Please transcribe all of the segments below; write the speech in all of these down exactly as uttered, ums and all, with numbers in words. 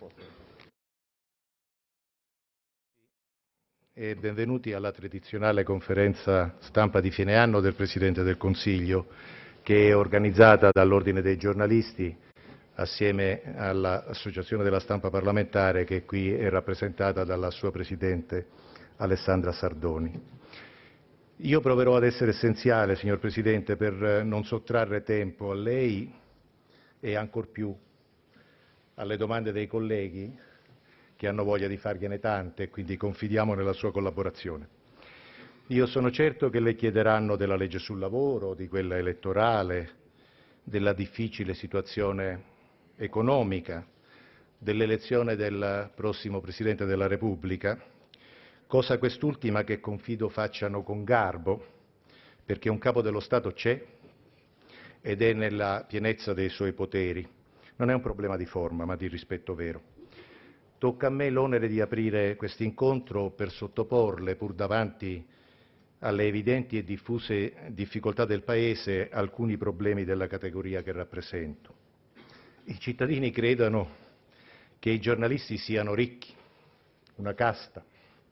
E benvenuti alla tradizionale conferenza stampa di fine anno del Presidente del Consiglio, che è organizzata dall'Ordine dei giornalisti assieme all'Associazione della stampa parlamentare, che qui è rappresentata dalla sua Presidente Alessandra Sardoni. Io proverò ad essere essenziale, signor Presidente, per non sottrarre tempo a lei e ancor più alle domande dei colleghi, che hanno voglia di fargliene tante, e quindi confidiamo nella sua collaborazione. Io sono certo che le chiederanno della legge sul lavoro, di quella elettorale, della difficile situazione economica, dell'elezione del prossimo Presidente della Repubblica, cosa quest'ultima che confido facciano con garbo, perché un capo dello Stato c'è ed è nella pienezza dei suoi poteri. Non è un problema di forma, ma di rispetto vero. Tocca a me l'onere di aprire questo incontro per sottoporle, pur davanti alle evidenti e diffuse difficoltà del Paese, alcuni problemi della categoria che rappresento. I cittadini credano che i giornalisti siano ricchi, una casta.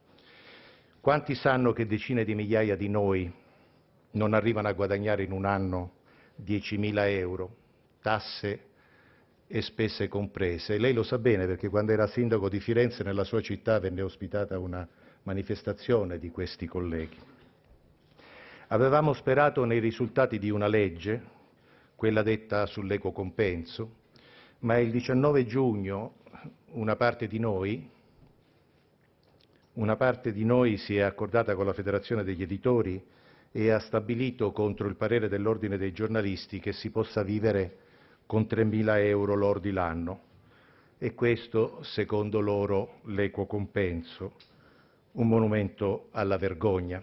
Quanti sanno che decine di migliaia di noi non arrivano a guadagnare in un anno diecimila euro, tasse e spese comprese? Lei lo sa bene, perché quando era sindaco di Firenze, nella sua città, venne ospitata una manifestazione di questi colleghi. Avevamo sperato nei risultati di una legge, quella detta sull'equo compenso, ma il diciannove giugno una parte di noi, una parte di noi si è accordata con la Federazione degli Editori e ha stabilito, contro il parere dell'Ordine dei giornalisti, che si possa vivere con tremila euro lordi l'anno, e questo, secondo loro, l'equo compenso, un monumento alla vergogna.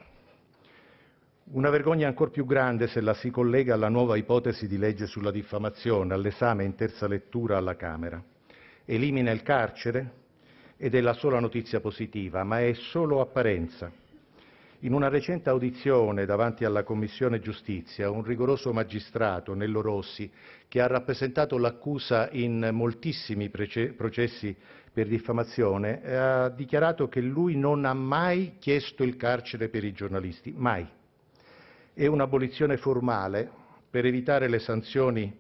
Una vergogna ancor più grande se la si collega alla nuova ipotesi di legge sulla diffamazione, all'esame in terza lettura alla Camera. Elimina il carcere ed è la sola notizia positiva, ma è solo apparenza. In una recente audizione davanti alla Commissione Giustizia, un rigoroso magistrato, Nello Rossi, che ha rappresentato l'accusa in moltissimi processi per diffamazione, ha dichiarato che lui non ha mai chiesto il carcere per i giornalisti, mai. È un'abolizione formale per evitare le sanzioni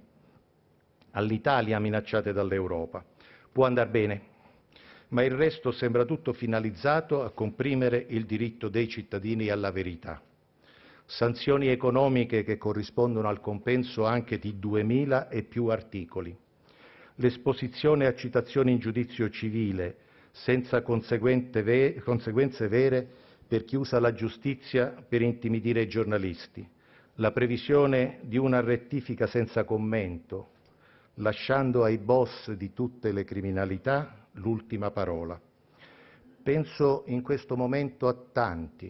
all'Italia minacciate dall'Europa. Può andar bene, ma il resto sembra tutto finalizzato a comprimere il diritto dei cittadini alla verità. Sanzioni economiche che corrispondono al compenso anche di duemila e più articoli. L'esposizione a citazioni in giudizio civile senza conseguenze vere per chi usa la giustizia per intimidire i giornalisti. La previsione di una rettifica senza commento, lasciando ai boss di tutte le criminalità l'ultima parola. Penso in questo momento a tanti,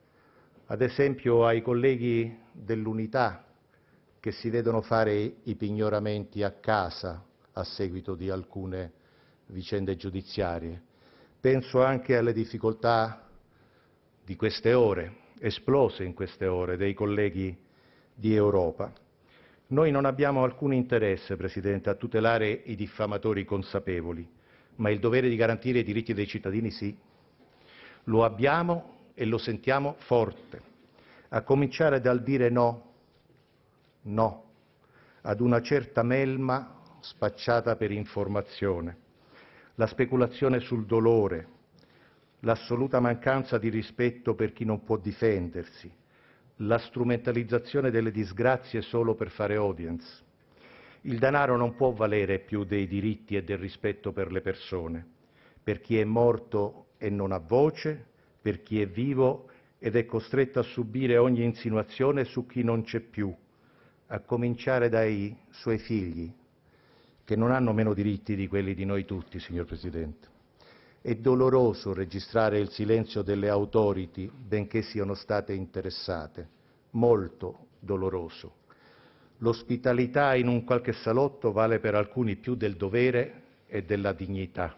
ad esempio ai colleghi dell'Unità che si vedono fare i pignoramenti a casa a seguito di alcune vicende giudiziarie. Penso anche alle difficoltà di queste ore, esplose in queste ore, dei colleghi di Europa. Noi non abbiamo alcun interesse, Presidente, a tutelare i diffamatori consapevoli, ma il dovere di garantire i diritti dei cittadini sì. Lo abbiamo e lo sentiamo forte, a cominciare dal dire no, no, ad una certa melma spacciata per informazione, la speculazione sul dolore, l'assoluta mancanza di rispetto per chi non può difendersi, la strumentalizzazione delle disgrazie solo per fare audience. Il denaro non può valere più dei diritti e del rispetto per le persone, per chi è morto e non ha voce, per chi è vivo ed è costretto a subire ogni insinuazione su chi non c'è più, a cominciare dai suoi figli, che non hanno meno diritti di quelli di noi tutti, signor Presidente. È doloroso registrare il silenzio delle authority, benché siano state interessate, molto doloroso. L'ospitalità in un qualche salotto vale per alcuni più del dovere e della dignità.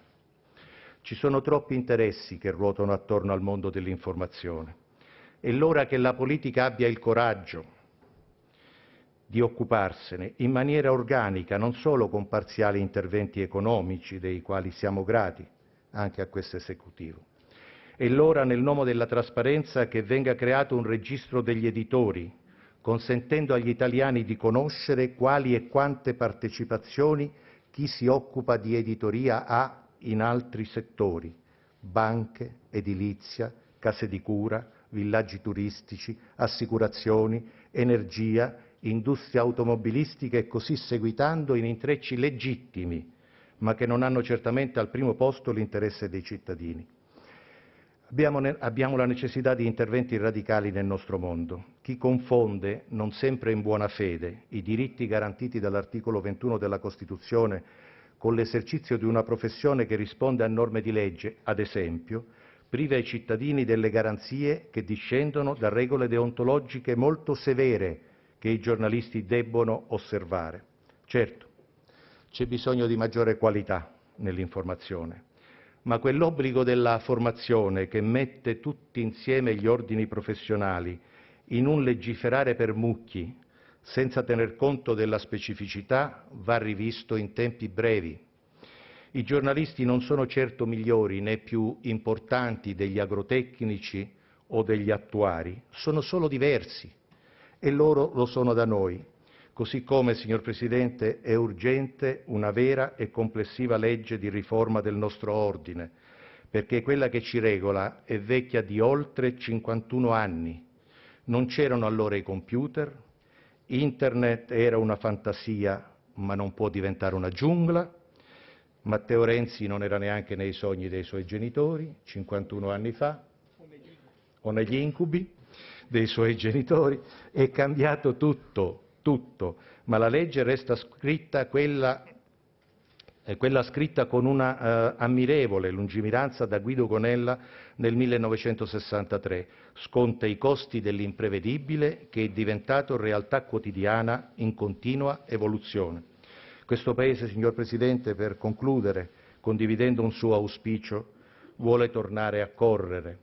Ci sono troppi interessi che ruotano attorno al mondo dell'informazione. È l'ora che la politica abbia il coraggio di occuparsene in maniera organica, non solo con parziali interventi economici, dei quali siamo grati anche a questo esecutivo. È l'ora, nel nome della trasparenza, che venga creato un registro degli editori, consentendo agli italiani di conoscere quali e quante partecipazioni chi si occupa di editoria ha in altri settori: banche, edilizia, case di cura, villaggi turistici, assicurazioni, energia, industria automobilistica e così seguitando, in intrecci legittimi, ma che non hanno certamente al primo posto l'interesse dei cittadini. Abbiamo, abbiamo la necessità di interventi radicali nel nostro mondo. Chi confonde, non sempre in buona fede, i diritti garantiti dall'articolo ventuno della Costituzione con l'esercizio di una professione che risponde a norme di legge, ad esempio, priva i cittadini delle garanzie che discendono da regole deontologiche molto severe che i giornalisti debbono osservare. Certo, c'è bisogno di maggiore qualità nell'informazione, ma quell'obbligo della formazione che mette tutti insieme gli ordini professionali in un legiferare per mucchi, senza tener conto della specificità, va rivisto in tempi brevi. I giornalisti non sono certo migliori né più importanti degli agrotecnici o degli attuari, sono solo diversi e loro lo sono da noi. Così come, signor Presidente, è urgente una vera e complessiva legge di riforma del nostro ordine, perché quella che ci regola è vecchia di oltre cinquantuno anni. Non c'erano allora i computer, internet era una fantasia ma non può diventare una giungla, Matteo Renzi non era neanche nei sogni dei suoi genitori cinquantuno anni fa, o negli incubi dei suoi genitori. È cambiato tutto. Tutto, ma la legge resta scritta quella, eh, quella scritta con una eh, ammirevole lungimiranza da Guido Gonella nel millenovecentosessantatré, sconta i costi dell'imprevedibile che è diventato realtà quotidiana in continua evoluzione. Questo Paese, signor Presidente, per concludere, condividendo un suo auspicio, vuole tornare a correre.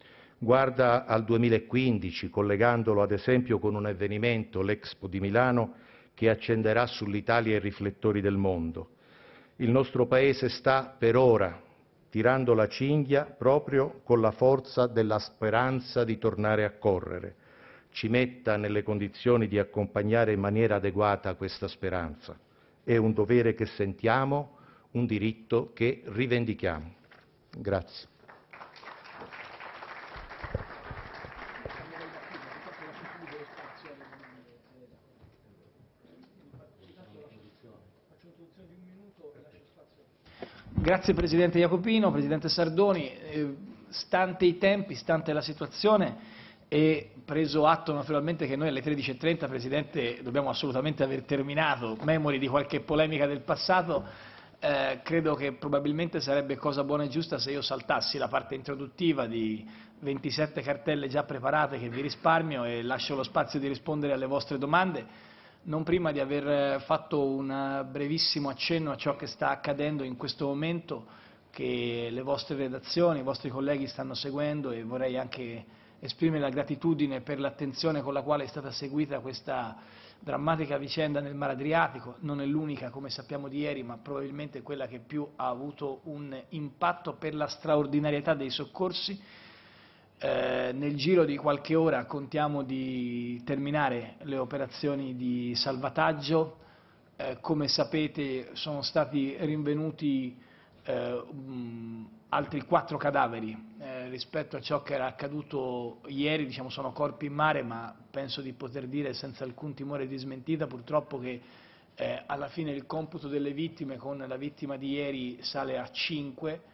Guarda al duemilaquindici, collegandolo ad esempio con un avvenimento, l'Expo di Milano, che accenderà sull'Italia i riflettori del mondo. Il nostro Paese sta, per ora, tirando la cinghia proprio con la forza della speranza di tornare a correre. Ci metta nelle condizioni di accompagnare in maniera adeguata questa speranza. È un dovere che sentiamo, un diritto che rivendichiamo. Grazie. Grazie Presidente Jacopino, Presidente Sardoni. Eh, stante i tempi, stante la situazione e preso atto naturalmente che noi alle tredici e trenta, Presidente, dobbiamo assolutamente aver terminato, memori di qualche polemica del passato, eh, credo che probabilmente sarebbe cosa buona e giusta se io saltassi la parte introduttiva di ventisette cartelle già preparate che vi risparmio e lascio lo spazio di rispondere alle vostre domande, non prima di aver fatto un brevissimo accenno a ciò che sta accadendo in questo momento, che le vostre redazioni, i vostri colleghi stanno seguendo, e vorrei anche esprimere la gratitudine per l'attenzione con la quale è stata seguita questa drammatica vicenda nel Mar Adriatico. Non è l'unica, come sappiamo, di ieri, ma probabilmente quella che più ha avuto un impatto per la straordinarietà dei soccorsi. Eh, nel giro di qualche ora contiamo di terminare le operazioni di salvataggio. Eh, come sapete sono stati rinvenuti eh, um, altri quattro cadaveri eh, rispetto a ciò che era accaduto ieri. Diciamo, sono corpi in mare, ma penso di poter dire senza alcun timore di smentita purtroppo che eh, alla fine il computo delle vittime con la vittima di ieri sale a cinque.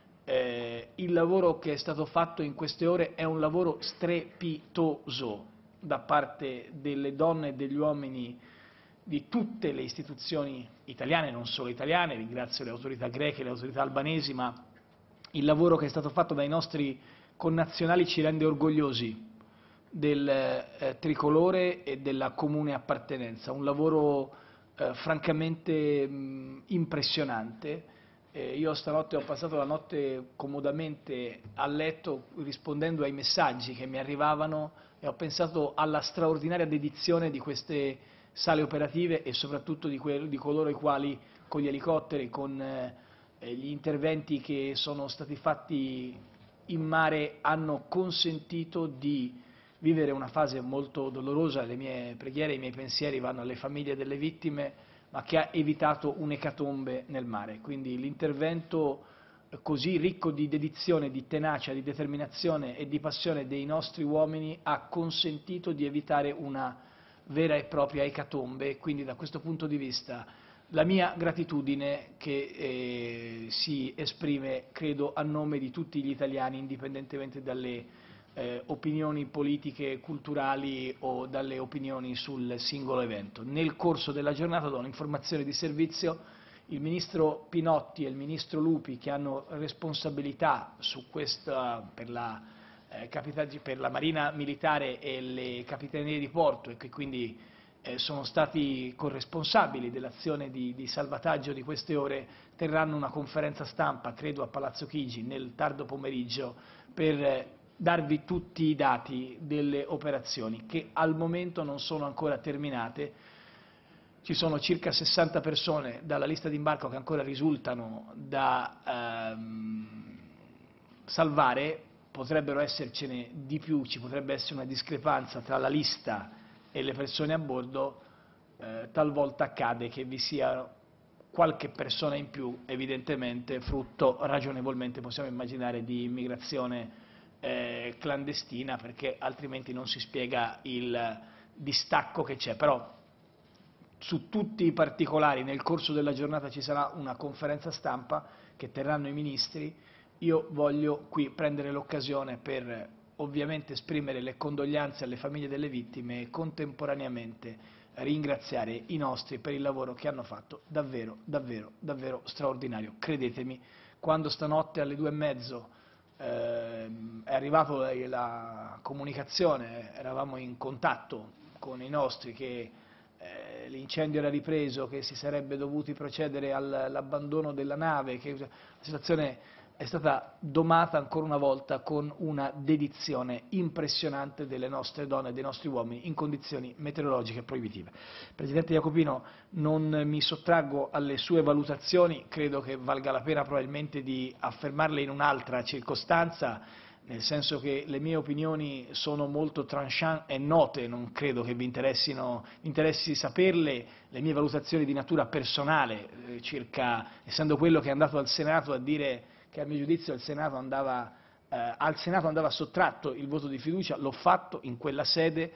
Eh, il lavoro che è stato fatto in queste ore è un lavoro strepitoso da parte delle donne e degli uomini di tutte le istituzioni italiane, non solo italiane. Ringrazio le autorità greche e le autorità albanesi, ma il lavoro che è stato fatto dai nostri connazionali ci rende orgogliosi del eh, tricolore e della comune appartenenza. Un lavoro eh, francamente mh, impressionante. Eh, io stanotte ho passato la notte comodamente a letto rispondendo ai messaggi che mi arrivavano e ho pensato alla straordinaria dedizione di queste sale operative e soprattutto di, di coloro i quali con gli elicotteri, con eh, gli interventi che sono stati fatti in mare hanno consentito di vivere una fase molto dolorosa. Le mie preghiere, i miei pensieri vanno alle famiglie delle vittime, ma che ha evitato un'ecatombe nel mare. Quindi l'intervento così ricco di dedizione, di tenacia, di determinazione e di passione dei nostri uomini ha consentito di evitare una vera e propria ecatombe, e quindi da questo punto di vista la mia gratitudine che eh, si esprime, credo, a nome di tutti gli italiani, indipendentemente dalle eh, opinioni politiche, culturali o dalle opinioni sul singolo evento. Nel corso della giornata do un'informazione di servizio: il Ministro Pinotti e il Ministro Lupi, che hanno responsabilità su questa, per la, eh, per la Marina Militare e le Capitanerie di Porto, e che quindi eh, sono stati corresponsabili dell'azione di, di salvataggio di queste ore, terranno una conferenza stampa, credo a Palazzo Chigi, nel tardo pomeriggio, per eh, darvi tutti i dati delle operazioni, che al momento non sono ancora terminate. Ci sono circa sessanta persone dalla lista d'imbarco che ancora risultano da ehm, salvare, potrebbero essercene di più, ci potrebbe essere una discrepanza tra la lista e le persone a bordo, eh, talvolta accade che vi sia qualche persona in più, evidentemente frutto, ragionevolmente possiamo immaginare, di immigrazione eh, clandestina, perché altrimenti non si spiega il distacco che c'è. Però su tutti i particolari nel corso della giornata ci sarà una conferenza stampa che terranno i ministri. Io voglio qui prendere l'occasione per ovviamente esprimere le condoglianze alle famiglie delle vittime e contemporaneamente ringraziare i nostri per il lavoro che hanno fatto, davvero, davvero, davvero straordinario. Credetemi, quando stanotte alle due e mezzo eh, è arrivata la comunicazione, eravamo in contatto con i nostri che eh, l'incendio era ripreso, che si sarebbe dovuti procedere all'abbandono della nave, che la situazione è stata domata ancora una volta con una dedizione impressionante delle nostre donne e dei nostri uomini in condizioni meteorologiche proibitive. Presidente Jacopino, non mi sottraggo alle sue valutazioni, credo che valga la pena probabilmente di affermarle in un'altra circostanza, nel senso che le mie opinioni sono molto tranchant e note, non credo che vi interessino, interessi saperle. Le mie valutazioni di natura personale, eh, circa, essendo quello che è andato al Senato a dire che a mio giudizio il Senato andava, eh, al Senato andava sottratto il voto di fiducia, l'ho fatto in quella sede,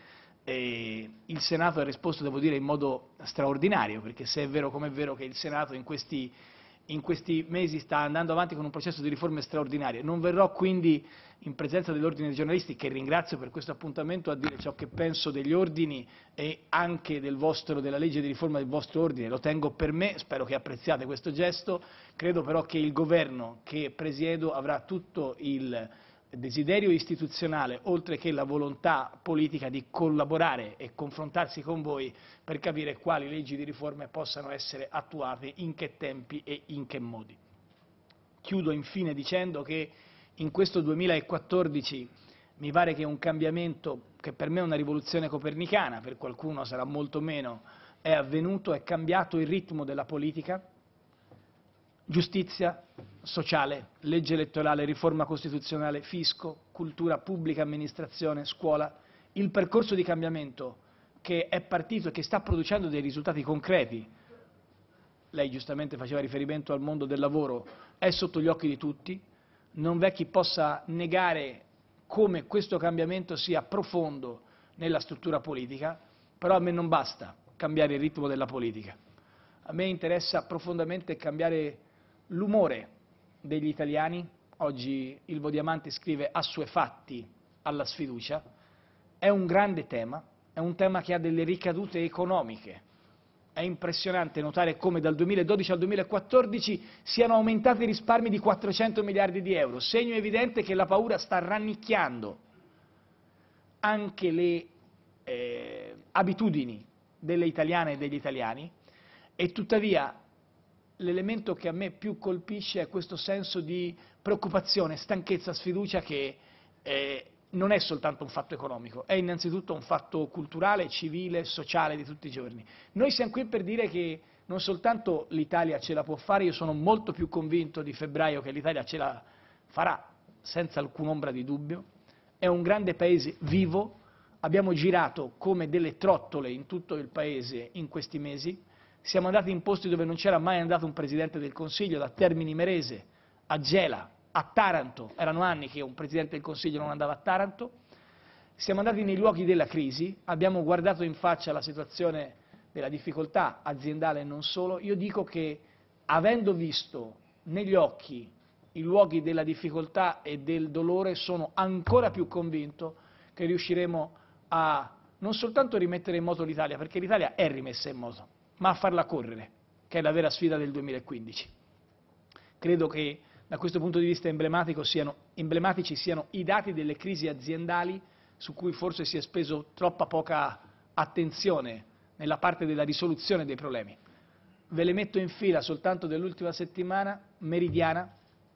e il Senato ha risposto, devo dire, in modo straordinario, perché se è vero come è vero che il Senato in questi, in questi mesi sta andando avanti con un processo di riforme straordinarie. Non verrò quindi in presenza dell'Ordine dei giornalisti, che ringrazio per questo appuntamento, a dire ciò che penso degli ordini e anche del vostro, della legge di riforma del vostro ordine. Lo tengo per me, spero che apprezziate questo gesto. Credo però che il governo che presiedo avrà tutto il desiderio istituzionale, oltre che la volontà politica, di collaborare e confrontarsi con voi per capire quali leggi di riforme possano essere attuate, in che tempi e in che modi. Chiudo infine dicendo che in questo duemilaquattordici mi pare che un cambiamento, che per me è una rivoluzione copernicana, per qualcuno sarà molto meno, è avvenuto, è cambiato il ritmo della politica. Giustizia sociale, legge elettorale, riforma costituzionale, fisco, cultura, pubblica amministrazione, scuola. Il percorso di cambiamento che è partito e che sta producendo dei risultati concreti, lei giustamente faceva riferimento al mondo del lavoro, è sotto gli occhi di tutti. Non v'è chi possa negare come questo cambiamento sia profondo nella struttura politica, però a me non basta cambiare il ritmo della politica. A me interessa profondamente cambiare l'umore degli italiani. Oggi il Vodiamanti scrive assuefatti alla sfiducia. È un grande tema, è un tema che ha delle ricadute economiche. È impressionante notare come dal duemiladodici al duemilaquattordici siano aumentati i risparmi di quattrocento miliardi di euro, segno evidente che la paura sta rannicchiando anche le eh, abitudini delle italiane e degli italiani, e tuttavia l'elemento che a me più colpisce è questo senso di preoccupazione, stanchezza, sfiducia che eh, non è soltanto un fatto economico, è innanzitutto un fatto culturale, civile, sociale di tutti i giorni. Noi siamo qui per dire che non soltanto l'Italia ce la può fare, io sono molto più convinto di febbraio che l'Italia ce la farà senza alcun'ombra di dubbio, è un grande paese vivo, abbiamo girato come delle trottole in tutto il paese in questi mesi, siamo andati in posti dove non c'era mai andato un Presidente del Consiglio, da Termini Imerese a Gela, a Taranto, erano anni che un Presidente del Consiglio non andava a Taranto, siamo andati nei luoghi della crisi, abbiamo guardato in faccia la situazione della difficoltà aziendale e non solo. Io dico che avendo visto negli occhi i luoghi della difficoltà e del dolore sono ancora più convinto che riusciremo a non soltanto rimettere in moto l'Italia, perché l'Italia è rimessa in moto, ma a farla correre, che è la vera sfida del duemilaquindici. Credo che da questo punto di vista emblematico siano, emblematici siano i dati delle crisi aziendali su cui forse si è speso troppa poca attenzione nella parte della risoluzione dei problemi. Ve le metto in fila soltanto dell'ultima settimana: Meridiana,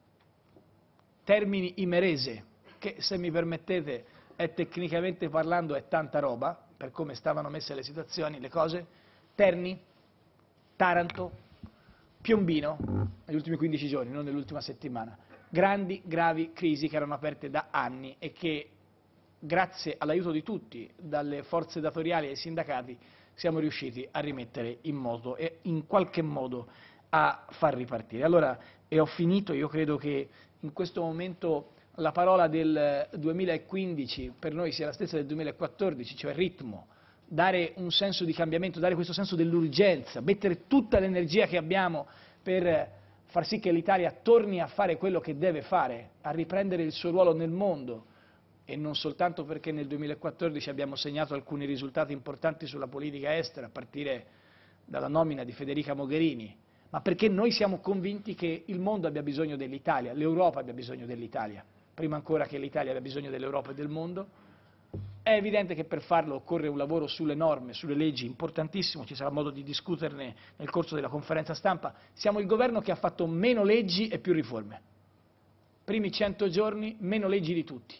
Termini Imerese, che se mi permettete è tecnicamente parlando è tanta roba, per come stavano messe le situazioni, le cose, Terni, Taranto, Piombino, negli ultimi quindici giorni, non nell'ultima settimana. Grandi, gravi crisi che erano aperte da anni e che, grazie all'aiuto di tutti, dalle forze datoriali ai sindacati, siamo riusciti a rimettere in moto e in qualche modo a far ripartire. Allora, e ho finito, io credo che in questo momento la parola del duemilaquindici per noi sia la stessa del duemilaquattordici, cioè ritmo, dare un senso di cambiamento, dare questo senso dell'urgenza, mettere tutta l'energia che abbiamo per far sì che l'Italia torni a fare quello che deve fare, a riprendere il suo ruolo nel mondo, e non soltanto perché nel duemilaquattordici abbiamo segnato alcuni risultati importanti sulla politica estera, a partire dalla nomina di Federica Mogherini, ma perché noi siamo convinti che il mondo abbia bisogno dell'Italia, l'Europa abbia bisogno dell'Italia, prima ancora che l'Italia abbia bisogno dell'Europa e del mondo. È evidente che per farlo occorre un lavoro sulle norme, sulle leggi importantissimo, ci sarà modo di discuterne nel corso della conferenza stampa. Siamo il governo che ha fatto meno leggi e più riforme. Primi cento giorni, meno leggi di tutti.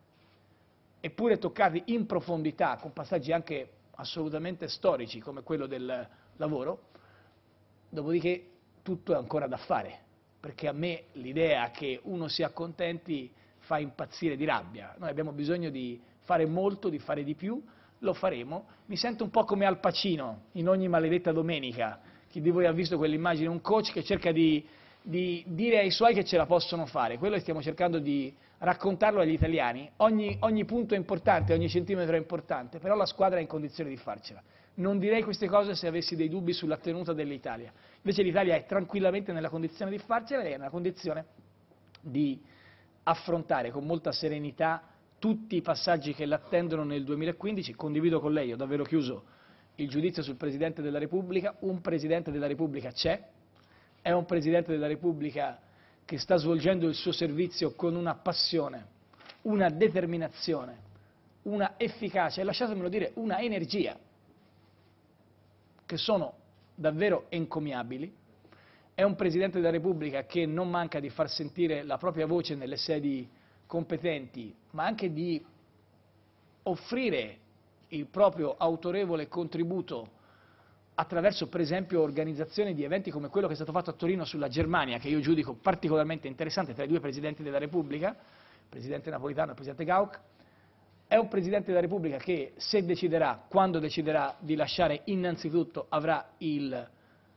Eppure toccati in profondità, con passaggi anche assolutamente storici come quello del lavoro, dopodiché tutto è ancora da fare, perché a me l'idea che uno si accontenti fa impazzire di rabbia. Noi abbiamo bisogno di fare molto, di fare di più, lo faremo. Mi sento un po' come Al Pacino in Ogni maledetta domenica. Chi di voi ha visto quell'immagine? Un coach che cerca di, di dire ai suoi che ce la possono fare. Quello che stiamo cercando di raccontarlo agli italiani. Ogni, ogni punto è importante, ogni centimetro è importante, però la squadra è in condizione di farcela. Non direi queste cose se avessi dei dubbi sulla tenuta dell'Italia. Invece l'Italia è tranquillamente nella condizione di farcela e è nella condizione di affrontare con molta serenità tutti i passaggi che l'attendono nel duemilaquindici. Condivido con lei, ho davvero chiuso, il giudizio sul Presidente della Repubblica. Un Presidente della Repubblica c'è, è un Presidente della Repubblica che sta svolgendo il suo servizio con una passione, una determinazione, una efficacia e, lasciatemelo dire, una energia, che sono davvero encomiabili. È un Presidente della Repubblica che non manca di far sentire la propria voce nelle sedi competenti, ma anche di offrire il proprio autorevole contributo attraverso, per esempio, organizzazione di eventi come quello che è stato fatto a Torino sulla Germania, che io giudico particolarmente interessante, tra i due Presidenti della Repubblica, il Presidente Napolitano e il Presidente Gauck. È un Presidente della Repubblica che, se deciderà, quando deciderà di lasciare, innanzitutto avrà il,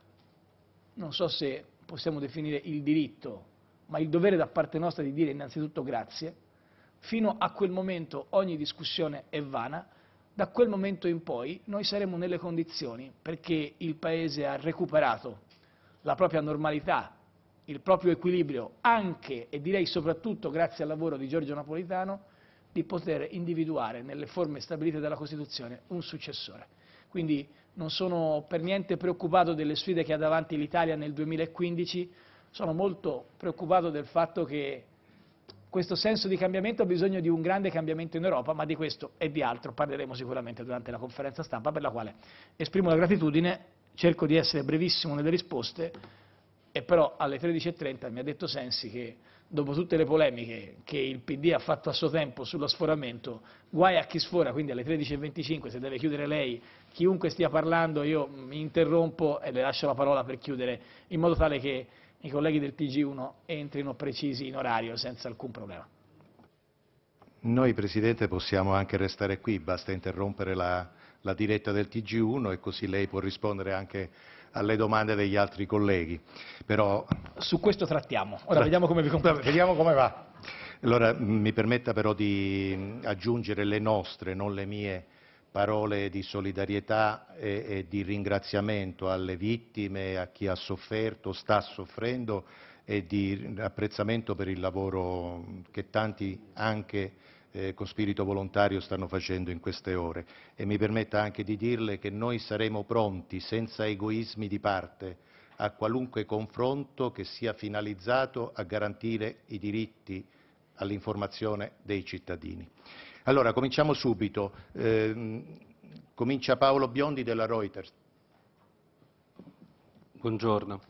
non so se possiamo definire il diritto, ma il dovere da parte nostra di dire innanzitutto grazie. Fino a quel momento ogni discussione è vana. Da quel momento in poi noi saremo nelle condizioni, perché il Paese ha recuperato la propria normalità, il proprio equilibrio, anche e direi soprattutto grazie al lavoro di Giorgio Napolitano, di poter individuare nelle forme stabilite dalla Costituzione un successore. Quindi non sono per niente preoccupato delle sfide che ha davanti l'Italia nel duemilaquindici, sono molto preoccupato del fatto che questo senso di cambiamento ha bisogno di un grande cambiamento in Europa, ma di questo e di altro parleremo sicuramente durante la conferenza stampa, per la quale esprimo la gratitudine, cerco di essere brevissimo nelle risposte, e però alle tredici e trenta mi ha detto Sensi che dopo tutte le polemiche che il P D ha fatto a suo tempo sullo sforamento, guai a chi sfora, quindi alle tredici e venticinque se deve chiudere lei, chiunque stia parlando io mi interrompo e le lascio la parola per chiudere, in modo tale che i colleghi del T G uno entrino precisi in orario senza alcun problema. Noi, Presidente, possiamo anche restare qui, basta interrompere la, la diretta del T G uno e così lei può rispondere anche alle domande degli altri colleghi. Però... Su questo trattiamo, ora Tra... vediamo come vi comportate. Vediamo come va. Allora, mi permetta però di aggiungere le nostre, non le mie, parole di solidarietà e, e di ringraziamento alle vittime, a chi ha sofferto, sta soffrendo, e di apprezzamento per il lavoro che tanti anche eh, con spirito volontario stanno facendo in queste ore. E mi permetta anche di dirle che noi saremo pronti, senza egoismi di parte, a qualunque confronto che sia finalizzato a garantire i diritti all'informazione dei cittadini. Allora, cominciamo subito. Eh, comincia Paolo Biondi della Reuters. Buongiorno.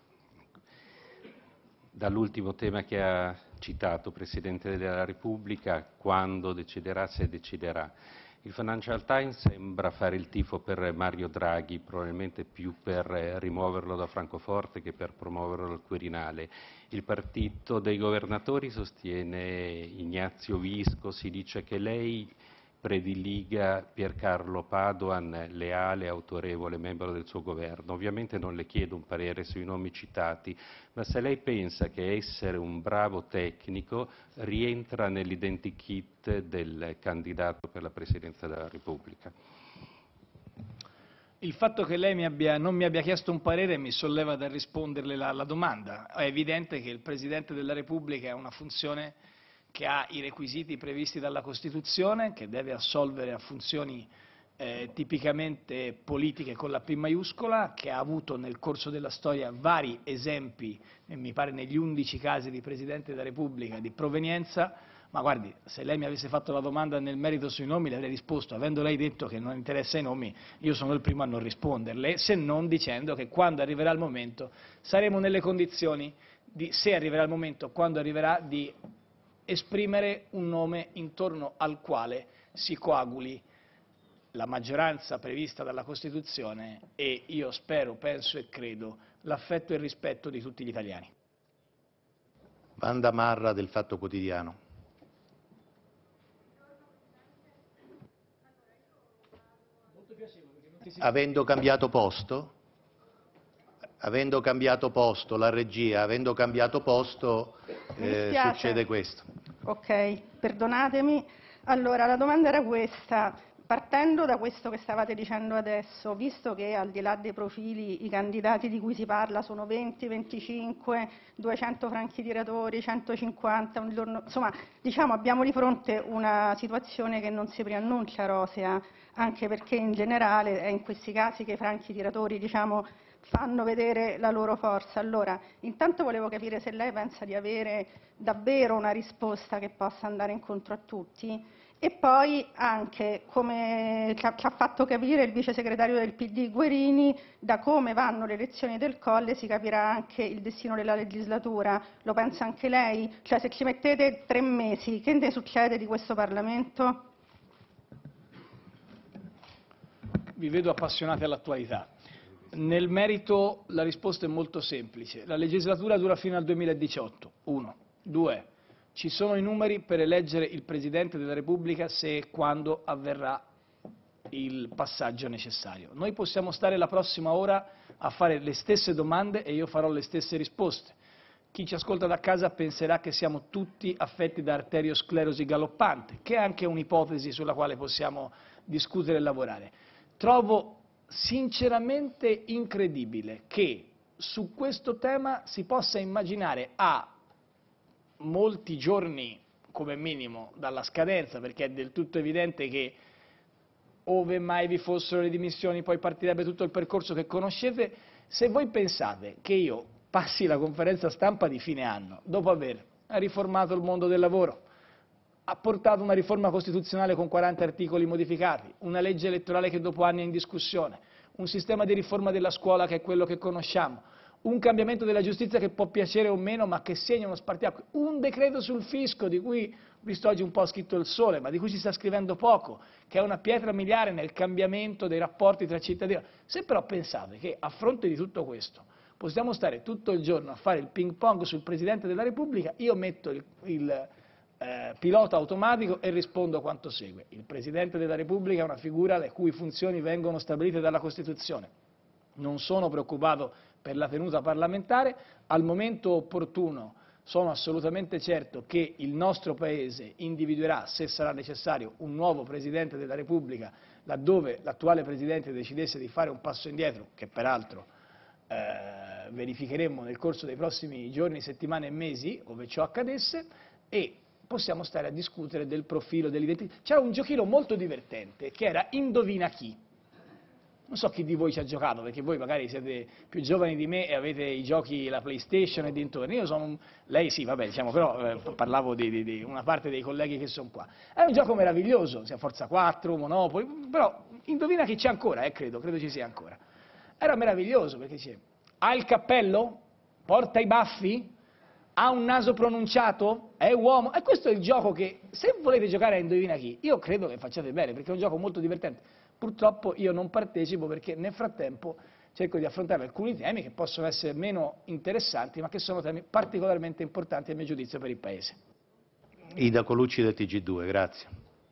Dall'ultimo tema che ha citato, Presidente della Repubblica, quando deciderà, se deciderà. Il Financial Times sembra fare il tifo per Mario Draghi, probabilmente più per rimuoverlo da Francoforte che per promuoverlo al Quirinale. Il partito dei governatori sostiene Ignazio Visco, si dice che lei prediliga Piercarlo Padoan, leale e autorevole membro del suo governo. Ovviamente non le chiedo un parere sui nomi citati, ma se lei pensa che essere un bravo tecnico rientra nell'identikit del candidato per la Presidenza della Repubblica. Il fatto che lei mi abbia, non mi abbia chiesto un parere mi solleva dal risponderle la, la domanda. È evidente che il Presidente della Repubblica ha una funzione che ha i requisiti previsti dalla Costituzione, che deve assolvere a funzioni eh, tipicamente politiche con la P maiuscola, che ha avuto nel corso della storia vari esempi, e mi pare negli undici casi di Presidente della Repubblica, di provenienza, ma guardi, se lei mi avesse fatto la domanda nel merito sui nomi le avrei risposto, avendo lei detto che non interessa i nomi, io sono il primo a non risponderle, se non dicendo che quando arriverà il momento saremo nelle condizioni, di, se arriverà il momento, quando arriverà, di esprimere un nome intorno al quale si coaguli la maggioranza prevista dalla Costituzione e io spero, penso e credo l'affetto e il rispetto di tutti gli italiani. Wanda Marra del Fatto Quotidiano. Avendo cambiato posto, avendo cambiato posto la regia, avendo cambiato posto eh, succede questo. Ok, perdonatemi. Allora, la domanda era questa. Partendo da questo che stavate dicendo adesso, visto che al di là dei profili i candidati di cui si parla sono venti, venticinque, duecento franchi tiratori, centocinquanta, un giorno, insomma, diciamo abbiamo di fronte una situazione che non si preannuncia rosea, anche perché in generale è in questi casi che i franchi tiratori, diciamo, fanno vedere la loro forza. Allora, intanto volevo capire se lei pensa di avere davvero una risposta che possa andare incontro a tutti. E poi anche, come ci ha, ci ha fatto capire il vice segretario del P D Guerini, da come vanno le elezioni del Colle si capirà anche il destino della legislatura. Lo pensa anche lei? Cioè, se ci mettete tre mesi, che ne succede di questo Parlamento? Vi vedo appassionati all'attualità. Nel merito la risposta è molto semplice. La legislatura dura fino al duemiladiciotto, uno. Due. Ci sono i numeri per eleggere il Presidente della Repubblica se e quando avverrà il passaggio necessario. Noi possiamo stare la prossima ora a fare le stesse domande e io farò le stesse risposte. Chi ci ascolta da casa penserà che siamo tutti affetti da arteriosclerosi galoppante, che è anche un'ipotesi sulla quale possiamo discutere e lavorare. Trovo sinceramente incredibile che su questo tema si possa immaginare a molti giorni come minimo dalla scadenza, perché è del tutto evidente che ove mai vi fossero le dimissioni poi partirebbe tutto il percorso che conoscete, se voi pensate che io passi la conferenza stampa di fine anno dopo aver riformato il mondo del lavoro, ha portato una riforma costituzionale con quaranta articoli modificati, una legge elettorale che dopo anni è in discussione, un sistema di riforma della scuola che è quello che conosciamo, un cambiamento della giustizia che può piacere o meno, ma che segna uno spartiacque, un decreto sul fisco di cui ho visto oggi un po' scritto il sole, ma di cui si sta scrivendo poco, che è una pietra miliare nel cambiamento dei rapporti tra cittadini. Se però pensate che a fronte di tutto questo possiamo stare tutto il giorno a fare il ping pong sul Presidente della Repubblica, io metto il, il eh, pilota automatico e rispondo quanto segue. Il Presidente della Repubblica è una figura le cui funzioni vengono stabilite dalla Costituzione. Non sono preoccupato per la tenuta parlamentare, al momento opportuno sono assolutamente certo che il nostro Paese individuerà, se sarà necessario, un nuovo Presidente della Repubblica, laddove l'attuale Presidente decidesse di fare un passo indietro, che peraltro eh, verificheremo nel corso dei prossimi giorni, settimane e mesi, ove ciò accadesse, e possiamo stare a discutere del profilo dell'identità. C'era un giochino molto divertente che era Indovina chi. Non so chi di voi ci ha giocato, perché voi magari siete più giovani di me e avete i giochi, la PlayStation e dintorni. Io sono un... Lei sì, vabbè, diciamo, però eh, parlavo di, di, di una parte dei colleghi che sono qua. È un gioco meraviglioso, sia Forza quattro, Monopoli, però indovina chi c'è ancora, eh, credo, credo ci sia ancora. Era meraviglioso, perché dice, ha il cappello? Porta i baffi? Ha un naso pronunciato? È uomo? E questo è il gioco che, se volete giocare a Indovina chi, io credo che facciate bene, perché è un gioco molto divertente. Purtroppo io non partecipo perché nel frattempo cerco di affrontare alcuni temi che possono essere meno interessanti, ma che sono temi particolarmente importanti a mio giudizio per il Paese. Ida Colucci del T G due, grazie.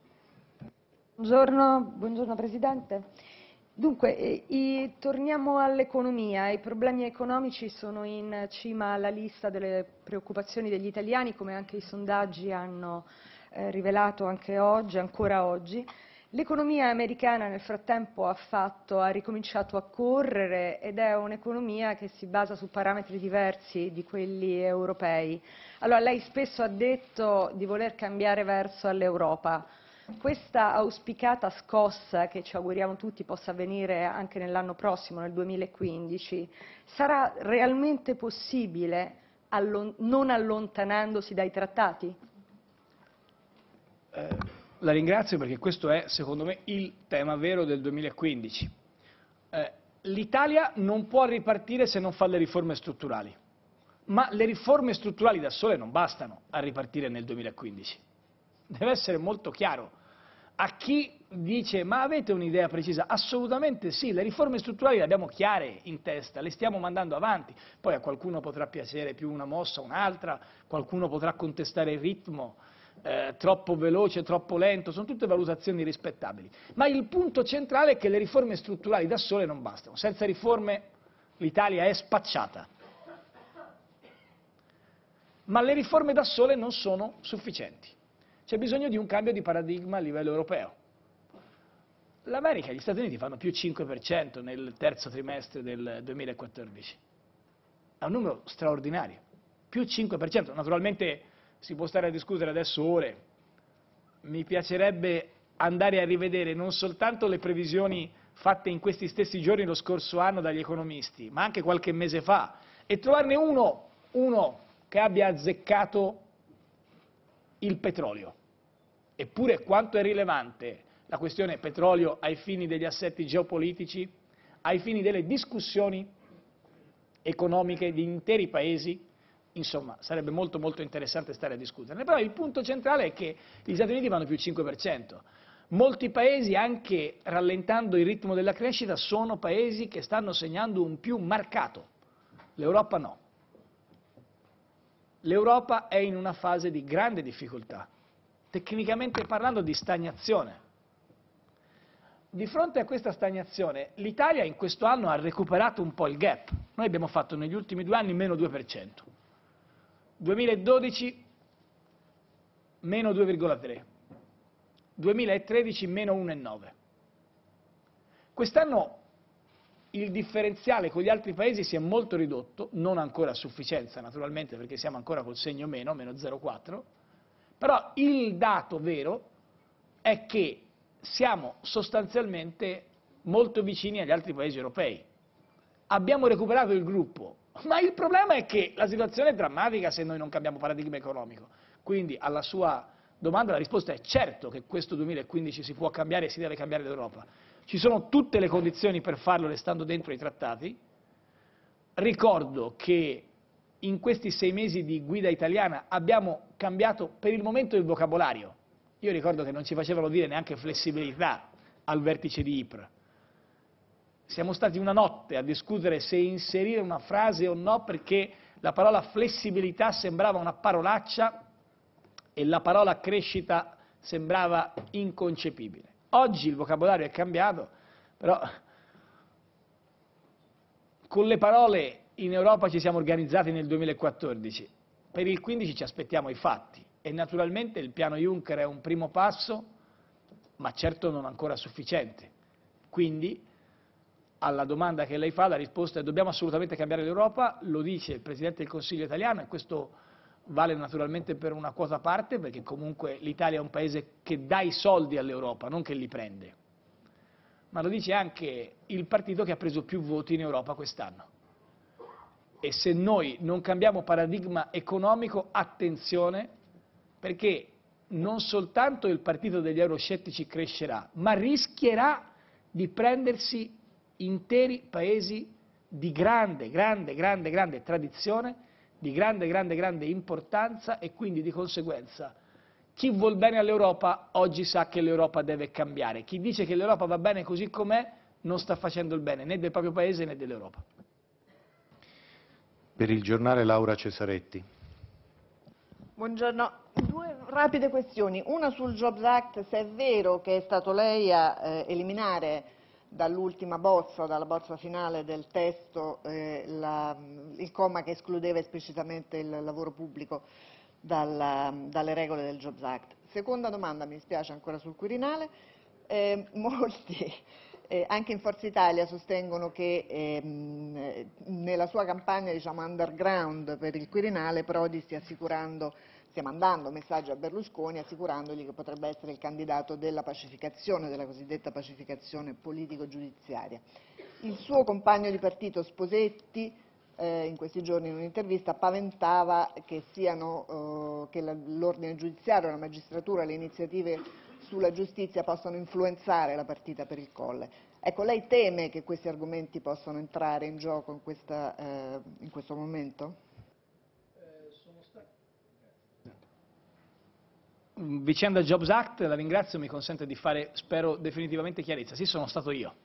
Buongiorno, buongiorno Presidente. Dunque, eh, torniamo all'economia. I problemi economici sono in cima alla lista delle preoccupazioni degli italiani, come anche i sondaggi hanno eh, rivelato anche oggi, ancora oggi. L'economia americana nel frattempo ha, fatto, ha ricominciato a correre ed è un'economia che si basa su parametri diversi di quelli europei. Allora, lei spesso ha detto di voler cambiare verso all'Europa. Questa auspicata scossa, che ci auguriamo tutti possa avvenire anche nell'anno prossimo, nel duemilaquindici, sarà realmente possibile allon- non allontanandosi dai trattati? Eh. La ringrazio perché questo è, secondo me, il tema vero del duemilaquindici. Eh, L'Italia non può ripartire se non fa le riforme strutturali, ma le riforme strutturali da sole non bastano a ripartire nel duemilaquindici. Deve essere molto chiaro. A chi dice, ma avete un'idea precisa? Assolutamente sì, le riforme strutturali le abbiamo chiare in testa, le stiamo mandando avanti. Poi a qualcuno potrà piacere più una mossa o un'altra, qualcuno potrà contestare il ritmo, Eh, troppo veloce, troppo lento, sono tutte valutazioni rispettabili. Ma il punto centrale è che le riforme strutturali da sole non bastano. Senza riforme l'Italia è spacciata. Ma le riforme da sole non sono sufficienti. C'è bisogno di un cambio di paradigma a livello europeo. L'America e gli Stati Uniti fanno più cinque per cento nel terzo trimestre del duemilaquattordici. È un numero straordinario. Più cinque per cento. Naturalmente si può stare a discutere adesso ore, mi piacerebbe andare a rivedere non soltanto le previsioni fatte in questi stessi giorni lo scorso anno dagli economisti, ma anche qualche mese fa, e trovarne uno, uno che abbia azzeccato il petrolio. Eppure quanto è rilevante la questione petrolio ai fini degli assetti geopolitici, ai fini delle discussioni economiche di interi paesi. Insomma, sarebbe molto molto interessante stare a discuterne, però il punto centrale è che gli Stati Uniti vanno più cinque per cento. Molti paesi, anche rallentando il ritmo della crescita, sono paesi che stanno segnando un più marcato. L'Europa no. L'Europa è in una fase di grande difficoltà, tecnicamente parlando di stagnazione. Di fronte a questa stagnazione, l'Italia in questo anno ha recuperato un po' il gap. Noi abbiamo fatto negli ultimi due anni meno due per cento. duemiladodici meno due virgola tre, duemilatredici meno uno virgola nove. Quest'anno il differenziale con gli altri paesi si è molto ridotto, non ancora a sufficienza naturalmente perché siamo ancora col segno meno, meno zero virgola quattro, però il dato vero è che siamo sostanzialmente molto vicini agli altri paesi europei. Abbiamo recuperato il gruppo. Ma il problema è che la situazione è drammatica se noi non cambiamo paradigma economico. Quindi alla sua domanda la risposta è certo che questo duemilaquindici si può cambiare e si deve cambiare l'Europa. Ci sono tutte le condizioni per farlo restando dentro i trattati, ricordo che in questi sei mesi di guida italiana abbiamo cambiato per il momento il vocabolario. Io ricordo che non ci facevano dire neanche flessibilità al vertice di Ypres. Siamo stati una notte a discutere se inserire una frase o no, perché la parola flessibilità sembrava una parolaccia e la parola crescita sembrava inconcepibile. Oggi il vocabolario è cambiato, però con le parole in Europa ci siamo organizzati nel duemilaquattordici, per il quindici ci aspettiamo i fatti e naturalmente il piano Juncker è un primo passo, ma certo non ancora sufficiente. Quindi alla domanda che lei fa la risposta è: dobbiamo assolutamente cambiare l'Europa, lo dice il Presidente del Consiglio italiano e questo vale naturalmente per una quota parte, perché comunque l'Italia è un paese che dà i soldi all'Europa, non che li prende, ma lo dice anche il partito che ha preso più voti in Europa quest'anno. E se noi non cambiamo paradigma economico, attenzione, perché non soltanto il partito degli euroscettici crescerà, ma rischierà di prendersi interi paesi di grande, grande, grande, grande tradizione, di grande, grande, grande importanza e quindi di conseguenza chi vuol bene all'Europa oggi sa che l'Europa deve cambiare. Chi dice che l'Europa va bene così com'è non sta facendo il bene né del proprio paese né dell'Europa. Per il giornale Laura Cesaretti. Buongiorno, due rapide questioni, una sul Jobs Act, se è vero che è stato lei a eh, eliminare dall'ultima bozza, dalla bozza finale del testo, eh, la, il comma che escludeva esplicitamente il lavoro pubblico dalla, dalle regole del Jobs Act. Seconda domanda, mi spiace ancora sul Quirinale, eh, molti eh, anche in Forza Italia sostengono che ehm, nella sua campagna, diciamo, underground per il Quirinale Prodi stia assicurando, stia mandando messaggi a Berlusconi assicurandogli che potrebbe essere il candidato della pacificazione, della cosiddetta pacificazione politico-giudiziaria. Il suo compagno di partito Sposetti eh, in questi giorni in un'intervista paventava che siano, eh, che l'ordine giudiziario, la magistratura, le iniziative sulla giustizia possano influenzare la partita per il Colle. Ecco, lei teme che questi argomenti possano entrare in gioco in, questa, eh, in questo momento? Vicenda Jobs Act, la ringrazio, mi consente di fare, spero, definitivamente chiarezza. Sì, sono stato io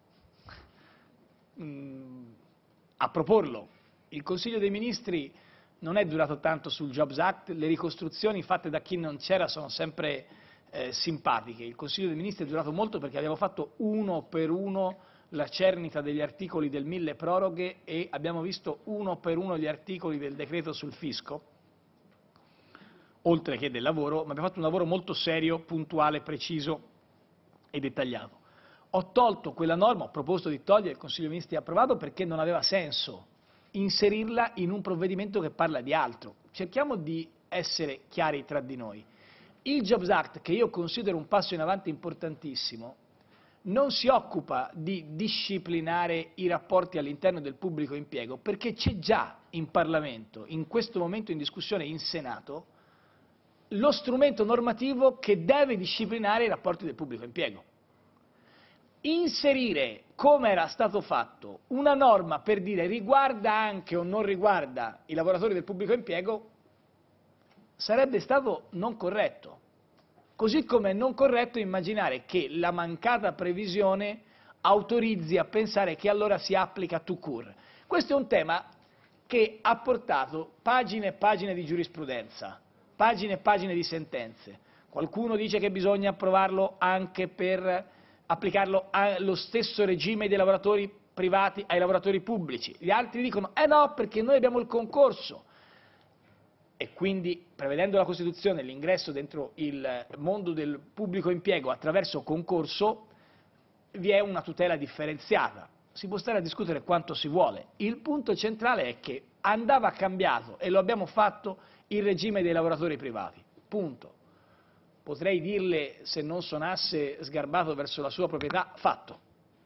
mm, a proporlo. Il Consiglio dei Ministri non è durato tanto sul Jobs Act, le ricostruzioni fatte da chi non c'era sono sempre eh, simpatiche. Il Consiglio dei Ministri è durato molto perché abbiamo fatto uno per uno la cernita degli articoli del mille proroghe e abbiamo visto uno per uno gli articoli del decreto sul fisco, oltre che del lavoro, ma abbiamo fatto un lavoro molto serio, puntuale, preciso e dettagliato. Ho tolto quella norma, ho proposto di togliere, il Consiglio dei Ministri ha approvato perché non aveva senso inserirla in un provvedimento che parla di altro. Cerchiamo di essere chiari tra di noi. Il Jobs Act, che io considero un passo in avanti importantissimo, non si occupa di disciplinare i rapporti all'interno del pubblico impiego, perché c'è già in Parlamento, in questo momento in discussione in Senato, lo strumento normativo che deve disciplinare i rapporti del pubblico impiego. Inserire, come era stato fatto, una norma per dire riguarda anche o non riguarda i lavoratori del pubblico impiego sarebbe stato non corretto. Così come è non corretto immaginare che la mancata previsione autorizzi a pensare che allora si applica tout court. Questo è un tema che ha portato pagine e pagine di giurisprudenza, pagine e pagine di sentenze. Qualcuno dice che bisogna approvarlo anche per applicarlo allo stesso regime dei lavoratori privati ai lavoratori pubblici. Gli altri dicono eh no, perché noi abbiamo il concorso. E quindi, prevedendo la Costituzione l'ingresso dentro il mondo del pubblico impiego attraverso concorso, vi è una tutela differenziata. Si può stare a discutere quanto si vuole. Il punto centrale è che andava cambiato, e lo abbiamo fatto, il regime dei lavoratori privati. Punto. Potrei dirle, se non suonasse sgarbato verso la sua proprietà, fatto.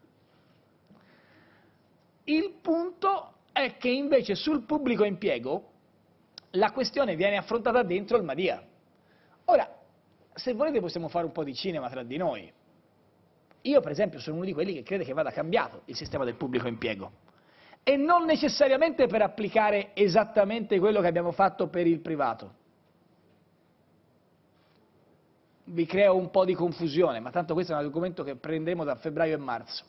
Il punto è che invece sul pubblico impiego la questione viene affrontata dentro il Madia. Ora, se volete possiamo fare un po' di cinema tra di noi. Io per esempio sono uno di quelli che crede che vada cambiato il sistema del pubblico impiego. e non necessariamente per applicare esattamente quello che abbiamo fatto per il privato. Vi creo un po' di confusione, ma tanto questo è un argomento che prenderemo da febbraio e marzo.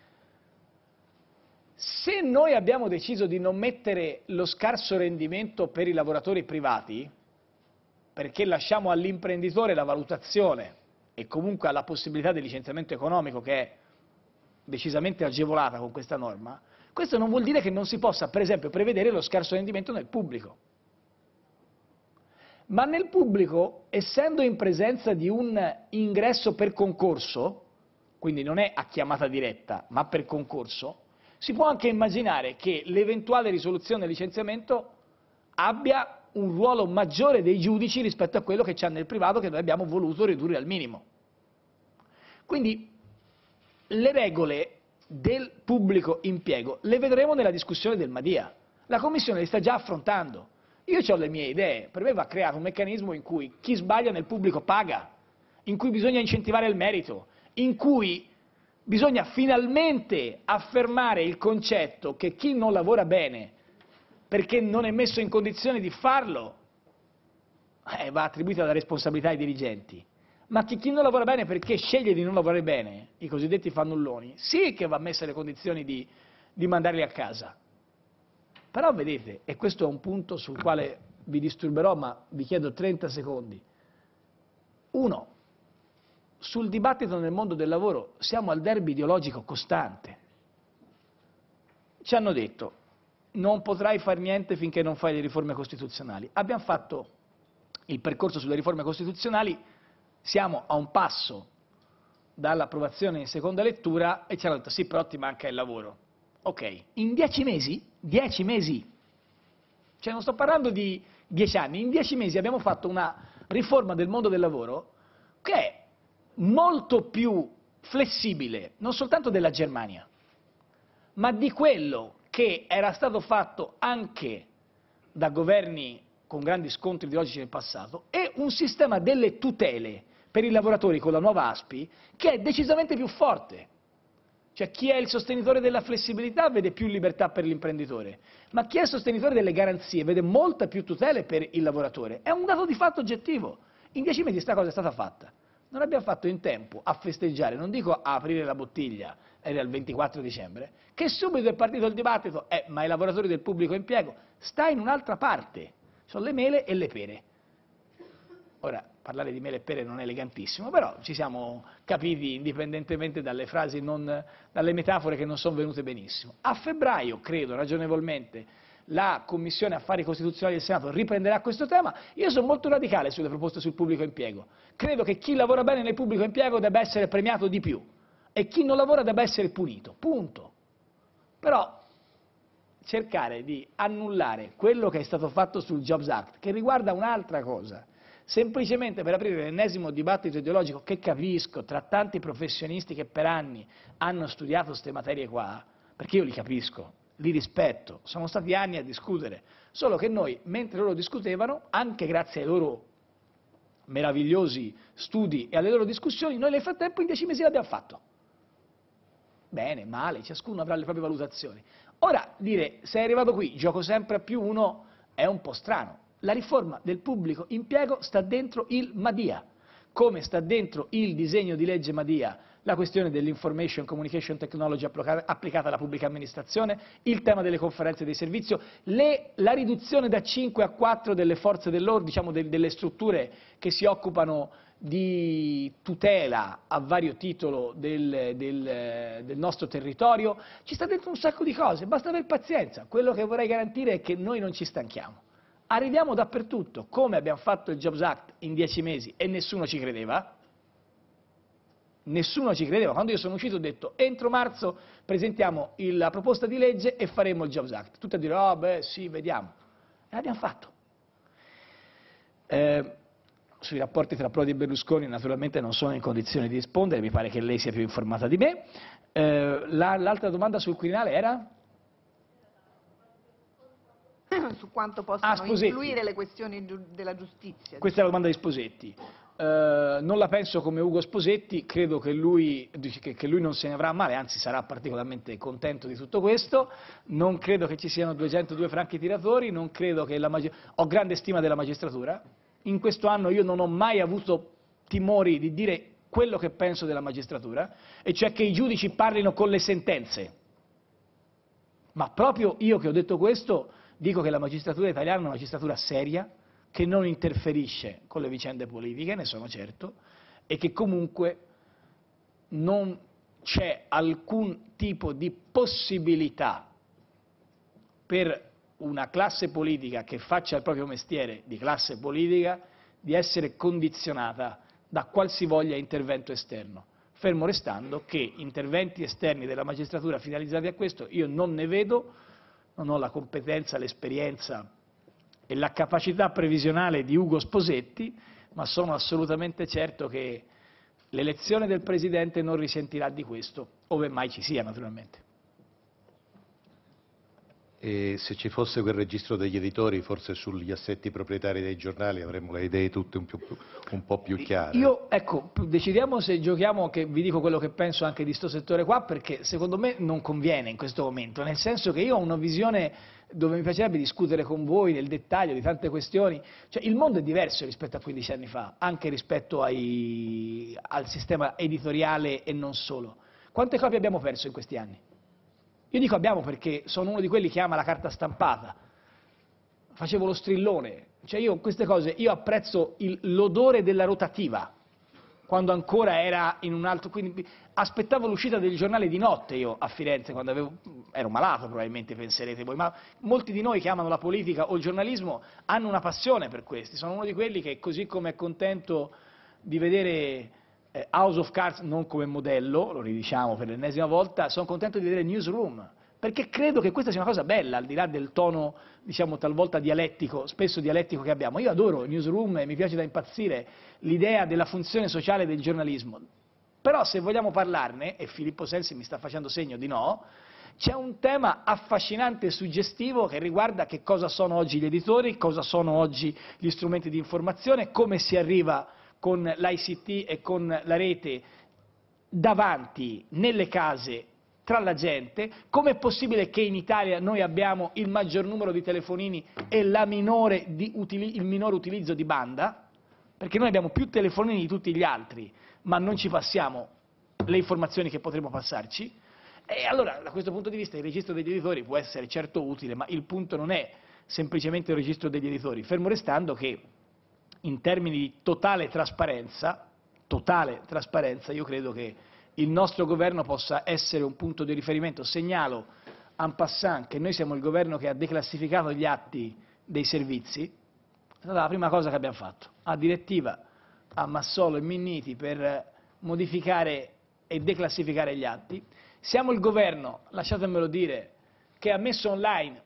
Se noi abbiamo deciso di non mettere lo scarso rendimento per i lavoratori privati, perché lasciamo all'imprenditore la valutazione e comunque alla possibilità di licenziamento economico che è decisamente agevolata con questa norma, questo non vuol dire che non si possa, per esempio, prevedere lo scarso rendimento nel pubblico. Ma nel pubblico, essendo in presenza di un ingresso per concorso, quindi non è a chiamata diretta, ma per concorso, si può anche immaginare che l'eventuale risoluzione del licenziamento abbia un ruolo maggiore dei giudici rispetto a quello che c'è nel privato, che noi abbiamo voluto ridurre al minimo. Quindi le regole del pubblico impiego le vedremo nella discussione del Madia. La Commissione le sta già affrontando. Io ho le mie idee, per me va creato un meccanismo in cui chi sbaglia nel pubblico paga, in cui bisogna incentivare il merito, in cui bisogna finalmente affermare il concetto che chi non lavora bene perché non è messo in condizione di farlo eh, va attribuita la responsabilità ai dirigenti, ma che chi non lavora bene perché sceglie di non lavorare bene, i cosiddetti fannulloni, sì che va messa nelle condizioni di, di mandarli a casa. Però vedete, e questo è un punto sul quale vi disturberò, ma vi chiedo trenta secondi. Uno, sul dibattito nel mondo del lavoro siamo al derby ideologico costante. Ci hanno detto, non potrai fare niente finché non fai le riforme costituzionali. Abbiamo fatto il percorso sulle riforme costituzionali, siamo a un passo dall'approvazione in seconda lettura e ci hanno detto sì, però ti manca il lavoro. Ok, in dieci mesi, dieci mesi, cioè non sto parlando di dieci anni, in dieci mesi abbiamo fatto una riforma del mondo del lavoro che è molto più flessibile, non soltanto della Germania, ma di quello che era stato fatto anche da governi con grandi scontri ideologici nel passato, e un sistema delle tutele per i lavoratori con la nuova A S P I che è decisamente più forte. Cioè chi è il sostenitore della flessibilità vede più libertà per l'imprenditore, ma chi è il sostenitore delle garanzie vede molta più tutele per il lavoratore. È un dato di fatto oggettivo. In dieci mesi questa cosa è stata fatta. Non abbiamo fatto in tempo a festeggiare, non dico a aprire la bottiglia, era il ventiquattro dicembre, che subito è partito il dibattito, eh, ma i lavoratori del pubblico impiego sta in un'altra parte, sono le mele e le pere. Ora, parlare di mele e pere non è elegantissimo, però ci siamo capiti indipendentemente dalle frasi, non, dalle metafore che non sono venute benissimo. A febbraio, credo ragionevolmente, la Commissione Affari Costituzionali del Senato riprenderà questo tema. Io sono molto radicale sulle proposte sul pubblico impiego. Credo che chi lavora bene nel pubblico impiego debba essere premiato di più e chi non lavora debba essere punito, punto. Però cercare di annullare quello che è stato fatto sul Jobs Act, che riguarda un'altra cosa, semplicemente per aprire l'ennesimo dibattito ideologico che capisco tra tanti professionisti che per anni hanno studiato queste materie qua, perché io li capisco, li rispetto, sono stati anni a discutere, solo che noi, mentre loro discutevano, anche grazie ai loro meravigliosi studi e alle loro discussioni, noi nel frattempo in dieci mesi l'abbiamo fatto. Bene, male, ciascuno avrà le proprie valutazioni. Ora, dire, sei arrivato qui, gioco sempre a più uno, è un po' strano. La riforma del pubblico impiego sta dentro il Madia, come sta dentro il disegno di legge Madia la questione dell'information communication technology applicata alla pubblica amministrazione, il tema delle conferenze di servizio, le, la riduzione da cinque a quattro delle forze dell'ordine, diciamo de, delle strutture che si occupano di tutela a vario titolo del, del, del nostro territorio. Ci sta dentro un sacco di cose, basta aver pazienza. Quello che vorrei garantire è che noi non ci stanchiamo. Arriviamo dappertutto, come abbiamo fatto il Jobs Act in dieci mesi e nessuno ci credeva. Nessuno ci credeva. Quando io sono uscito ho detto entro marzo presentiamo il, la proposta di legge e faremo il Jobs Act. Tutti a dire oh beh sì, vediamo. E l'abbiamo fatto. Eh, sui rapporti tra Prodi e Berlusconi naturalmente non sono in condizione di rispondere, mi pare che lei sia più informata di me. Eh, la, l'altra domanda sul Quirinale era? Su quanto possono ah, influire le questioni giu- della giustizia. Questa è la domanda di Sposetti. eh, non la penso come Ugo Sposetti, credo che lui, che, che lui non se ne avrà male, anzi sarà particolarmente contento di tutto questo, non credo che ci siano duecentodue franchi tiratori, non credo che la ho grande stima della magistratura, in questo anno io non ho mai avuto timori di dire quello che penso della magistratura, e cioè che i giudici parlino con le sentenze. Ma proprio io che ho detto questo, dico che la magistratura italiana è una magistratura seria, che non interferisce con le vicende politiche, ne sono certo, e che comunque non c'è alcun tipo di possibilità per una classe politica che faccia il proprio mestiere di classe politica di essere condizionata da qualsivoglia intervento esterno. Fermo restando che interventi esterni della magistratura finalizzati a questo io non ne vedo, non ho la competenza, l'esperienza e la capacità previsionale di Ugo Sposetti, ma sono assolutamente certo che l'elezione del Presidente non risentirà di questo, ove mai ci sia naturalmente. E se ci fosse quel registro degli editori, forse sugli assetti proprietari dei giornali avremmo le idee tutte un, più, un po' più chiare. Io, ecco, decidiamo se giochiamo, che vi dico quello che penso anche di sto settore qua, perché secondo me non conviene in questo momento, nel senso che io ho una visione dove mi piacerebbe discutere con voi nel dettaglio di tante questioni. Cioè, il mondo è diverso rispetto a quindici anni fa, anche rispetto ai, al sistema editoriale e non solo. Quante copie abbiamo perso in questi anni? Io dico abbiamo perché sono uno di quelli che ama la carta stampata, facevo lo strillone, cioè io queste cose, io apprezzo l'odore della rotativa, quando ancora era in un altro, quindi aspettavo l'uscita del giornale di notte io a Firenze, quando avevo, ero malato probabilmente, penserete voi, ma molti di noi che amano la politica o il giornalismo hanno una passione per questi, sono uno di quelli che così come è contento di vedere House of Cards non come modello, lo ridiciamo per l'ennesima volta, sono contento di vedere Newsroom, perché credo che questa sia una cosa bella, al di là del tono, diciamo, talvolta dialettico, spesso dialettico che abbiamo. Io adoro Newsroom e mi piace da impazzire l'idea della funzione sociale del giornalismo, però se vogliamo parlarne, e Filippo Sensi mi sta facendo segno di no, c'è un tema affascinante e suggestivo che riguarda che cosa sono oggi gli editori, cosa sono oggi gli strumenti di informazione, come si arriva con l'I C T e con la rete davanti, nelle case, tra la gente, come è possibile che in Italia noi abbiamo il maggior numero di telefonini e la minore di il minore utilizzo di banda, perché noi abbiamo più telefonini di tutti gli altri, ma non ci passiamo le informazioni che potremmo passarci, e allora da questo punto di vista il registro degli editori può essere certo utile, ma il punto non è semplicemente il registro degli editori, fermo restando che in termini di totale trasparenza, totale trasparenza, io credo che il nostro governo possa essere un punto di riferimento. Segnalo en passant che noi siamo il governo che ha declassificato gli atti dei servizi, è stata la prima cosa che abbiamo fatto, a direttiva a Massolo e Minniti per modificare e declassificare gli atti. Siamo il governo, lasciatemelo dire, che ha messo online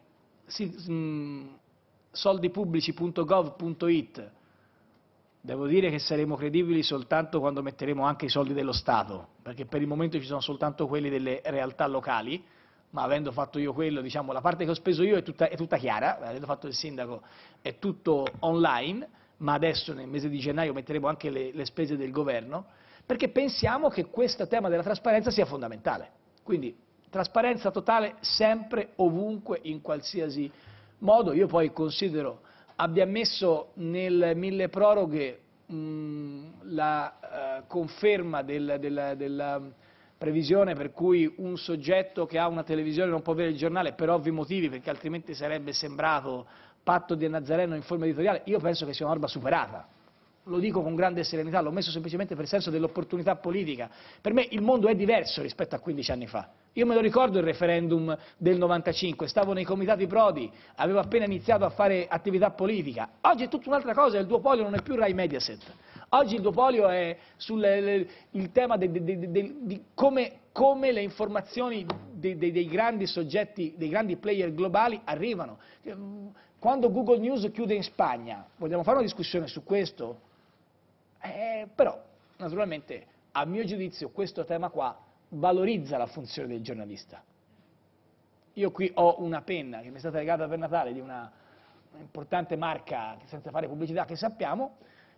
soldipubblici punto gov punto it. Devo dire che saremo credibili soltanto quando metteremo anche i soldi dello Stato, perché per il momento ci sono soltanto quelli delle realtà locali, ma avendo fatto io quello, diciamo, la parte che ho speso io è tutta, è tutta chiara, avendo fatto il sindaco è tutto online, ma adesso nel mese di gennaio metteremo anche le, le spese del governo, perché pensiamo che questo tema della trasparenza sia fondamentale. Quindi trasparenza totale sempre, ovunque, in qualsiasi modo. Io poi considero abbia messo nel mille proroghe mh, la uh, conferma del, del, della previsione per cui un soggetto che ha una televisione non può avere il giornale per ovvi motivi, perché altrimenti sarebbe sembrato patto di Nazareno in forma editoriale. Io penso che sia una norma superata, lo dico con grande serenità, l'ho messo semplicemente per senso dell'opportunità politica. Per me il mondo è diverso rispetto a quindici anni fa. Io me lo ricordo il referendum del novantacinque, stavo nei comitati Prodi, avevo appena iniziato a fare attività politica. Oggi è tutta un'altra cosa, il duopolio non è più Rai Mediaset. Oggi il duopolio è sul le, il tema de, de, de, de, di come, come le informazioni de, de, dei grandi soggetti, dei grandi player globali arrivano. Quando Google News chiude in Spagna, vogliamo fare una discussione su questo? Eh, però, naturalmente, a mio giudizio, questo tema qua valorizza la funzione del giornalista. Io qui ho una penna che mi è stata regalata per Natale di una importante marca, senza fare pubblicità, che sappiamo,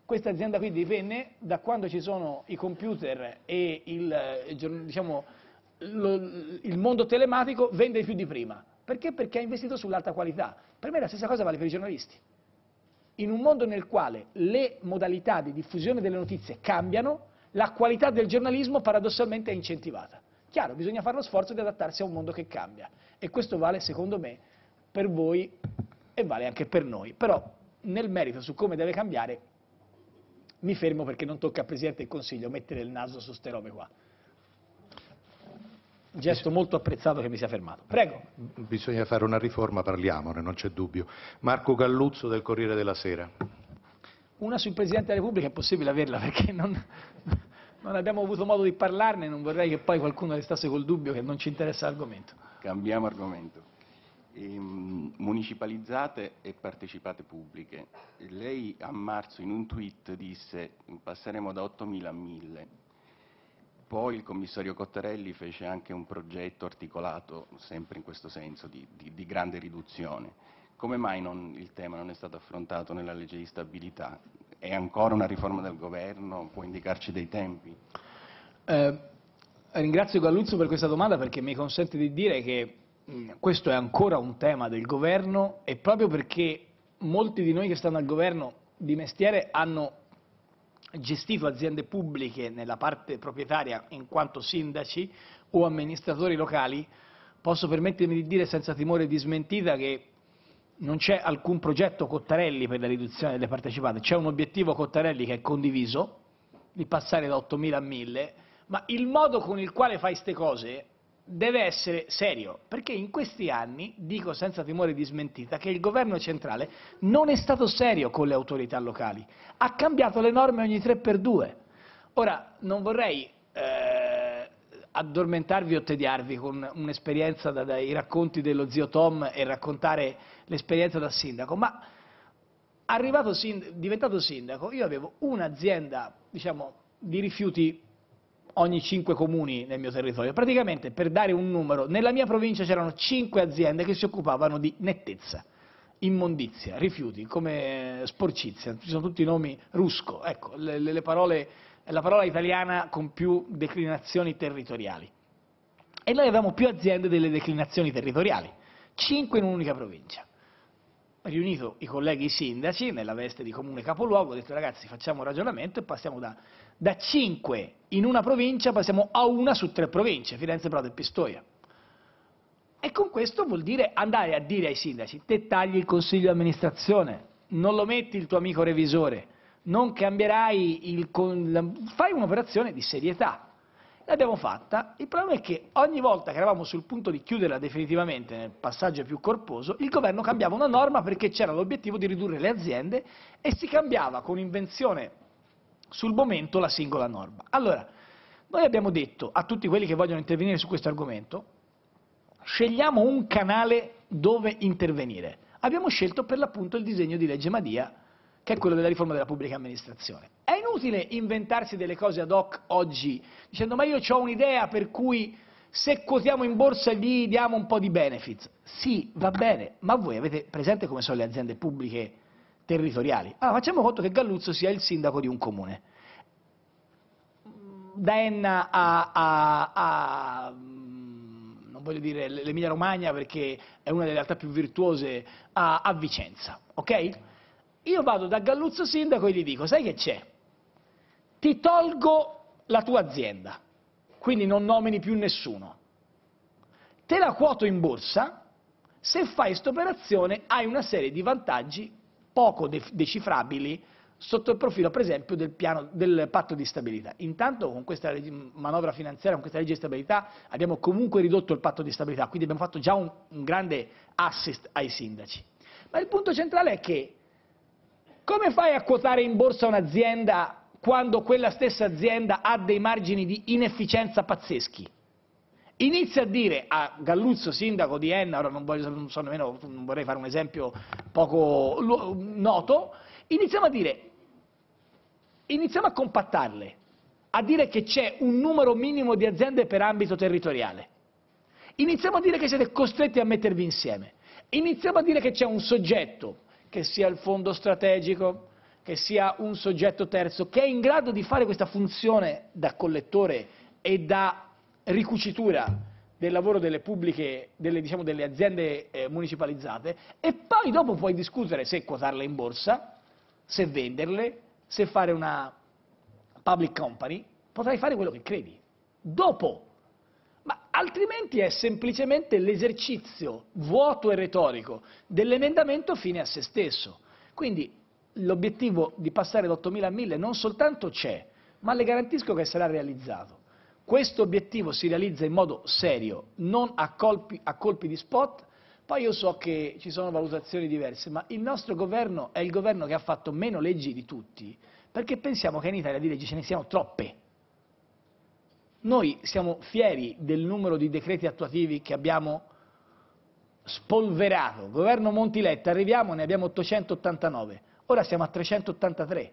Questa azienda qui divenne, da quando ci sono i computer e il, diciamo, lo, il mondo telematico, vende più di prima. Perché? Perché ha investito sull'alta qualità. Per me la stessa cosa vale per i giornalisti. In un mondo nel quale le modalità di diffusione delle notizie cambiano, la qualità del giornalismo paradossalmente è incentivata. Chiaro, bisogna fare lo sforzo di adattarsi a un mondo che cambia. E questo vale, secondo me, per voi e vale anche per noi. Però, nel merito su come deve cambiare, mi fermo perché non tocca al Presidente del Consiglio mettere il naso su ste robe qua. Gesto molto apprezzato che mi sia fermato. Prego. Bisogna fare una riforma, parliamone, non c'è dubbio. Marco Galluzzo del Corriere della Sera. Una sul Presidente della Repubblica è possibile averla perché non, non abbiamo avuto modo di parlarne, non vorrei che poi qualcuno restasse col dubbio che non ci interessa l'argomento. Cambiamo argomento. Ehm, municipalizzate e partecipate pubbliche. Lei a marzo in un tweet disse passeremo da ottomila a mille. Poi il commissario Cottarelli fece anche un progetto articolato, sempre in questo senso, di, di, di grande riduzione. Come mai non, il tema non è stato affrontato nella legge di stabilità? È ancora una riforma del governo? Può indicarci dei tempi? Eh, ringrazio Galluzzo per questa domanda perché mi consente di dire che mh, questo è ancora un tema del governo e proprio perché molti di noi che stanno al governo di mestiere hanno gestito aziende pubbliche nella parte proprietaria in quanto sindaci o amministratori locali, posso permettermi di dire senza timore di smentita che non c'è alcun progetto Cottarelli per la riduzione delle partecipate, c'è un obiettivo Cottarelli che è condiviso, di passare da ottomila a mille, ma il modo con il quale fai queste cose deve essere serio, perché in questi anni, dico senza timore di smentita, che il governo centrale non è stato serio con le autorità locali, ha cambiato le norme ogni tre per due. Ora, non vorrei eh, addormentarvi o tediarvi con un'esperienza da, dai racconti dello zio Tom e raccontare l'esperienza da sindaco, ma arrivato sind- diventato sindaco io avevo un'azienda, diciamo, di rifiuti ogni cinque comuni nel mio territorio. Praticamente, per dare un numero, nella mia provincia c'erano cinque aziende che si occupavano di nettezza, immondizia, rifiuti, come sporcizia, ci sono tutti i nomi rusco, ecco, le, le parole, la parola italiana con più declinazioni territoriali. E noi avevamo più aziende delle declinazioni territoriali, cinque in un'unica provincia. Riunito i colleghi sindaci nella veste di comune capoluogo, ho detto ragazzi facciamo un ragionamento e passiamo da, da cinque in una provincia, passiamo a una su tre province, Firenze, Prato e Pistoia. E con questo vuol dire andare a dire ai sindaci, te tagli il consiglio di amministrazione, non lo metti il tuo amico revisore, non cambierai, il, fai un'operazione di serietà. L'abbiamo fatta, il problema è che ogni volta che eravamo sul punto di chiuderla definitivamente nel passaggio più corposo, il governo cambiava una norma perché c'era l'obiettivo di ridurre le aziende e si cambiava con invenzione sul momento la singola norma. Allora, noi abbiamo detto a tutti quelli che vogliono intervenire su questo argomento, scegliamo un canale dove intervenire. Abbiamo scelto per l'appunto il disegno di legge Madia, che è quello della riforma della pubblica amministrazione. È inutile inventarsi delle cose ad hoc oggi, dicendo ma io ho un'idea per cui se quotiamo in borsa gli diamo un po' di benefits. Sì, va bene, ma voi avete presente come sono le aziende pubbliche territoriali? Allora, facciamo conto che Galluzzo sia il sindaco di un comune. Da Enna a, a, a non voglio dire l'Emilia Romagna perché è una delle realtà più virtuose, a, a Vicenza, ok? Io vado da Galluzzo sindaco e gli dico, sai che c'è? Ti tolgo la tua azienda, quindi non nomini più nessuno. Te la quoto in borsa, se fai questa operazione hai una serie di vantaggi poco de- decifrabili sotto il profilo, per esempio, del, piano, del patto di stabilità. Intanto con questa manovra finanziaria, con questa legge di stabilità, abbiamo comunque ridotto il patto di stabilità, quindi abbiamo fatto già un, un grande assist ai sindaci. Ma il punto centrale è che come fai a quotare in borsa un'azienda quando quella stessa azienda ha dei margini di inefficienza pazzeschi? Inizia a dire a Galluzzo, sindaco di Enna, ora non, voglio, non, so nemmeno, non vorrei fare un esempio poco noto, iniziamo a dire, iniziamo a compattarle, a dire che c'è un numero minimo di aziende per ambito territoriale. Iniziamo a dire che siete costretti a mettervi insieme. Iniziamo a dire che c'è un soggetto, che sia il fondo strategico, che sia un soggetto terzo, che è in grado di fare questa funzione da collettore e da ricucitura del lavoro delle pubbliche, delle, diciamo, delle aziende eh, municipalizzate, e poi dopo puoi discutere se quotarle in borsa, se venderle, se fare una public company, potrai fare quello che credi. Dopo. Ma altrimenti è semplicemente l'esercizio vuoto e retorico dell'emendamento fine a se stesso. Quindi l'obiettivo di passare da ottomila a mille non soltanto c'è, ma le garantisco che sarà realizzato. Questo obiettivo si realizza in modo serio, non a colpi, a colpi di spot. Poi io so che ci sono valutazioni diverse, ma il nostro governo è il governo che ha fatto meno leggi di tutti, perché pensiamo che in Italia di leggi ce ne siano troppe. Noi siamo fieri del numero di decreti attuativi che abbiamo spolverato. Governo Monti-Letta, arriviamo, ne abbiamo ottocentottantanove, ora siamo a trecentottantatré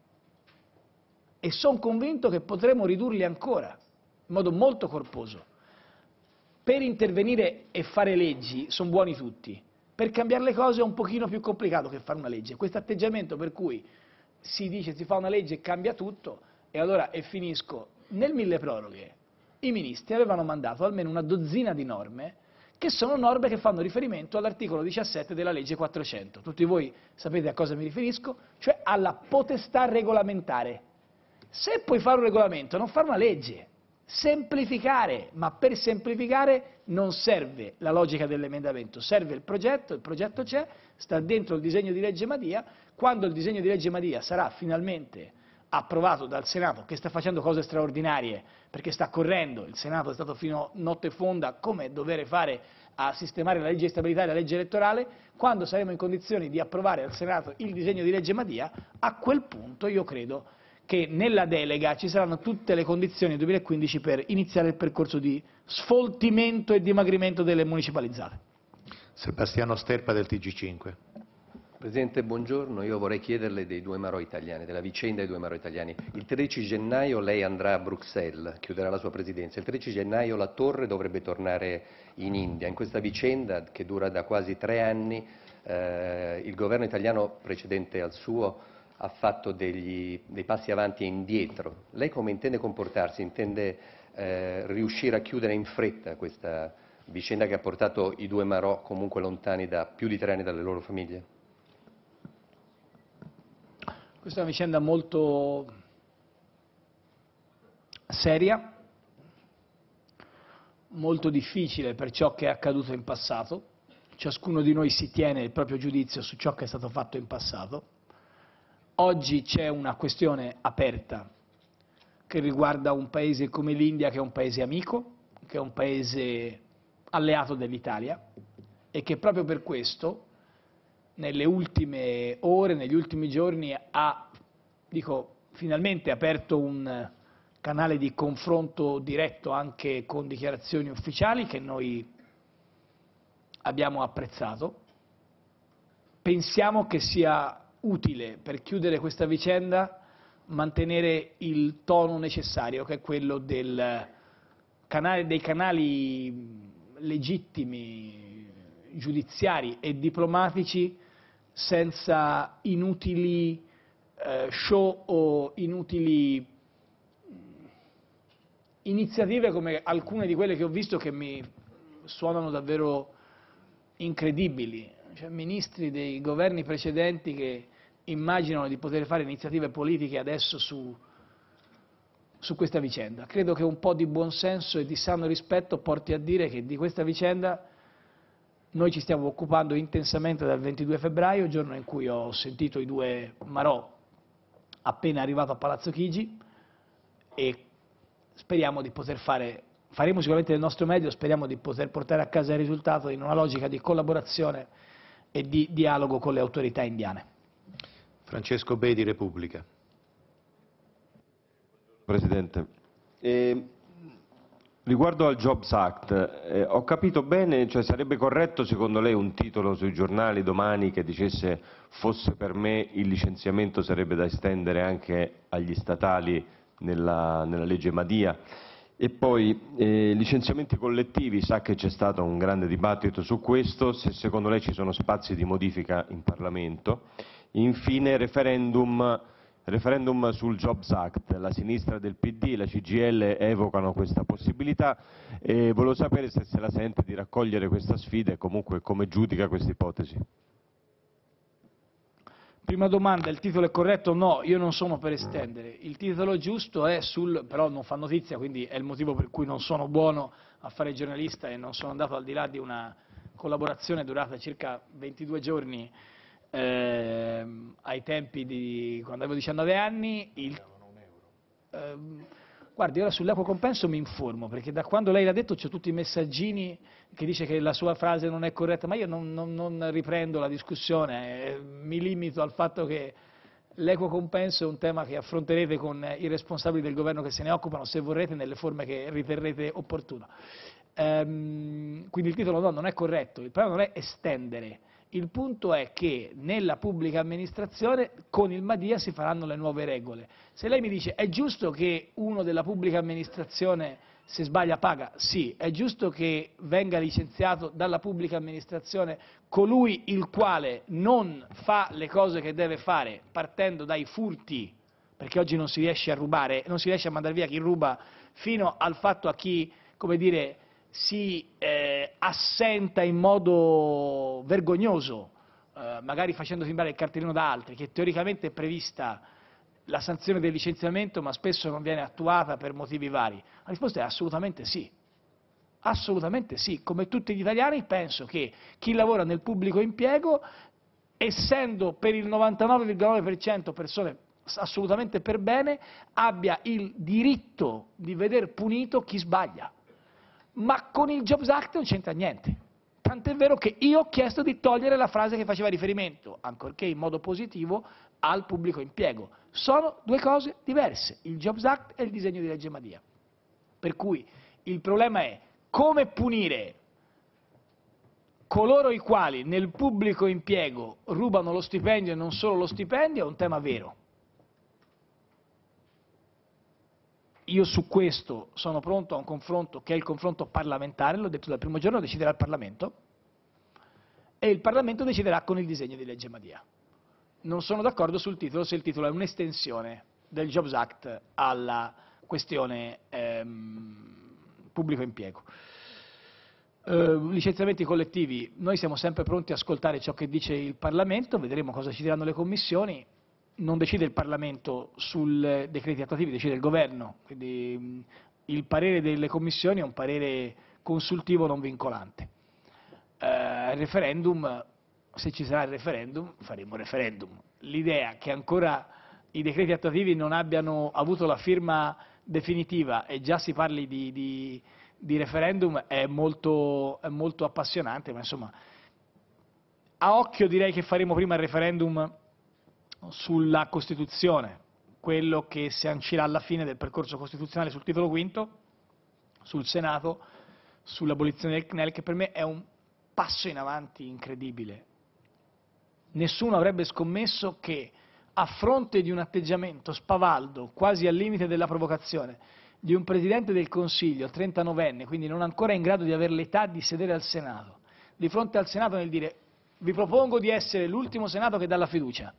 e sono convinto che potremo ridurli ancora in modo molto corposo. Per intervenire e fare leggi sono buoni tutti, per cambiare le cose è un pochino più complicato che fare una legge. Questo atteggiamento per cui si dice si fa una legge e cambia tutto, e allora, e finisco, nel milleproroghe i ministri avevano mandato almeno una dozzina di norme che sono norme che fanno riferimento all'articolo diciassette della legge quattrocento. Tutti voi sapete a cosa mi riferisco, cioè alla potestà regolamentare. Se puoi fare un regolamento, non fare una legge, semplificare, ma per semplificare non serve la logica dell'emendamento, serve il progetto, il progetto c'è, sta dentro il disegno di legge Madia. Quando il disegno di legge Madia sarà finalmente approvato dal Senato, che sta facendo cose straordinarie, perché sta correndo, il Senato è stato fino a notte fonda, come dovere fare, a sistemare la legge di stabilità e la legge elettorale, quando saremo in condizioni di approvare al Senato il disegno di legge Madia, a quel punto io credo che nella delega ci saranno tutte le condizioni nel duemilaquindici per iniziare il percorso di sfoltimento e dimagrimento delle municipalizzate. Sebastiano Sterpa del T G cinque. Presidente, buongiorno. Io vorrei chiederle dei due marò italiani, della vicenda dei due marò italiani. Il tredici gennaio lei andrà a Bruxelles, chiuderà la sua presidenza. Il tredici gennaio la Torre dovrebbe tornare in India. In questa vicenda, che dura da quasi tre anni, eh, il governo italiano precedente al suo ha fatto degli, dei passi avanti e indietro. Lei come intende comportarsi? Intende eh, riuscire a chiudere in fretta questa vicenda che ha portato i due marò comunque lontani da più di tre anni dalle loro famiglie? Questa è una vicenda molto seria, molto difficile per ciò che è accaduto in passato. Ciascuno di noi si tiene il proprio giudizio su ciò che è stato fatto in passato. Oggi c'è una questione aperta che riguarda un paese come l'India, che è un paese amico, che è un paese alleato dell'Italia e che proprio per questo nelle ultime ore, negli ultimi giorni ha, dico, finalmente aperto un canale di confronto diretto anche con dichiarazioni ufficiali che noi abbiamo apprezzato. Pensiamo che sia utile per chiudere questa vicenda mantenere il tono necessario, che è quello del canale, dei canali legittimi, giudiziari e diplomatici, senza inutili eh, show o inutili iniziative come alcune di quelle che ho visto, che mi suonano davvero incredibili. Cioè, ministri dei governi precedenti che immaginano di poter fare iniziative politiche adesso su, su questa vicenda. Credo che un po' di buonsenso e di sano rispetto porti a dire che di questa vicenda noi ci stiamo occupando intensamente dal ventidue febbraio, giorno in cui ho sentito i due marò appena arrivato a Palazzo Chigi, e speriamo di poter fare, faremo sicuramente il nostro meglio, speriamo di poter portare a casa il risultato in una logica di collaborazione e di dialogo con le autorità indiane. Francesco Bei di Repubblica. Presidente, eh, riguardo al Jobs Act, eh, ho capito bene, cioè sarebbe corretto secondo lei un titolo sui giornali domani che dicesse fosse per me il licenziamento sarebbe da estendere anche agli statali nella, nella legge Madia? E poi eh, licenziamenti collettivi, sa che c'è stato un grande dibattito su questo, se secondo lei ci sono spazi di modifica in Parlamento. infine referendum, referendum sul Jobs Act. La sinistra del P D e la C G I L evocano questa possibilità e volevo sapere se se la sente di raccogliere questa sfida e comunque come giudica questa ipotesi. Prima domanda, il titolo è corretto? No, io non sono per estendere. Il titolo giusto è sul, però non fa notizia, quindi è il motivo per cui non sono buono a fare giornalista e non sono andato al di là di una collaborazione durata circa ventidue giorni eh, ai tempi di quando avevo diciannove anni. Il, eh, guardi, ora sull'equo compenso mi informo, perché da quando lei l'ha detto c'ho tutti i messaggini che dice che la sua frase non è corretta, ma io non, non, non riprendo la discussione, eh, mi limito al fatto che l'equo compenso è un tema che affronterete con i responsabili del governo che se ne occupano, se vorrete, nelle forme che riterrete opportuno. Ehm, quindi il titolo no, non è corretto, il problema non è estendere, il punto è che nella pubblica amministrazione con il Madia si faranno le nuove regole. Se lei mi dice è giusto che uno della pubblica amministrazione se sbaglia paga, sì, è giusto che venga licenziato dalla pubblica amministrazione colui il quale non fa le cose che deve fare partendo dai furti, perché oggi non si riesce a rubare, non si riesce a mandare via chi ruba, fino al fatto a chi, come dire, si eh, assenta in modo vergognoso, eh, magari facendo sembrare il cartellino da altri, che teoricamente è prevista la sanzione del licenziamento ma spesso non viene attuata per motivi vari? La risposta è assolutamente sì, assolutamente sì. Come tutti gli italiani penso che chi lavora nel pubblico impiego, essendo per il novantanove virgola nove per cento persone assolutamente per bene, abbia il diritto di veder punito chi sbaglia. Ma con il Jobs Act non c'entra niente. Tant'è vero che io ho chiesto di togliere la frase che faceva riferimento, ancorché in modo positivo, al pubblico impiego. Sono due cose diverse, il Jobs Act e il disegno di legge Madia. Per cui il problema è come punire coloro i quali nel pubblico impiego rubano lo stipendio e non solo lo stipendio, è un tema vero. Io su questo sono pronto a un confronto che è il confronto parlamentare, l'ho detto dal primo giorno, deciderà il Parlamento e il Parlamento deciderà con il disegno di legge Madia. Non sono d'accordo sul titolo, se il titolo è un'estensione del Jobs Act alla questione ehm, pubblico impiego. Eh, licenziamenti collettivi, noi siamo sempre pronti a ascoltare ciò che dice il Parlamento, vedremo cosa ci diranno le commissioni. Non decide il Parlamento sul decreti attuativi, decide il Governo, quindi mh, il parere delle commissioni è un parere consultivo non vincolante. Eh, il referendum, se ci sarà il referendum, faremo il referendum. L'idea che ancora i decreti attuativi non abbiano avuto la firma definitiva e già si parli di, di, di referendum è molto, è molto appassionante, ma insomma, a occhio direi che faremo prima il referendum sulla Costituzione, quello che sancirà alla fine del percorso costituzionale sul titolo quinto, sul Senato, sull'abolizione del C N E L, che per me è un passo in avanti incredibile. Nessuno avrebbe scommesso che a fronte di un atteggiamento spavaldo, quasi al limite della provocazione, di un Presidente del Consiglio, trentanovenne, quindi non ancora in grado di avere l'età di sedere al Senato, di fronte al Senato nel dire vi propongo di essere l'ultimo Senato che dà la fiducia,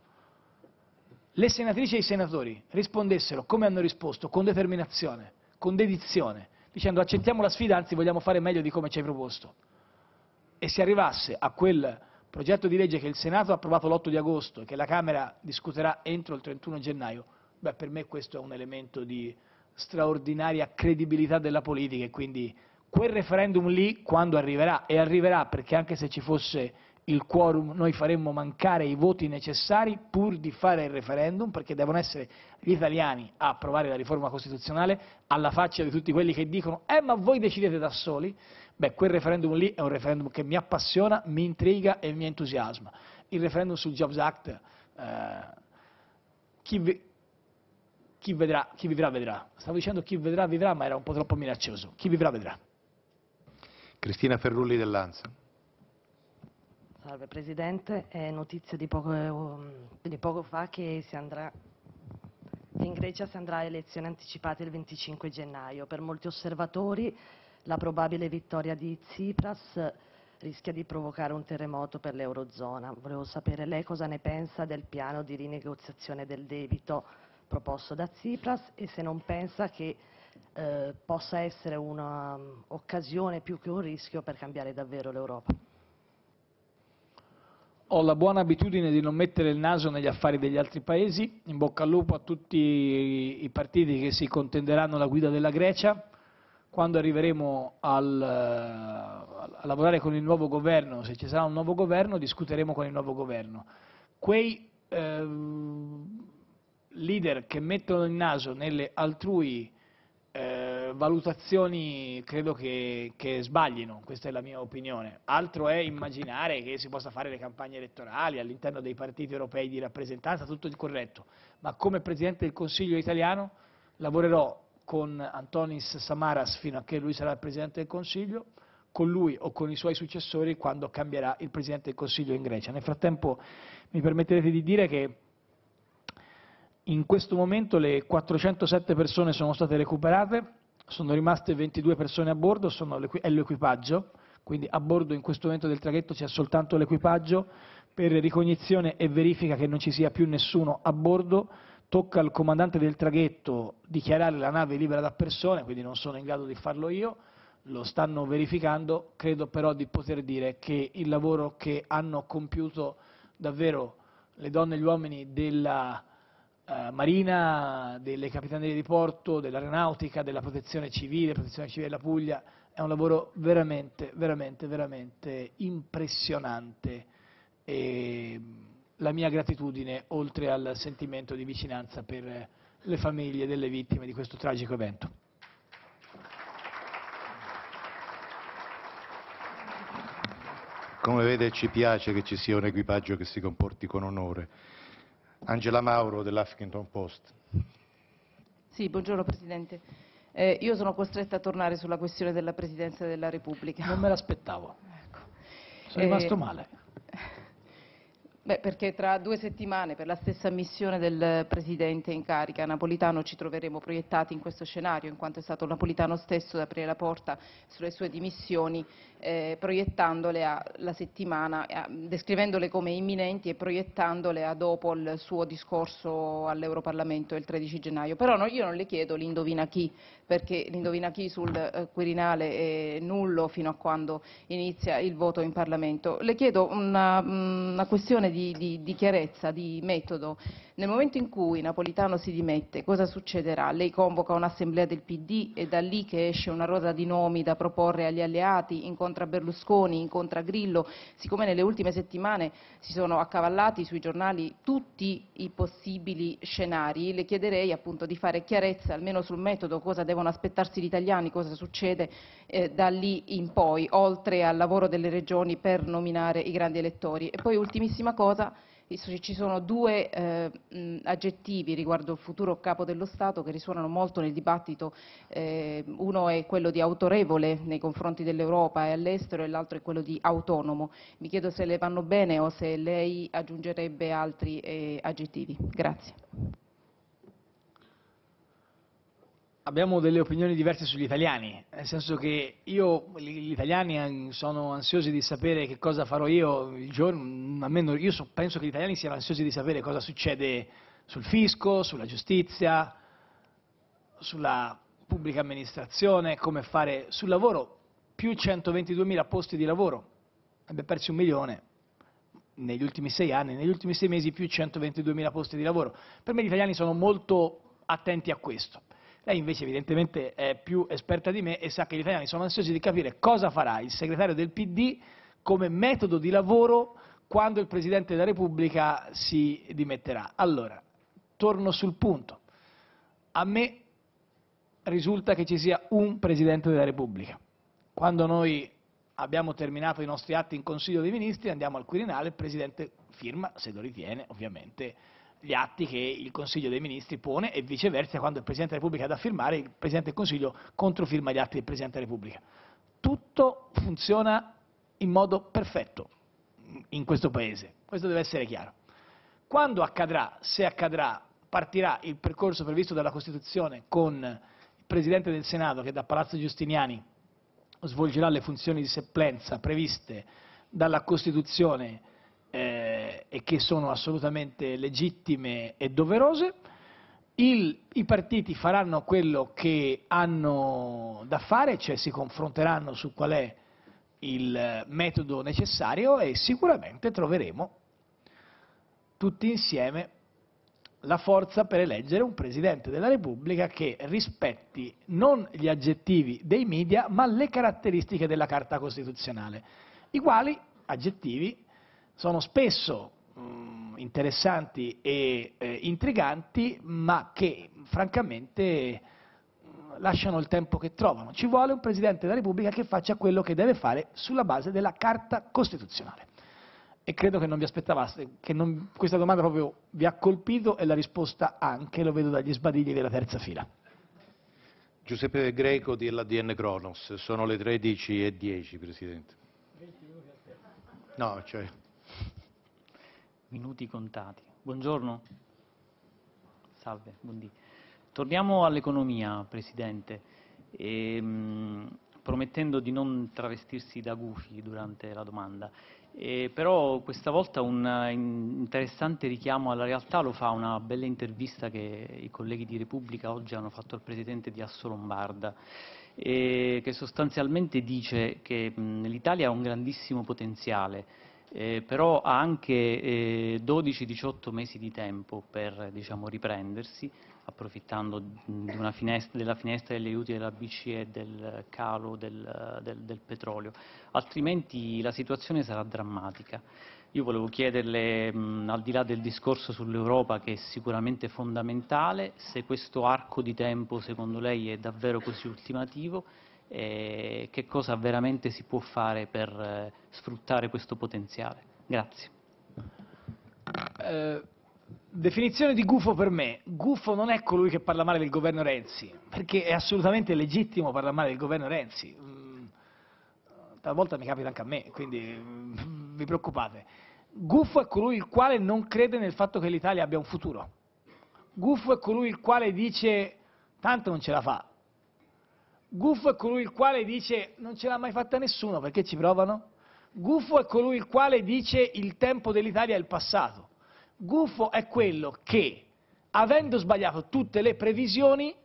le senatrici e i senatori rispondessero come hanno risposto, con determinazione, con dedizione, dicendo accettiamo la sfida, anzi vogliamo fare meglio di come ci hai proposto, e si arrivasse a quel progetto di legge che il Senato ha approvato l'otto di agosto e che la Camera discuterà entro il trentuno gennaio, beh, per me questo è un elemento di straordinaria credibilità della politica e quindi quel referendum lì, quando arriverà, e arriverà perché anche se ci fosse il quorum noi faremmo mancare i voti necessari pur di fare il referendum, perché devono essere gli italiani a approvare la riforma costituzionale, alla faccia di tutti quelli che dicono eh ma voi decidete da soli, beh quel referendum lì è un referendum che mi appassiona, mi intriga e mi entusiasma. Il referendum sul Jobs Act, eh, chi, ve, chi, vedrà, chi vivrà vedrà, stavo dicendo chi vedrà vivrà ma era un po' troppo minaccioso, chi vivrà vedrà. Cristina Ferrulli dell'Ansa. Salve Presidente, è notizia di poco, di poco fa che si andrà, in Grecia si andrà a elezioni anticipate il venticinque gennaio. Per molti osservatori la probabile vittoria di Tsipras rischia di provocare un terremoto per l'Eurozona. Volevo sapere lei cosa ne pensa del piano di rinegoziazione del debito proposto da Tsipras e se non pensa che eh, possa essere un'occasione più che un rischio per cambiare davvero l'Europa. Ho la buona abitudine di non mettere il naso negli affari degli altri paesi. In bocca al lupo a tutti i partiti che si contenderanno la guida della Grecia. Quando arriveremo al, a lavorare con il nuovo governo, se ci sarà un nuovo governo, discuteremo con il nuovo governo. Quei eh, leader che mettono il naso nelle altrui eh, valutazioni credo che, che sbaglino, questa è la mia opinione. Altro è immaginare che si possa fare le campagne elettorali all'interno dei partiti europei di rappresentanza, tutto il corretto, ma come Presidente del Consiglio italiano lavorerò con Antonis Samaras fino a che lui sarà il Presidente del Consiglio, con lui o con i suoi successori quando cambierà il Presidente del Consiglio in Grecia. Nel frattempo mi permetterete di dire che in questo momento le quattrocentosette persone sono state recuperate, sono rimaste ventidue persone a bordo, sono è l'equipaggio, quindi a bordo in questo momento del traghetto c'è soltanto l'equipaggio, per ricognizione e verifica che non ci sia più nessuno a bordo. Tocca al comandante del traghetto dichiarare la nave libera da persone, quindi non sono in grado di farlo io, lo stanno verificando, credo però di poter dire che il lavoro che hanno compiuto davvero le donne e gli uomini della eh, Marina, delle Capitanerie di Porto, dell'Aeronautica, della Protezione Civile, Protezione Civile della Puglia, è un lavoro veramente, veramente, veramente impressionante. E la mia gratitudine, oltre al sentimento di vicinanza per le famiglie delle vittime di questo tragico evento. Come vede ci piace che ci sia un equipaggio che si comporti con onore. Angela Mauro dell'Huffington Post. Sì, buongiorno Presidente. Eh, io sono costretta a tornare sulla questione della Presidenza della Repubblica. Non me l'aspettavo. Ecco. Sono rimasto Eh, male. Beh, perché tra due settimane, per la stessa missione del Presidente in carica Napolitano, ci troveremo proiettati in questo scenario, in quanto è stato Napolitano stesso ad aprire la porta sulle sue dimissioni, eh, proiettandole a, la settimana, a, descrivendole come imminenti e proiettandole a dopo il suo discorso all'Europarlamento il tredici gennaio. Però no, io non le chiedo l'indovina chi, perché l'indovina chi sul eh, Quirinale è nullo fino a quando inizia il voto in Parlamento. Le chiedo una, una questione Di, di, di chiarezza, di metodo. Nel momento in cui Napolitano si dimette, cosa succederà? Lei convoca un'assemblea del P D e da lì che esce una rosa di nomi da proporre agli alleati, incontra Berlusconi, incontra Grillo. Siccome nelle ultime settimane si sono accavallati sui giornali tutti i possibili scenari, le chiederei appunto di fare chiarezza almeno sul metodo, cosa devono aspettarsi gli italiani, cosa succede eh, da lì in poi, oltre al lavoro delle regioni per nominare i grandi elettori. E poi ultimissima cosa, ci sono due eh, mh, aggettivi riguardo il futuro capo dello Stato che risuonano molto nel dibattito, eh, uno è quello di autorevole nei confronti dell'Europa e all'estero e l'altro è quello di autonomo. Mi chiedo se le vanno bene o se lei aggiungerebbe altri eh, aggettivi. Grazie. Abbiamo delle opinioni diverse sugli italiani, nel senso che io, gli italiani sono ansiosi di sapere che cosa farò io il giorno, almeno io so, penso che gli italiani siano ansiosi di sapere cosa succede sul fisco, sulla giustizia, sulla pubblica amministrazione, come fare sul lavoro, più centoventiduemila posti di lavoro, abbiamo perso un milione negli ultimi sei anni, negli ultimi sei mesi più centoventiduemila posti di lavoro. Per me gli italiani sono molto attenti a questo. Lei invece evidentemente è più esperta di me e sa che gli italiani sono ansiosi di capire cosa farà il segretario del P D come metodo di lavoro quando il Presidente della Repubblica si dimetterà. Allora, torno sul punto. A me risulta che ci sia un Presidente della Repubblica. Quando noi abbiamo terminato i nostri atti in Consiglio dei Ministri, andiamo al Quirinale, il Presidente firma, se lo ritiene, ovviamente, gli atti che il Consiglio dei Ministri pone e viceversa, quando il Presidente della Repubblica ha da firmare, il Presidente del Consiglio controfirma gli atti del Presidente della Repubblica. Tutto funziona in modo perfetto in questo Paese, questo deve essere chiaro. Quando accadrà, se accadrà, partirà il percorso previsto dalla Costituzione con il Presidente del Senato che da Palazzo Giustiniani svolgerà le funzioni di supplenza previste dalla Costituzione eh, e che sono assolutamente legittime e doverose. Il, I partiti faranno quello che hanno da fare, cioè si confronteranno su qual è il metodo necessario e sicuramente troveremo tutti insieme la forza per eleggere un Presidente della Repubblica che rispetti non gli aggettivi dei media, ma le caratteristiche della Carta Costituzionale, i quali aggettivi sono spesso mh, interessanti e eh, intriganti, ma che francamente mh, lasciano il tempo che trovano. Ci vuole un Presidente della Repubblica che faccia quello che deve fare sulla base della Carta Costituzionale. E credo che non vi aspettavaste, che non, questa domanda proprio vi ha colpito e la risposta anche, lo vedo dagli sbadigli della terza fila. Giuseppe Greco dell'A D N Cronos, sono le tredici e dieci, Presidente. No, cioè... Minuti contati. Buongiorno. Salve, buondì. Torniamo all'economia, Presidente, e, mh, promettendo di non travestirsi da gufi durante la domanda. Eh, però questa volta un interessante richiamo alla realtà lo fa una bella intervista che i colleghi di Repubblica oggi hanno fatto al Presidente di Assolombarda, eh, che sostanzialmente dice che l'Italia ha un grandissimo potenziale, eh, però ha anche eh, dodici diciotto mesi di tempo per, diciamo, riprendersi, approfittando di una finestra, della finestra degli aiuti della B C E e del calo del, del, del petrolio, altrimenti la situazione sarà drammatica. Io volevo chiederle, mh, al di là del discorso sull'Europa, che è sicuramente fondamentale, se questo arco di tempo secondo lei è davvero così ultimativo e che cosa veramente si può fare per eh, sfruttare questo potenziale. Grazie. Eh... Definizione di gufo per me. Gufo non è colui che parla male del governo Renzi, perché è assolutamente legittimo parlare male del governo Renzi. Mm, talvolta mi capita anche a me, quindi mm, vi preoccupate. Gufo è colui il quale non crede nel fatto che l'Italia abbia un futuro. Gufo è colui il quale dice tanto non ce la fa. Gufo è colui il quale dice non ce l'ha mai fatta nessuno, perché ci provano. Gufo è colui il quale dice il tempo dell'Italia è il passato. Gufo è quello che, avendo sbagliato tutte le previsioni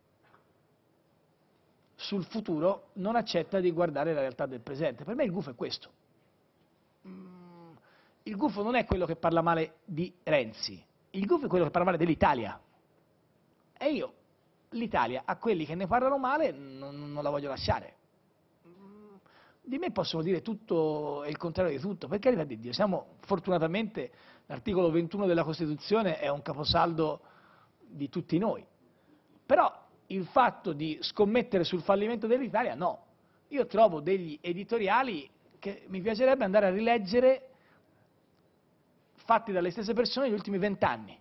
sul futuro, non accetta di guardare la realtà del presente. Per me il gufo è questo. Il gufo non è quello che parla male di Renzi, il gufo è quello che parla male dell'Italia. E io l'Italia, a quelli che ne parlano male, non, non la voglio lasciare. Di me possono dire tutto e il contrario di tutto, per carità di Dio, siamo fortunatamente, l'articolo ventuno della Costituzione è un caposaldo di tutti noi, però il fatto di scommettere sul fallimento dell'Italia no. Io trovo degli editoriali che mi piacerebbe andare a rileggere fatti dalle stesse persone negli ultimi vent'anni.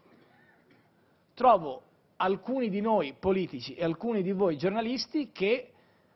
Trovo alcuni di noi politici e alcuni di voi giornalisti che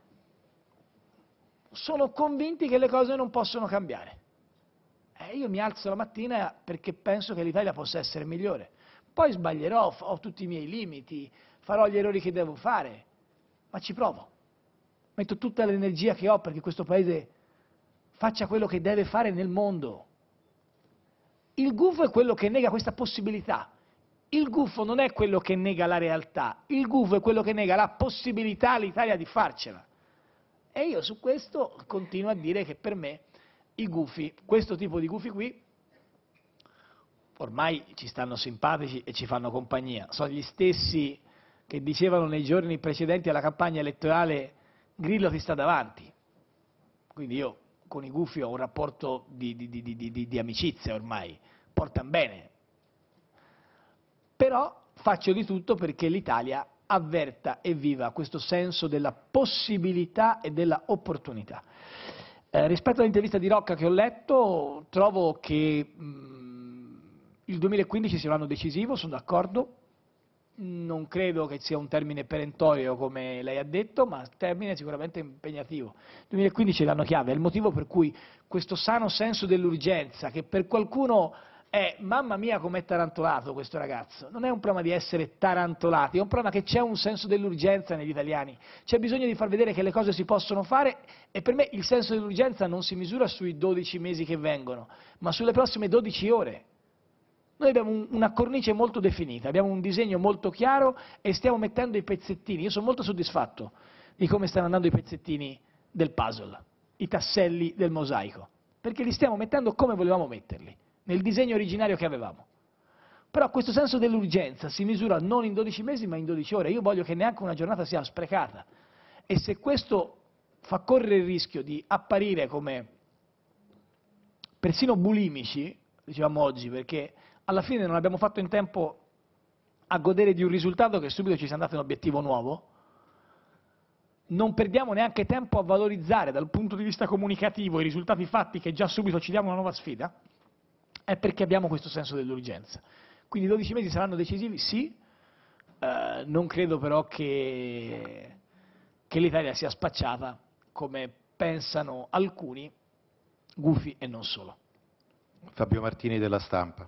sono convinti che le cose non possono cambiare. E io mi alzo la mattina perché penso che l'Italia possa essere migliore. Poi sbaglierò, ho tutti i miei limiti, farò gli errori che devo fare, ma ci provo. Metto tutta l'energia che ho perché questo Paese faccia quello che deve fare nel mondo. Il gufo è quello che nega questa possibilità. Il gufo non è quello che nega la realtà, il gufo è quello che nega la possibilità all'Italia di farcela. E io su questo continuo a dire che per me i gufi, questo tipo di gufi qui, ormai ci stanno simpatici e ci fanno compagnia. Sono gli stessi che dicevano nei giorni precedenti alla campagna elettorale Grillo ti sta davanti. Quindi io con i gufi ho un rapporto di, di, di, di, di, di amicizia ormai, portano bene. Però faccio di tutto perché l'Italia avverta e viva questo senso della possibilità e della opportunità. Eh, rispetto all'intervista di Rocca che ho letto, trovo che mh, il duemilaquindici sia un anno decisivo, sono d'accordo, non credo che sia un termine perentorio come lei ha detto, ma termine sicuramente impegnativo. Il duemilaquindici è l'anno chiave, è il motivo per cui questo sano senso dell'urgenza, che per qualcuno è mamma mia com'è tarantolato questo ragazzo. Non è un problema di essere tarantolati, è un problema che c'è un senso dell'urgenza negli italiani. C'è bisogno di far vedere che le cose si possono fare e per me il senso dell'urgenza non si misura sui dodici mesi che vengono, ma sulle prossime dodici ore. Noi abbiamo un, una cornice molto definita, abbiamo un disegno molto chiaro e stiamo mettendo i pezzettini. Io sono molto soddisfatto di come stanno andando i pezzettini del puzzle, i tasselli del mosaico, perché li stiamo mettendo come volevamo metterli, nel disegno originario che avevamo. Però questo senso dell'urgenza si misura non in dodici mesi ma in dodici ore. Io voglio che neanche una giornata sia sprecata e se questo fa correre il rischio di apparire come persino bulimici, dicevamo oggi, perché alla fine non abbiamo fatto in tempo a godere di un risultato che subito ci sia andato in obiettivo nuovo, non perdiamo neanche tempo a valorizzare dal punto di vista comunicativo i risultati fatti che già subito ci diamo una nuova sfida, è perché abbiamo questo senso dell'urgenza. Quindi i dodici mesi saranno decisivi? Sì, eh, non credo però che, che l'Italia sia spacciata come pensano alcuni, gufi e non solo. Fabio Martini della Stampa.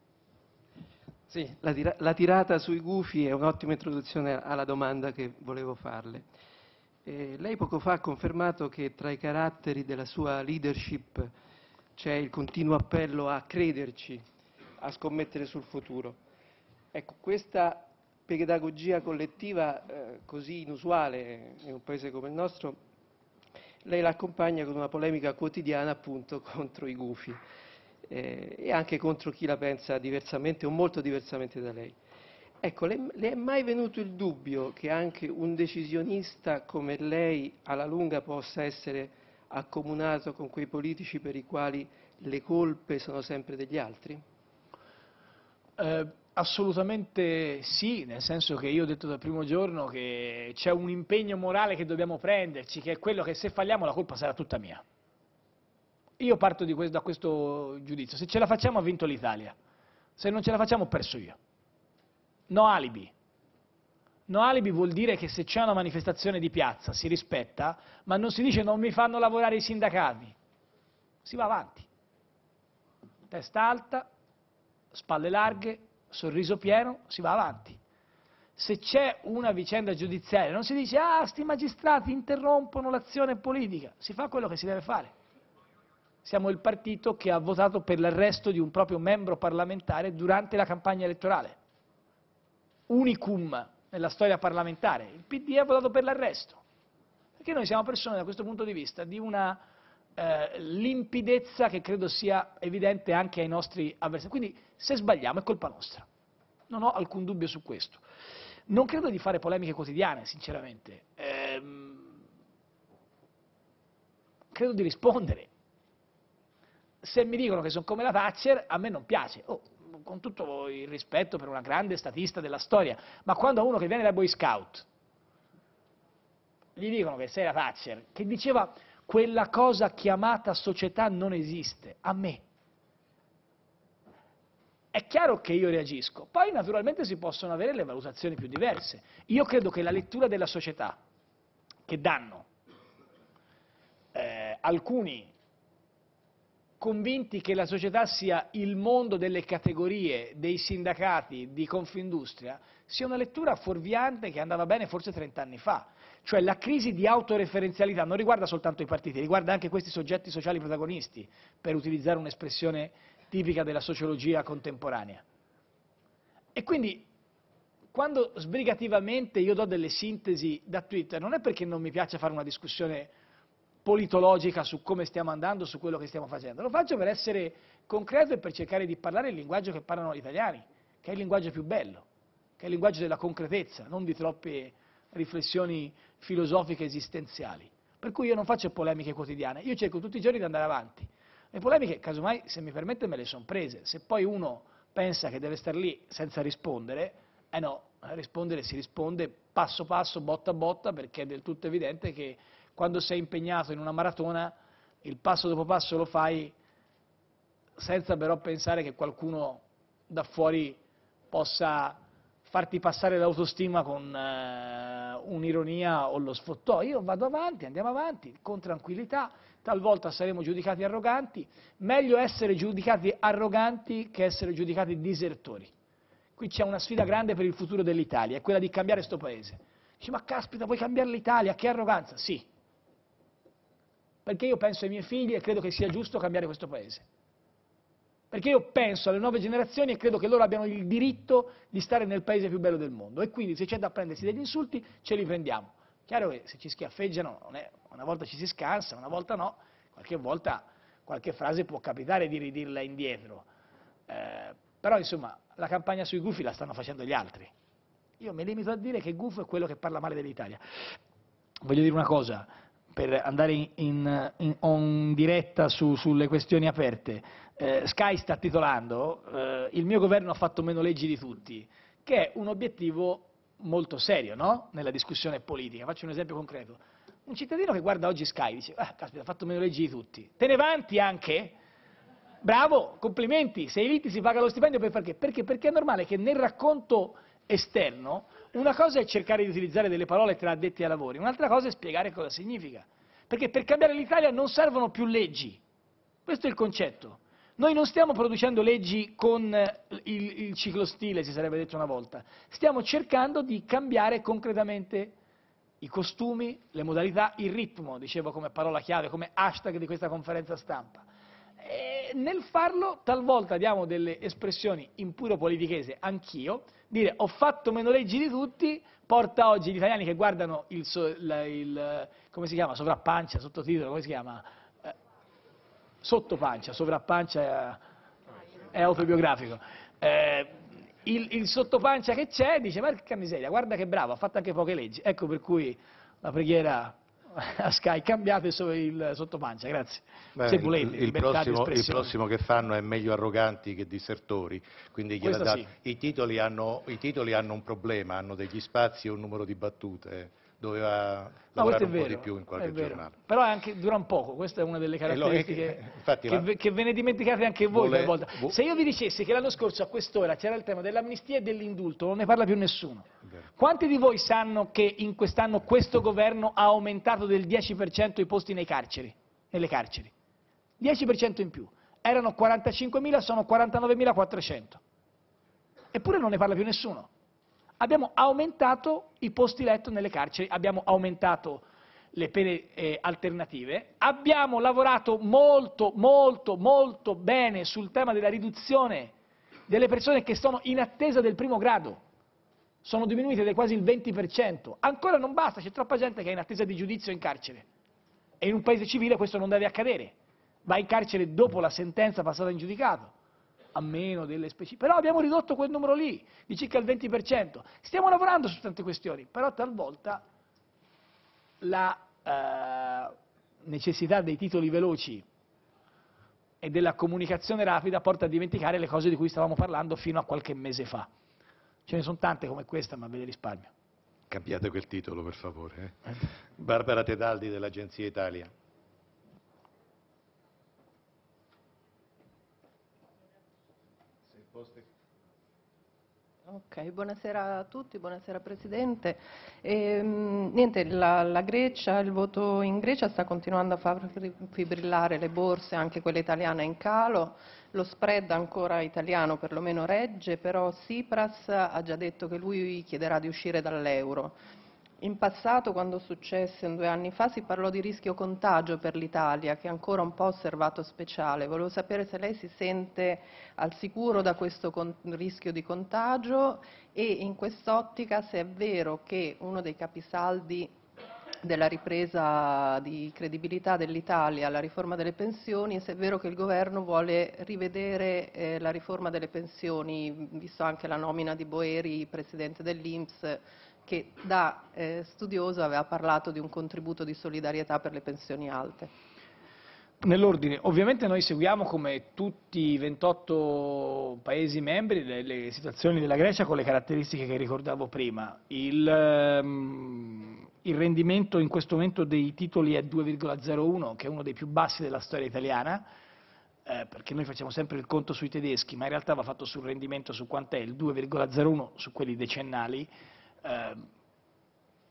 Sì, la, tira la tirata sui gufi è un'ottima introduzione alla domanda che volevo farle. Eh, lei poco fa ha confermato che tra i caratteri della sua leadership c'è il continuo appello a crederci, a scommettere sul futuro. Ecco, questa pedagogia collettiva eh, così inusuale in un paese come il nostro, lei la accompagna con una polemica quotidiana appunto contro i gufi eh, e anche contro chi la pensa diversamente o molto diversamente da lei. Ecco, le, le è mai venuto il dubbio che anche un decisionista come lei alla lunga possa essere accomunato con quei politici per i quali le colpe sono sempre degli altri? Eh, assolutamente sì, nel senso che io ho detto dal primo giorno che c'è un impegno morale che dobbiamo prenderci, che è quello che se falliamo la colpa sarà tutta mia. Io parto di questo, da questo giudizio, se ce la facciamo ha vinto l'Italia, se non ce la facciamo ho perso io. No alibi. No alibi vuol dire che se c'è una manifestazione di piazza si rispetta, ma non si dice non mi fanno lavorare i sindacati. Si va avanti. Testa alta, spalle larghe, sorriso pieno, si va avanti. Se c'è una vicenda giudiziaria non si dice ah, sti magistrati interrompono l'azione politica, si fa quello che si deve fare. Siamo il partito che ha votato per l'arresto di un proprio membro parlamentare durante la campagna elettorale. Unicum nella storia parlamentare, il P D ha votato per l'arresto, perché noi siamo persone da questo punto di vista di una eh, limpidezza che credo sia evidente anche ai nostri avversari, quindi se sbagliamo è colpa nostra, non ho alcun dubbio su questo. Non credo di fare polemiche quotidiane, sinceramente, ehm, credo di rispondere. Se mi dicono che sono come la Thatcher, a me non piace. Oh, con tutto il rispetto per una grande statista della storia, ma quando a uno che viene dai Boy Scout gli dicono che sei la Thatcher, che diceva quella cosa chiamata società non esiste, a me, è chiaro che io reagisco. Poi naturalmente si possono avere le valutazioni più diverse. Io credo che la lettura della società che danno eh, alcuni convinti che la società sia il mondo delle categorie, dei sindacati, di Confindustria, sia una lettura fuorviante che andava bene forse trent'anni fa. Cioè la crisi di autoreferenzialità non riguarda soltanto i partiti, riguarda anche questi soggetti sociali protagonisti, per utilizzare un'espressione tipica della sociologia contemporanea. E quindi quando sbrigativamente io do delle sintesi da Twitter, non è perché non mi piace fare una discussione politologica su come stiamo andando, su quello che stiamo facendo. Lo faccio per essere concreto e per cercare di parlare il linguaggio che parlano gli italiani, che è il linguaggio più bello, che è il linguaggio della concretezza, non di troppe riflessioni filosofiche esistenziali. Per cui io non faccio polemiche quotidiane, io cerco tutti i giorni di andare avanti. Le polemiche, casomai, se mi permette, me le sono prese. Se poi uno pensa che deve star lì senza rispondere, eh no, a rispondere si risponde passo passo, botta botta, perché è del tutto evidente che quando sei impegnato in una maratona, il passo dopo passo lo fai senza però pensare che qualcuno da fuori possa farti passare l'autostima con eh, un'ironia o lo sfottò. Io vado avanti, andiamo avanti, con tranquillità, talvolta saremo giudicati arroganti, meglio essere giudicati arroganti che essere giudicati disertori. Qui c'è una sfida grande per il futuro dell'Italia, è quella di cambiare questo Paese. Dici, ma caspita, vuoi cambiare l'Italia? Che arroganza! Sì, perché io penso ai miei figli e credo che sia giusto cambiare questo Paese. Perché io penso alle nuove generazioni e credo che loro abbiano il diritto di stare nel paese più bello del mondo. E quindi se c'è da prendersi degli insulti, ce li prendiamo. Chiaro che se ci schiaffeggiano, non è, una volta ci si scansa, una volta no, qualche volta qualche frase può capitare di ridirla indietro. Eh, però insomma, la campagna sui gufi la stanno facendo gli altri. Io mi limito a dire che gufo è quello che parla male dell'Italia. Voglio dire una cosa, per andare in, in, in, in diretta su, sulle questioni aperte. Eh, Sky sta titolando eh, il mio governo ha fatto meno leggi di tutti, che è un obiettivo molto serio, no? Nella discussione politica. Faccio un esempio concreto. Un cittadino che guarda oggi Sky dice, ah, caspita, ha fatto meno leggi di tutti. Te ne vanti anche? Bravo, complimenti, sei lì ti si paga lo stipendio per fare che? Perché? Perché è normale che nel racconto esterno una cosa è cercare di utilizzare delle parole tra addetti ai lavori, un'altra cosa è spiegare cosa significa. Perché per cambiare l'Italia non servono più leggi. Questo è il concetto. Noi non stiamo producendo leggi con il, il ciclostile, si sarebbe detto una volta. Stiamo cercando di cambiare concretamente i costumi, le modalità, il ritmo, dicevo come parola chiave, come hashtag di questa conferenza stampa. E nel farlo talvolta diamo delle espressioni in puro politichese, anch'io, dire ho fatto meno leggi di tutti, porta oggi gli italiani che guardano il, il, il come si chiama, sovrappancia, sottotitolo, come si chiama? Eh, sottopancia, sovrappancia è, è autobiografico. Eh, il, il sottopancia che c'è dice, ma che miseria, guarda che bravo, ha fatto anche poche leggi. Ecco per cui la preghiera a Sky, cambiate il sottopancia, grazie. Beh, se volete, il, il, prossimo, il prossimo che fanno è meglio arroganti che disertori, quindi da, sì. i, titoli hanno, i titoli hanno un problema, hanno degli spazi e un numero di battute, doveva no, lavorare un vero, po' di più in qualche giornale. Però anche, dura un poco, questa è una delle caratteristiche lo, che, la, che ve ne dimenticate anche voi vuole, talvolta. Se io vi dicessi che l'anno scorso a quest'ora c'era il tema dell'amnistia e dell'indulto, non ne parla più nessuno. Quanti di voi sanno che in quest'anno questo governo ha aumentato del dieci per cento i posti nei carceri, nelle carceri? dieci per cento in più. Erano quarantacinquemila, sono quarantanovemilaquattrocento. Eppure non ne parla più nessuno. Abbiamo aumentato i posti letto nelle carceri, abbiamo aumentato le pene eh, alternative, abbiamo lavorato molto, molto, molto bene sul tema della riduzione delle persone che sono in attesa del primo grado. Sono diminuite di quasi il venti per cento. Ancora non basta, c'è troppa gente che è in attesa di giudizio in carcere. E in un paese civile questo non deve accadere. Va in carcere dopo la sentenza passata in giudicato, a meno delle specifiche. Però abbiamo ridotto quel numero lì, di circa il venti per cento. Stiamo lavorando su tante questioni, però talvolta la eh, necessità dei titoli veloci e della comunicazione rapida porta a dimenticare le cose di cui stavamo parlando fino a qualche mese fa. Ce ne sono tante come questa, ma ve le risparmio. Cambiate quel titolo, per favore. Eh? Barbara Tedaldi dell'Agenzia Italia. Ok, buonasera a tutti, buonasera Presidente. E, mh, niente, la, la Grecia, il voto in Grecia sta continuando a far fibrillare le borse, anche quelle italiane in calo, lo spread ancora italiano perlomeno regge, però Tsipras ha già detto che lui chiederà di uscire dall'euro. In passato, quando successe due anni fa, si parlò di rischio contagio per l'Italia, che è ancora un po' osservato speciale. Volevo sapere se lei si sente al sicuro da questo rischio di contagio e in quest'ottica se è vero che uno dei capisaldi della ripresa di credibilità dell'Italia, la riforma delle pensioni, e se è vero che il governo vuole rivedere eh, la riforma delle pensioni, visto anche la nomina di Boeri, presidente dell'I N P S, che da eh, studioso aveva parlato di un contributo di solidarietà per le pensioni alte. Nell'ordine, ovviamente noi seguiamo come tutti i ventotto Paesi membri le, le situazioni della Grecia con le caratteristiche che ricordavo prima. Il, um, il rendimento in questo momento dei titoli è due virgola zero uno, che è uno dei più bassi della storia italiana, eh, perché noi facciamo sempre il conto sui tedeschi, ma in realtà va fatto sul rendimento su quant'è, il due virgola zero uno su quelli decennali. Eh,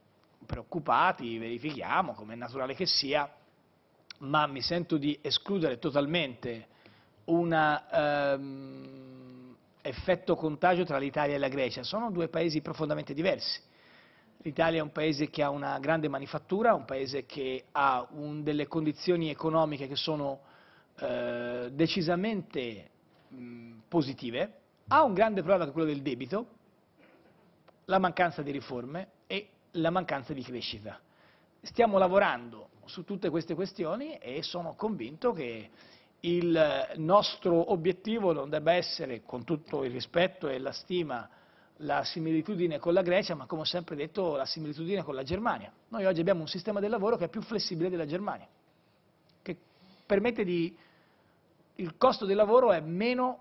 preoccupati, verifichiamo, come è naturale che sia, ma mi sento di escludere totalmente un ehm, effetto contagio tra l'Italia e la Grecia. Sono due paesi profondamente diversi. L'Italia è un paese che ha una grande manifattura, un paese che ha un, delle condizioni economiche che sono eh, decisamente mh, positive, ha un grande problema che è quello del debito, la mancanza di riforme e la mancanza di crescita. Stiamo lavorando su tutte queste questioni e sono convinto che il nostro obiettivo non debba essere, con tutto il rispetto e la stima, la similitudine con la Grecia, ma come ho sempre detto la similitudine con la Germania. Noi oggi abbiamo un sistema del lavoro che è più flessibile della Germania, che permette di... il costo del lavoro è meno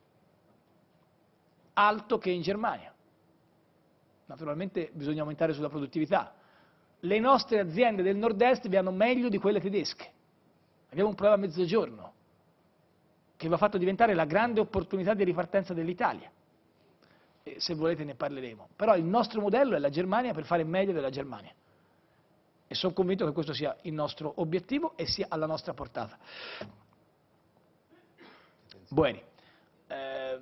alto che in Germania. Naturalmente bisogna aumentare sulla produttività. Le nostre aziende del nord-est vanno meglio di quelle tedesche. Abbiamo un problema a mezzogiorno che va fatto diventare la grande opportunità di ripartenza dell'Italia. E se volete ne parleremo. Però il nostro modello è la Germania per fare meglio della Germania. E sono convinto che questo sia il nostro obiettivo e sia alla nostra portata. Boeri. Eh,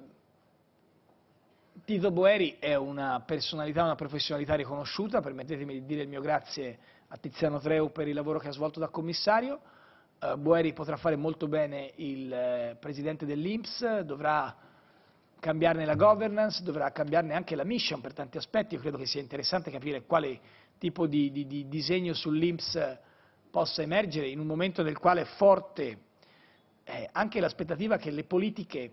Tito Boeri è una personalità, una professionalità riconosciuta, permettetemi di dire il mio grazie a Tiziano Treu per il lavoro che ha svolto da commissario. Uh, Boeri potrà fare molto bene il eh, presidente dell'I N P S, dovrà cambiarne la governance, dovrà cambiarne anche la mission per tanti aspetti. Io credo che sia interessante capire quale tipo di, di, di disegno sull'I N P S possa emergere in un momento nel quale è forte eh, anche l'aspettativa che le politiche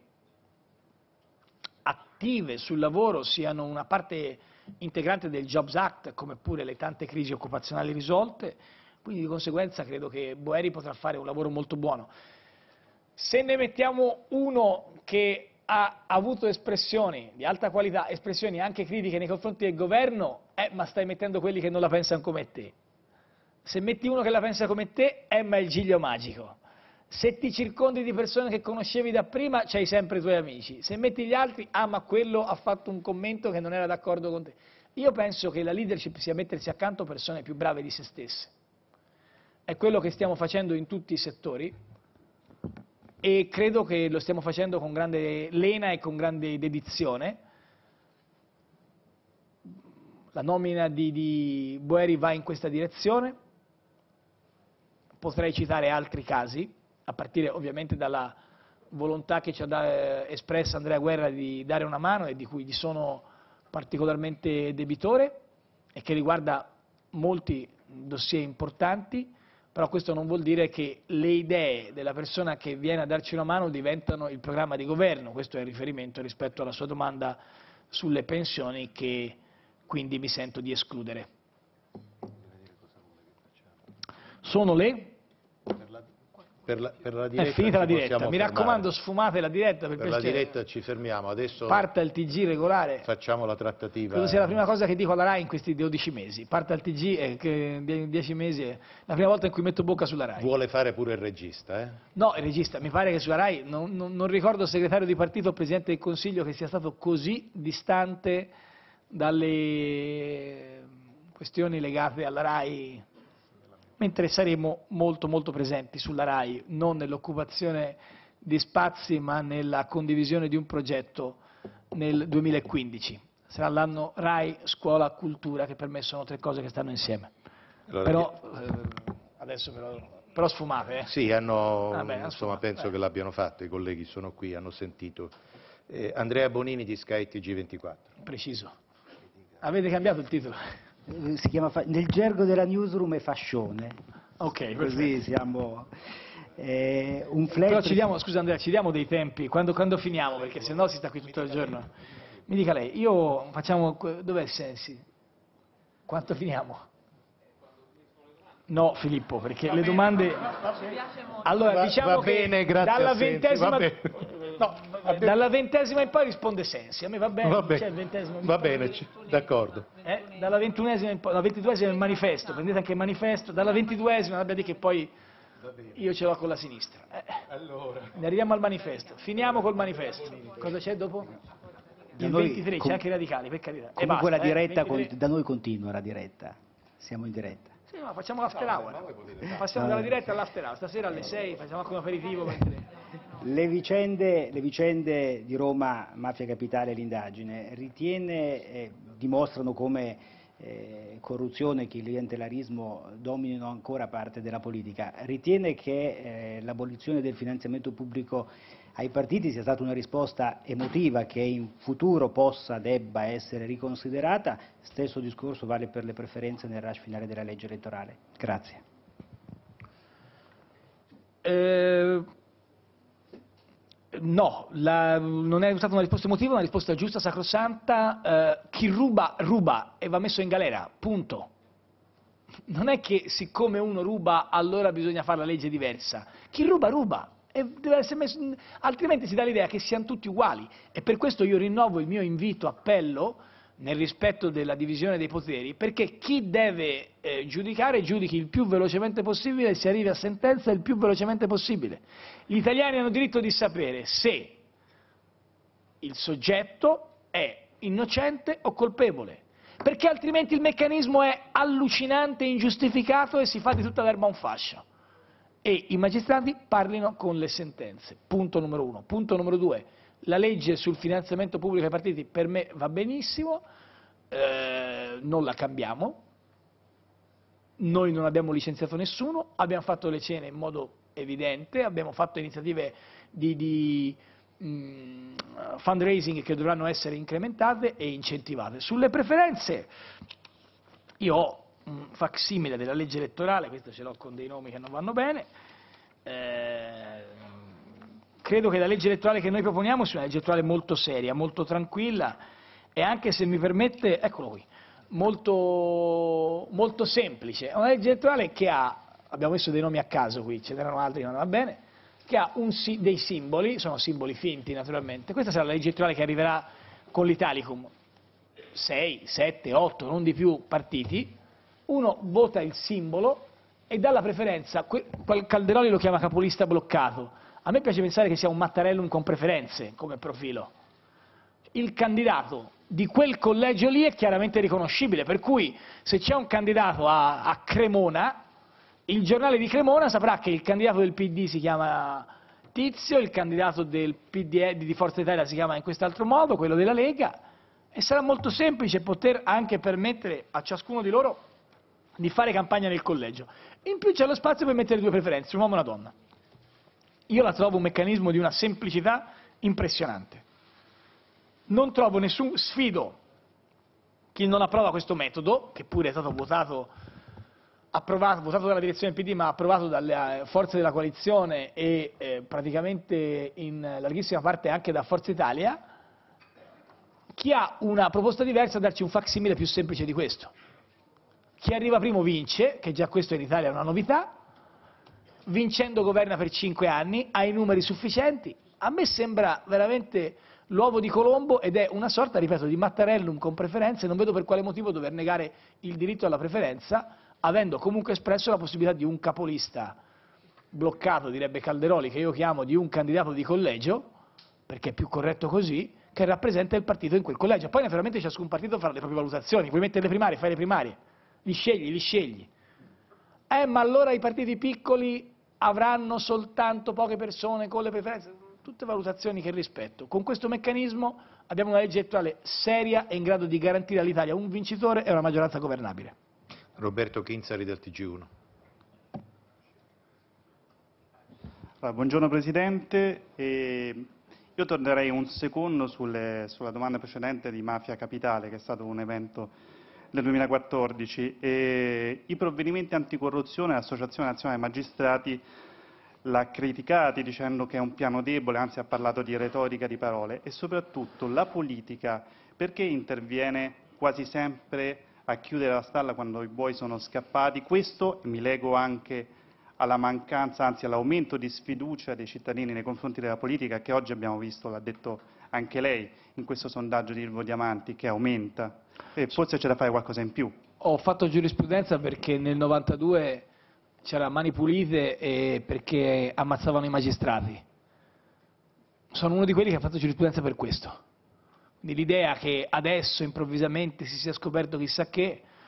attive sul lavoro siano una parte integrante del Jobs Act, come pure le tante crisi occupazionali risolte. Quindi di conseguenza credo che Boeri potrà fare un lavoro molto buono. Se ne mettiamo uno che ha avuto espressioni di alta qualità, espressioni anche critiche nei confronti del governo, eh, ma stai mettendo quelli che non la pensano come te. Se metti uno che la pensa come te, eh, ma è il giglio magico. Se ti circondi di persone che conoscevi da prima, c'hai sempre i tuoi amici. Se metti gli altri, ah, ma quello ha fatto un commento che non era d'accordo con te. Io penso che la leadership sia mettersi accanto persone più brave di se stesse. È quello che stiamo facendo in tutti i settori e credo che lo stiamo facendo con grande lena e con grande dedizione. La nomina di, di Boeri va in questa direzione. Potrei citare altri casi, a partire ovviamente dalla volontà che ci ha da, espressa Andrea Guerra di dare una mano e di cui gli sono particolarmente debitore e che riguarda molti dossier importanti. Però questo non vuol dire che le idee della persona che viene a darci una mano diventano il programma di governo. Questo è il riferimento rispetto alla sua domanda sulle pensioni, che quindi mi sento di escludere. Sono le? Per la, per la diretta è finita la diretta, mi fermare. raccomando sfumate la diretta per, per la diretta ci fermiamo, adesso parta il T G regolare, facciamo la trattativa. Credo sia la prima cosa che dico alla RAI in questi dodici mesi, parta il T G e che in dieci mesi è la prima volta in cui metto bocca sulla RAI. Vuole fare pure il regista, eh? No, il regista, mi pare che sulla RAI, non, non, non ricordo segretario di partito o Presidente del Consiglio che sia stato così distante dalle questioni legate alla RAI, mentre saremo molto molto presenti sulla RAI, non nell'occupazione di spazi ma nella condivisione di un progetto nel duemilaquindici. Sarà l'anno RAI, scuola, cultura, che per me sono tre cose che stanno insieme. Allora, però, eh, adesso però, però sfumate. Eh? Sì, hanno, Vabbè, insomma, sfumate. penso Beh. che l'abbiano fatto, i colleghi sono qui, hanno sentito. Eh, Andrea Bonini di Sky T G ventiquattro. Preciso. Avete cambiato il titolo? Si chiama, nel gergo della newsroom è fascione. Ok, così siamo. Eh, un flash. Però ci diamo, scusa Andrea, ci diamo dei tempi, quando, quando finiamo, perché sennò si sta qui tutto il giorno. Mi dica lei, io facciamo, dov'è il Sensi? Quanto finiamo? No, Filippo, perché le domande... Allora, diciamo va bene, che grazie dalla a Sensi, ventesima... va bene. No, dalla ventesima in poi risponde Sensi, a me va bene, Va bene, c'è il ventesimo in va poi. bene, d'accordo. Eh, dalla ventunesima in poi, dalla ventiduesima il manifesto, prendete anche il manifesto, dalla ventiduesima, vabbè, di che poi io ce l'ho con la sinistra. Eh, allora. Ne arriviamo al manifesto, finiamo col manifesto. Cosa c'è dopo? Da Il noi ventitré, com- c'è anche i radicali, per carità. E Comunque basta, la diretta, eh, con- da noi continua la diretta. Siamo in diretta. Sì, ma facciamo l'after hour. Passiamo dalla diretta all'after hour. Stasera alle sei facciamo anche un aperitivo. Mentre... Le vicende, le vicende di Roma, Mafia Capitale e l'indagine, ritiene, eh, dimostrano come eh, corruzione e clientelarismo dominino ancora parte della politica. Ritiene che eh, l'abolizione del finanziamento pubblico ai partiti sia stata una risposta emotiva che in futuro possa, debba essere riconsiderata? Stesso discorso vale per le preferenze nel rush finale della legge elettorale. Grazie. Eh... No, la, non è stata una risposta emotiva, è una risposta giusta, sacrosanta. Eh, chi ruba, ruba e va messo in galera, punto. Non è che siccome uno ruba allora bisogna fare la legge diversa. Chi ruba, ruba. E deve essere messo, altrimenti si dà l'idea che siano tutti uguali. E per questo io rinnovo il mio invito, appello, nel rispetto della divisione dei poteri, perché chi deve eh, giudicare giudichi il più velocemente possibile e si arrivi a sentenza il più velocemente possibile. Gli italiani hanno diritto di sapere se il soggetto è innocente o colpevole, perché altrimenti il meccanismo è allucinante, ingiustificato e si fa di tutta l'erba un fascio. E i magistrati parlino con le sentenze, punto numero uno. Punto numero due. La legge sul finanziamento pubblico ai partiti per me va benissimo, eh, non la cambiamo, noi non abbiamo licenziato nessuno, abbiamo fatto le cene in modo evidente, abbiamo fatto iniziative di, di mh, fundraising che dovranno essere incrementate e incentivate. Sulle preferenze io ho un facsimile della legge elettorale, questo ce l'ho con dei nomi che non vanno bene, eh, credo che la legge elettorale che noi proponiamo sia una legge elettorale molto seria, molto tranquilla e anche, se mi permette, eccolo qui, molto, molto semplice. È una legge elettorale che ha, abbiamo messo dei nomi a caso qui, ce n'erano altri che non va bene, che ha un, dei simboli, sono simboli finti naturalmente. Questa sarà la legge elettorale che arriverà con l'Italicum, sei, sette, otto, non di più partiti, uno vota il simbolo e dà la preferenza, Calderoli lo chiama capolista bloccato. A me piace pensare che sia un Mattarellum con preferenze come profilo. Il candidato di quel collegio lì è chiaramente riconoscibile, per cui se c'è un candidato a, a Cremona, il giornale di Cremona saprà che il candidato del P D si chiama Tizio, il candidato del P D E, di Forza Italia si chiama in quest'altro modo, quello della Lega, e sarà molto semplice poter anche permettere a ciascuno di loro di fare campagna nel collegio. In più c'è lo spazio per mettere due preferenze, un uomo e una donna. Io la trovo un meccanismo di una semplicità impressionante. Non trovo nessun, sfido chi non approva questo metodo, che pure è stato votato, approvato, votato dalla direzione del P D, ma approvato dalle forze della coalizione e eh, praticamente in larghissima parte anche da Forza Italia. Chi ha una proposta diversa a darci un facsimile più semplice di questo. Chi arriva primo vince, che già questo in Italia è una novità, vincendo governa per cinque anni, ha i numeri sufficienti. A me sembra veramente l'uovo di Colombo ed è una sorta, ripeto, di Mattarellum con preferenze. Non vedo per quale motivo dover negare il diritto alla preferenza, avendo comunque espresso la possibilità di un capolista bloccato, direbbe Calderoli, che io chiamo di un candidato di collegio, perché è più corretto così, che rappresenta il partito in quel collegio. Poi naturalmente ciascun partito farà le proprie valutazioni, vuoi mettere le primarie, fai le primarie, li scegli, li scegli. Eh, ma allora i partiti piccoli avranno soltanto poche persone con le preferenze? Tutte valutazioni che rispetto. Con questo meccanismo abbiamo una legge elettorale seria e in grado di garantire all'Italia un vincitore e una maggioranza governabile. Roberto Chinzari del T G uno. Allora, buongiorno Presidente. E io tornerei un secondo sulle, sulla domanda precedente di Mafia Capitale, che è stato un evento del duemilaquattordici. E i provvedimenti anticorruzione, l'Associazione Nazionale Magistrati l'ha criticati dicendo che è un piano debole, anzi ha parlato di retorica di parole, e soprattutto la politica perché interviene quasi sempre a chiudere la stalla quando i buoi sono scappati. Questo mi lego anche alla mancanza, anzi all'aumento di sfiducia dei cittadini nei confronti della politica, che oggi abbiamo visto, l'ha detto anche lei, in questo sondaggio di Ilvo Diamanti, che aumenta. E forse c'è da fare qualcosa in più. Ho fatto giurisprudenza perché nel novantadue c'era Mani Pulite e perché ammazzavano i magistrati. Sono uno di quelli che ha fatto giurisprudenza per questo. Quindi l'idea che adesso improvvisamente si sia scoperto chissà che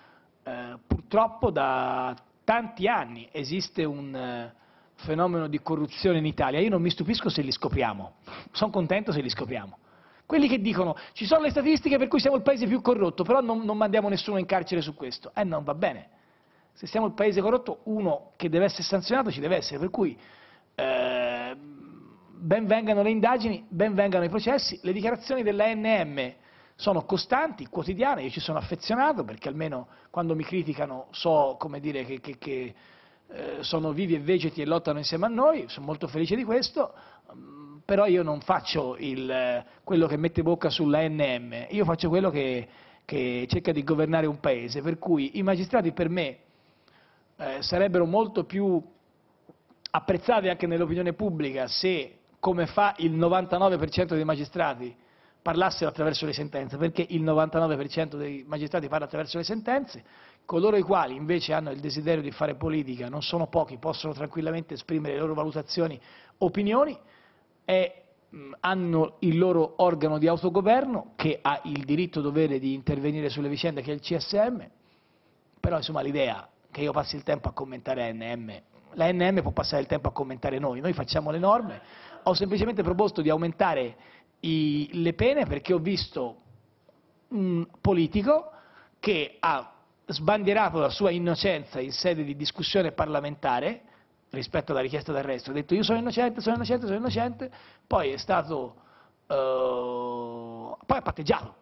eh, purtroppo da tanti anni esiste un eh, fenomeno di corruzione in Italia. Io non mi stupisco se li scopriamo, sono contento se li scopriamo. Quelli che dicono ci sono le statistiche per cui siamo il paese più corrotto, però non, non mandiamo nessuno in carcere su questo. Eh, non va bene. Se siamo il paese corrotto, uno che deve essere sanzionato ci deve essere, per cui eh, ben vengano le indagini, ben vengano i processi. Le dichiarazioni dell'A N M sono costanti, quotidiane, io ci sono affezionato perché almeno quando mi criticano so, come dire, che, che, che eh, sono vivi e vegeti e lottano insieme a noi, sono molto felice di questo. Però io non faccio il, quello che mette bocca sull'A N M, io faccio quello che, che cerca di governare un paese, per cui i magistrati per me eh, sarebbero molto più apprezzati anche nell'opinione pubblica se, come fa il novantanove per cento dei magistrati, parlassero attraverso le sentenze, perché il novantanove per cento dei magistrati parla attraverso le sentenze, coloro i quali invece hanno il desiderio di fare politica, non sono pochi, possono tranquillamente esprimere le loro valutazioni, opinioni, e mh, hanno il loro organo di autogoverno che ha il diritto dovere di intervenire sulle vicende, che è il C S M, però insomma l'idea che io passi il tempo a commentare A N M, l'A N M può passare il tempo a commentare noi, noi facciamo le norme, ho semplicemente proposto di aumentare i, le pene perché ho visto un politico che ha sbandierato la sua innocenza in sede di discussione parlamentare rispetto alla richiesta d'arresto, ha detto io sono innocente, sono innocente, sono innocente, poi è stato, uh, poi ha patteggiato.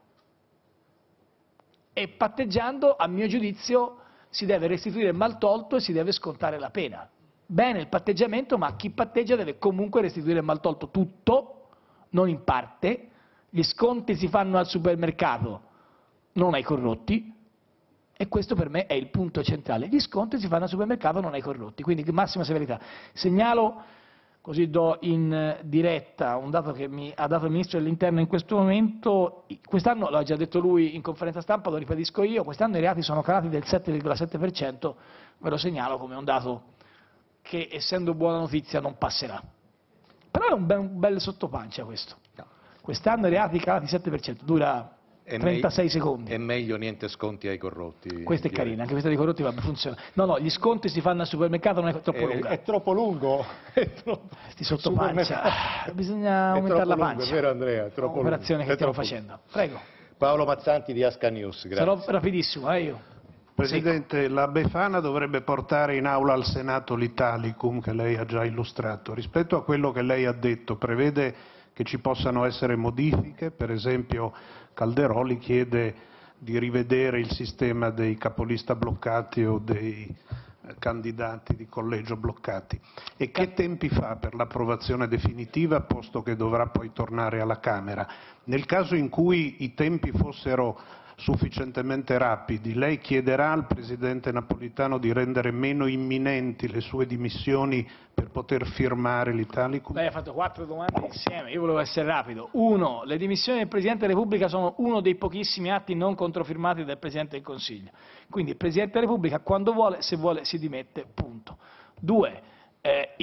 E patteggiando, a mio giudizio, si deve restituire il maltolto e si deve scontare la pena. Bene il patteggiamento, ma chi patteggia deve comunque restituire il maltolto tutto, non in parte, gli sconti si fanno al supermercato, non ai corrotti, e questo per me è il punto centrale. Gli sconti si fanno al supermercato, non ai corrotti, quindi massima severità. Segnalo, così do in diretta un dato che mi ha dato il Ministro dell'Interno in questo momento, quest'anno, l'ha già detto lui in conferenza stampa, lo ribadisco io, quest'anno i reati sono calati del sette virgola sette per cento, ve lo segnalo come un dato che, essendo buona notizia, non passerà. Però è un bel, un bel sottopancia questo. Quest'anno i reati calati sette per cento, dura trentasei secondi. È meglio niente sconti ai corrotti. Questa è carina, anche questa dei corrotti va, funziona. No, no, gli sconti si fanno al supermercato, non è troppo lunga. È, è troppo lungo. È troppo... Sti sottopancia. Bisogna aumentare la pancia. È vero Andrea, è troppo Operazione lungo. che stiamo troppo... facendo. Prego. Paolo Mazzanti di Asca News, grazie. Sarò rapidissimo, eh io. Presidente, la Befana dovrebbe portare in aula al Senato l'Italicum che lei ha già illustrato. Rispetto a quello che lei ha detto, prevede che ci possano essere modifiche, per esempio Calderoli chiede di rivedere il sistema dei capolista bloccati o dei candidati di collegio bloccati. E che tempi fa per l'approvazione definitiva, posto che dovrà poi tornare alla Camera? Nel caso in cui i tempi fossero sufficientemente rapidi, lei chiederà al Presidente Napolitano di rendere meno imminenti le sue dimissioni per poter firmare l'Italicum? Lei ha fatto quattro domande insieme, io volevo essere rapido. Uno, le dimissioni del Presidente della Repubblica sono uno dei pochissimi atti non controfirmati del Presidente del Consiglio. Quindi il Presidente della Repubblica quando vuole, se vuole, si dimette, punto. Due, eh,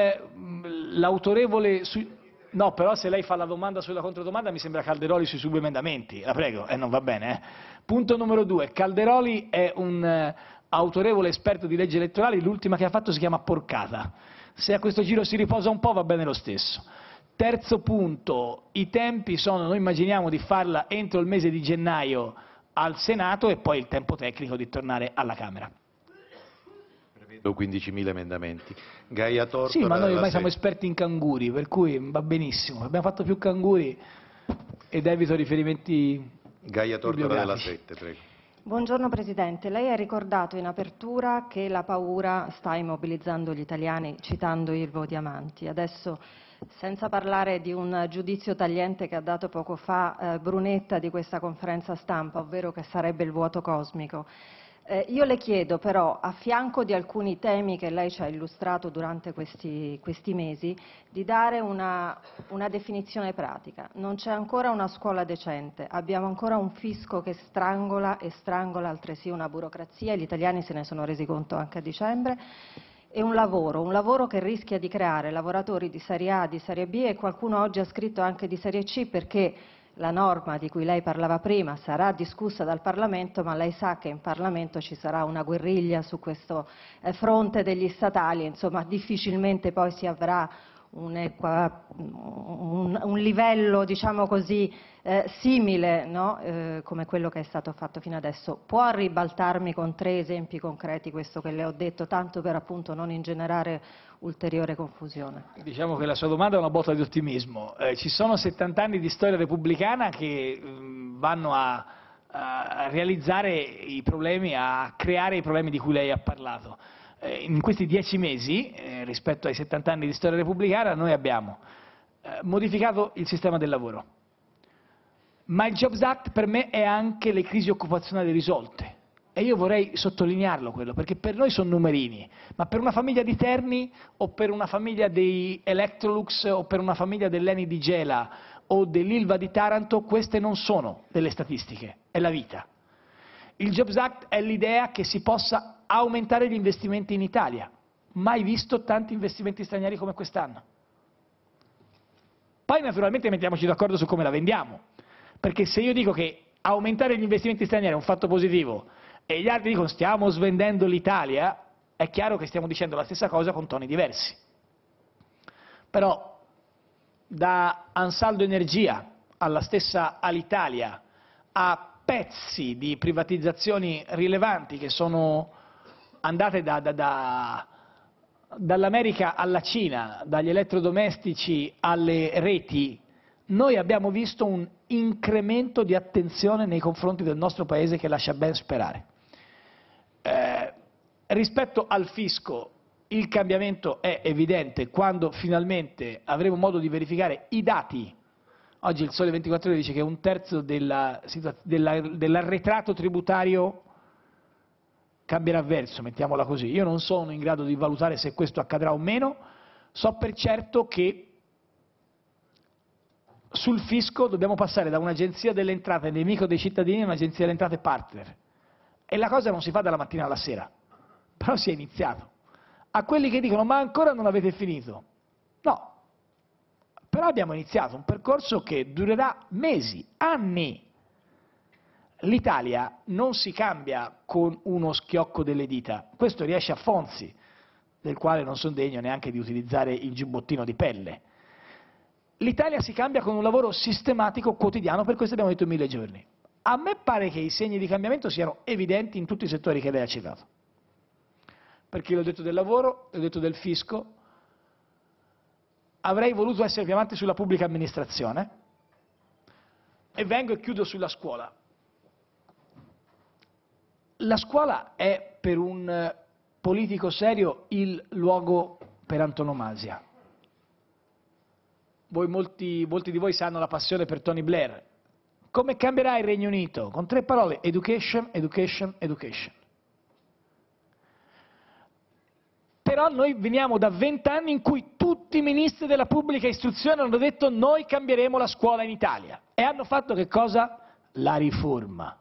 l'autorevole... No, però se lei fa la domanda sulla controdomanda mi sembra Calderoli sui subemendamenti, la prego, e eh, non va bene. Eh. Punto numero due, Calderoli è un eh, autorevole esperto di leggi elettorali, l'ultima che ha fatto si chiama porcata. Se a questo giro si riposa un po' va bene lo stesso. Terzo punto, i tempi sono, noi immaginiamo di farla entro il mese di gennaio al Senato e poi il tempo tecnico di tornare alla Camera. quindicimila emendamenti. Gaia Tortora, sì, ma noi ormai siamo sette. esperti in canguri, per cui va benissimo. Abbiamo fatto più canguri ed evito riferimenti Gaia Tortora della sette, prego. Buongiorno Presidente, lei ha ricordato in apertura che la paura sta immobilizzando gli italiani, citando Ilvo Diamanti. Adesso, senza parlare di un giudizio tagliente che ha dato poco fa eh, Brunetta di questa conferenza stampa, ovvero che sarebbe il vuoto cosmico, Eh, io le chiedo però, a fianco di alcuni temi che lei ci ha illustrato durante questi, questi mesi, di dare una, una definizione pratica. Non c'è ancora una scuola decente, abbiamo ancora un fisco che strangola e strangola altresì una burocrazia, e gli italiani se ne sono resi conto anche a dicembre, e un lavoro, un lavoro che rischia di creare lavoratori di serie A, di serie B, e qualcuno oggi ha scritto anche di serie C, perché la norma di cui lei parlava prima sarà discussa dal Parlamento, ma lei sa che in Parlamento ci sarà una guerriglia su questo eh, fronte degli statali, insomma difficilmente poi si avrà un, equa, un, un livello, diciamo così, eh, simile, no? eh, come quello che è stato fatto fino adesso. Può ribaltarmi con tre esempi concreti questo che le ho detto, tanto per appunto non ingenerare ulteriore confusione? Diciamo che la sua domanda è una botta di ottimismo. Eh, ci sono settanta anni di storia repubblicana che mh, vanno a, a realizzare i problemi, a creare i problemi di cui lei ha parlato. Eh, in questi dieci mesi, eh, rispetto ai settanta anni di storia repubblicana, noi abbiamo eh, modificato il sistema del lavoro. Ma il Jobs Act per me è anche le crisi occupazionali risolte. E io vorrei sottolinearlo quello, perché per noi sono numerini, ma per una famiglia di Terni o per una famiglia dei Electrolux o per una famiglia dell'Eni di Gela o dell'Ilva di Taranto, queste non sono delle statistiche, è la vita. Il Jobs Act è l'idea che si possa aumentare gli investimenti in Italia. Mai visto tanti investimenti stranieri come quest'anno. Poi naturalmente mettiamoci d'accordo su come la vendiamo, perché se io dico che aumentare gli investimenti stranieri è un fatto positivo e gli altri dicono stiamo svendendo l'Italia, è chiaro che stiamo dicendo la stessa cosa con toni diversi. Però da Ansaldo Energia alla stessa Alitalia a pezzi di privatizzazioni rilevanti che sono andate da, da, da, dall'America alla Cina, dagli elettrodomestici alle reti, noi abbiamo visto un incremento di attenzione nei confronti del nostro Paese che lascia ben sperare. Eh, rispetto al fisco il cambiamento è evidente quando finalmente avremo modo di verificare i dati. Oggi il Sole ventiquattro Ore dice che un terzo della, della, dell'arretrato tributario cambierà verso, mettiamola così. Io non sono in grado di valutare se questo accadrà o meno, so per certo che sul fisco dobbiamo passare da un'agenzia delle entrate nemico dei cittadini a un'agenzia delle entrate partner. E la cosa non si fa dalla mattina alla sera, però si è iniziato. A quelli che dicono ma ancora non avete finito, no, però abbiamo iniziato un percorso che durerà mesi, anni. L'Italia non si cambia con uno schiocco delle dita, questo riesce a Fonzi, del quale non sono degno neanche di utilizzare il giubbottino di pelle. L'Italia si cambia con un lavoro sistematico quotidiano, per questo abbiamo detto mille giorni. A me pare che i segni di cambiamento siano evidenti in tutti i settori che lei ha citato. Perché l'ho detto del lavoro, l'ho detto del fisco, avrei voluto essere più avanti sulla pubblica amministrazione e vengo e chiudo sulla scuola. La scuola è per un politico serio il luogo per antonomasia. Voi, molti, molti di voi sanno la passione per Tony Blair. Come cambierà il Regno Unito? Con tre parole: education, education, education. Però noi veniamo da vent'anni in cui tutti i ministri della pubblica istruzione hanno detto noi cambieremo la scuola in Italia. E hanno fatto che cosa? La riforma.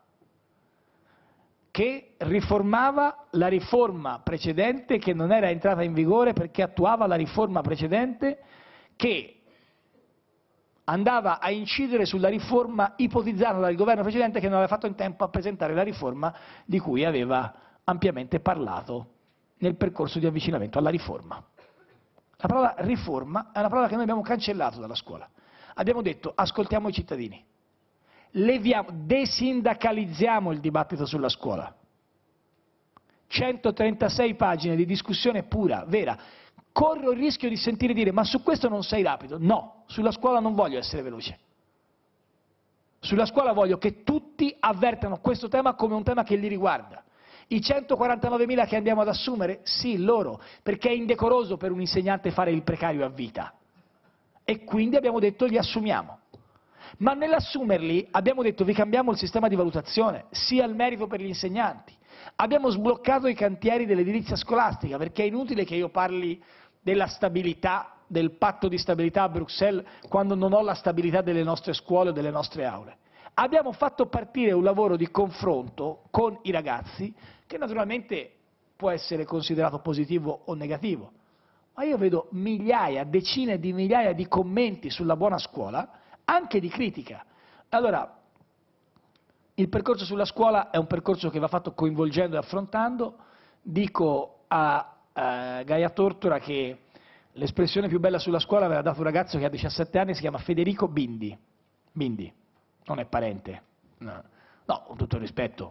Che riformava la riforma precedente che non era entrata in vigore perché attuava la riforma precedente che andava a incidere sulla riforma ipotizzata dal governo precedente che non aveva fatto in tempo a presentare la riforma di cui aveva ampiamente parlato nel percorso di avvicinamento alla riforma. La parola riforma è una parola che noi abbiamo cancellato dalla scuola. Abbiamo detto ascoltiamo i cittadini, leviamo, desindacalizziamo il dibattito sulla scuola. centotrentasei pagine di discussione pura, vera. Corro il rischio di sentire dire ma su questo non sei rapido. No, sulla scuola non voglio essere veloce. Sulla scuola voglio che tutti avvertano questo tema come un tema che li riguarda. I centoquarantanovemila che andiamo ad assumere? Sì, loro, perché è indecoroso per un insegnante fare il precario a vita. E quindi abbiamo detto li assumiamo. Ma nell'assumerli abbiamo detto vi cambiamo il sistema di valutazione, sia il merito per gli insegnanti. Abbiamo sbloccato i cantieri dell'edilizia scolastica, perché è inutile che io parli della stabilità, del patto di stabilità a Bruxelles, quando non ho la stabilità delle nostre scuole o delle nostre aule. Abbiamo fatto partire un lavoro di confronto con i ragazzi, che naturalmente può essere considerato positivo o negativo, ma io vedo migliaia, decine di migliaia di commenti sulla buona scuola, anche di critica. Allora, il percorso sulla scuola è un percorso che va fatto coinvolgendo e affrontando. Dico a, a Gaia Tortora che l'espressione più bella sulla scuola aveva dato un ragazzo che ha diciassette anni, si chiama Federico Bindi. Bindi, non è parente. No, no, con tutto il rispetto.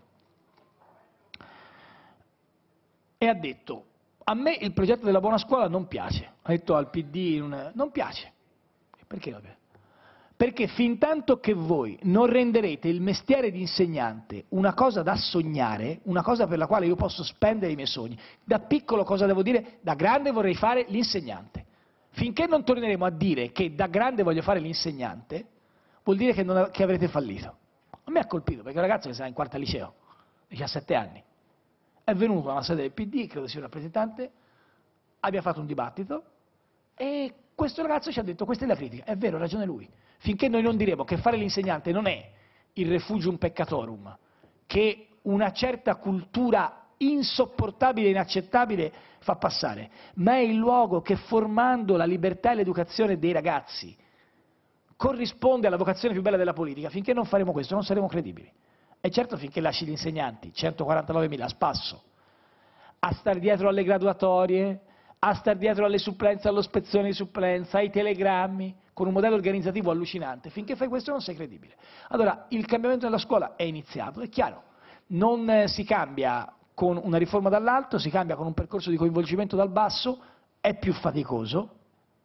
E ha detto, a me il progetto della buona scuola non piace. Ha detto al P D, non, non piace. Perché non piace? Perché fin tanto che voi non renderete il mestiere di insegnante una cosa da sognare, una cosa per la quale io posso spendere i miei sogni, da piccolo cosa devo dire? Da grande vorrei fare l'insegnante. Finché non torneremo a dire che da grande voglio fare l'insegnante, vuol dire che, non, che avrete fallito. A me ha colpito, perché è un ragazzo che sta in quarta liceo, diciassette anni, è venuto a una sede del P D, credo sia un rappresentante, abbia fatto un dibattito e questo ragazzo ci ha detto questa è la critica, è vero, ha ragione lui. Finché noi non diremo che fare l'insegnante non è il refugium peccatorum, che una certa cultura insopportabile e inaccettabile fa passare, ma è il luogo che formando la libertà e l'educazione dei ragazzi corrisponde alla vocazione più bella della politica, finché non faremo questo non saremo credibili. E certo finché lasci gli insegnanti, centoquarantanovemila a spasso, a star dietro alle graduatorie, a star dietro alle supplenze, all'ospezione di supplenza, ai telegrammi, con un modello organizzativo allucinante, finché fai questo non sei credibile. Allora, il cambiamento della scuola è iniziato, è chiaro, non eh, si cambia con una riforma dall'alto, si cambia con un percorso di coinvolgimento dal basso, è più faticoso,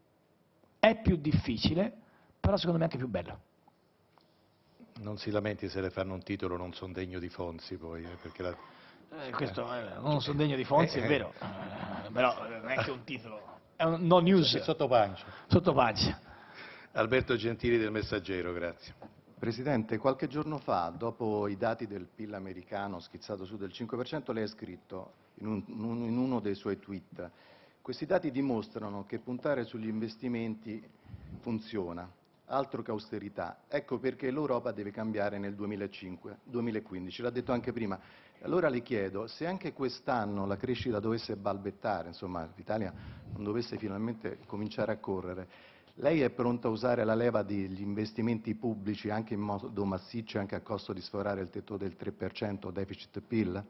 è più difficile, però secondo me è anche più bello. Non si lamenti se le fanno un titolo non son degno di Fonzi poi, eh, perché la... Eh, questo eh, non sono degno di Fonzi, eh, è vero, eh, però non è che un titolo, è un no news. Sotto pancia. Sotto pancia. Alberto Gentili del Messaggero, grazie. Presidente, qualche giorno fa, dopo i dati del P I L americano schizzato su del cinque per cento, lei ha scritto in, un, in uno dei suoi tweet: questi dati dimostrano che puntare sugli investimenti funziona, altro che austerità. Ecco perché l'Europa deve cambiare nel duemilacinque, duemilaquindici, l'ha detto anche prima. Allora le chiedo, se anche quest'anno la crescita dovesse balbettare, insomma l'Italia non dovesse finalmente cominciare a correre, lei è pronta a usare la leva degli investimenti pubblici anche in modo massiccio, anche a costo di sforare il tetto del tre per cento deficit P I L?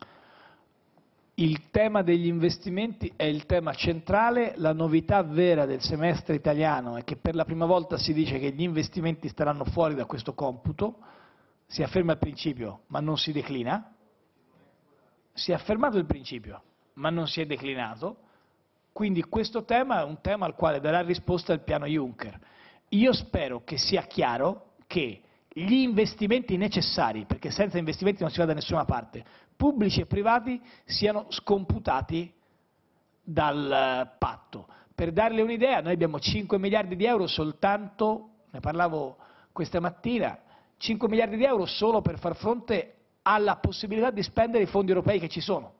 Il tema degli investimenti è il tema centrale, la novità vera del semestre italiano è che per la prima volta si dice che gli investimenti staranno fuori da questo computo, si afferma il principio ma non si declina, si è affermato il principio ma non si è declinato, quindi questo tema è un tema al quale darà risposta il piano Juncker. Io spero che sia chiaro che gli investimenti necessari, perché senza investimenti non si va da nessuna parte, pubblici e privati, siano scomputati dal patto. Per darle un'idea, noi abbiamo cinque miliardi di euro soltanto, ne parlavo questa mattina, cinque miliardi di euro solo per far fronte alla possibilità di spendere i fondi europei che ci sono.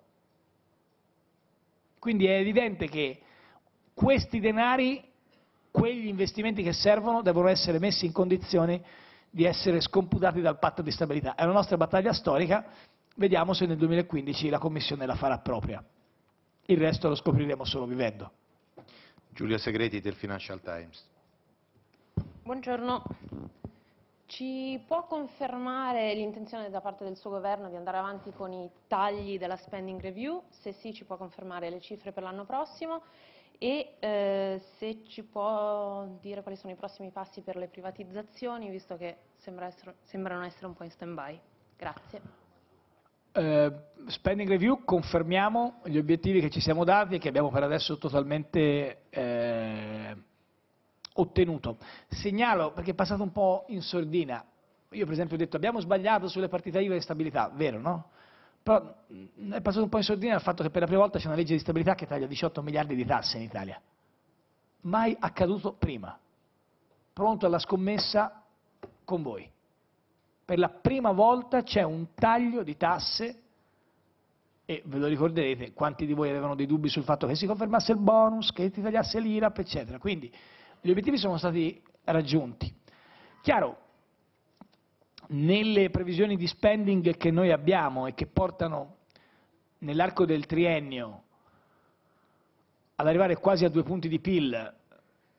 Quindi è evidente che questi denari, quegli investimenti che servono, devono essere messi in condizioni di essere scomputati dal patto di stabilità. È una nostra battaglia storica, vediamo se nel duemilaquindici la Commissione la farà propria. Il resto lo scopriremo solo vivendo. Giulia Segreti del Financial Times. Buongiorno. Ci può confermare l'intenzione da parte del suo governo di andare avanti con i tagli della spending review? Se sì, ci può confermare le cifre per l'anno prossimo e eh, se ci può dire quali sono i prossimi passi per le privatizzazioni, visto che sembra essere, sembrano essere un po' in stand-by. Grazie. Eh, spending review, confermiamo gli obiettivi che ci siamo dati e che abbiamo per adesso totalmente eh, ottenuto. Segnalo, perché è passato un po' in sordina, io per esempio ho detto abbiamo sbagliato sulle partite I V A e stabilità, vero no? Però è passato un po' in sordina il fatto che per la prima volta c'è una legge di stabilità che taglia diciotto miliardi di tasse in Italia. Mai accaduto prima. Pronto alla scommessa con voi. Per la prima volta c'è un taglio di tasse e ve lo ricorderete quanti di voi avevano dei dubbi sul fatto che si confermasse il bonus, che si tagliasse l'I R A P, eccetera. Quindi gli obiettivi sono stati raggiunti. Chiaro, nelle previsioni di spending che noi abbiamo e che portano nell'arco del triennio ad arrivare quasi a due punti di P I L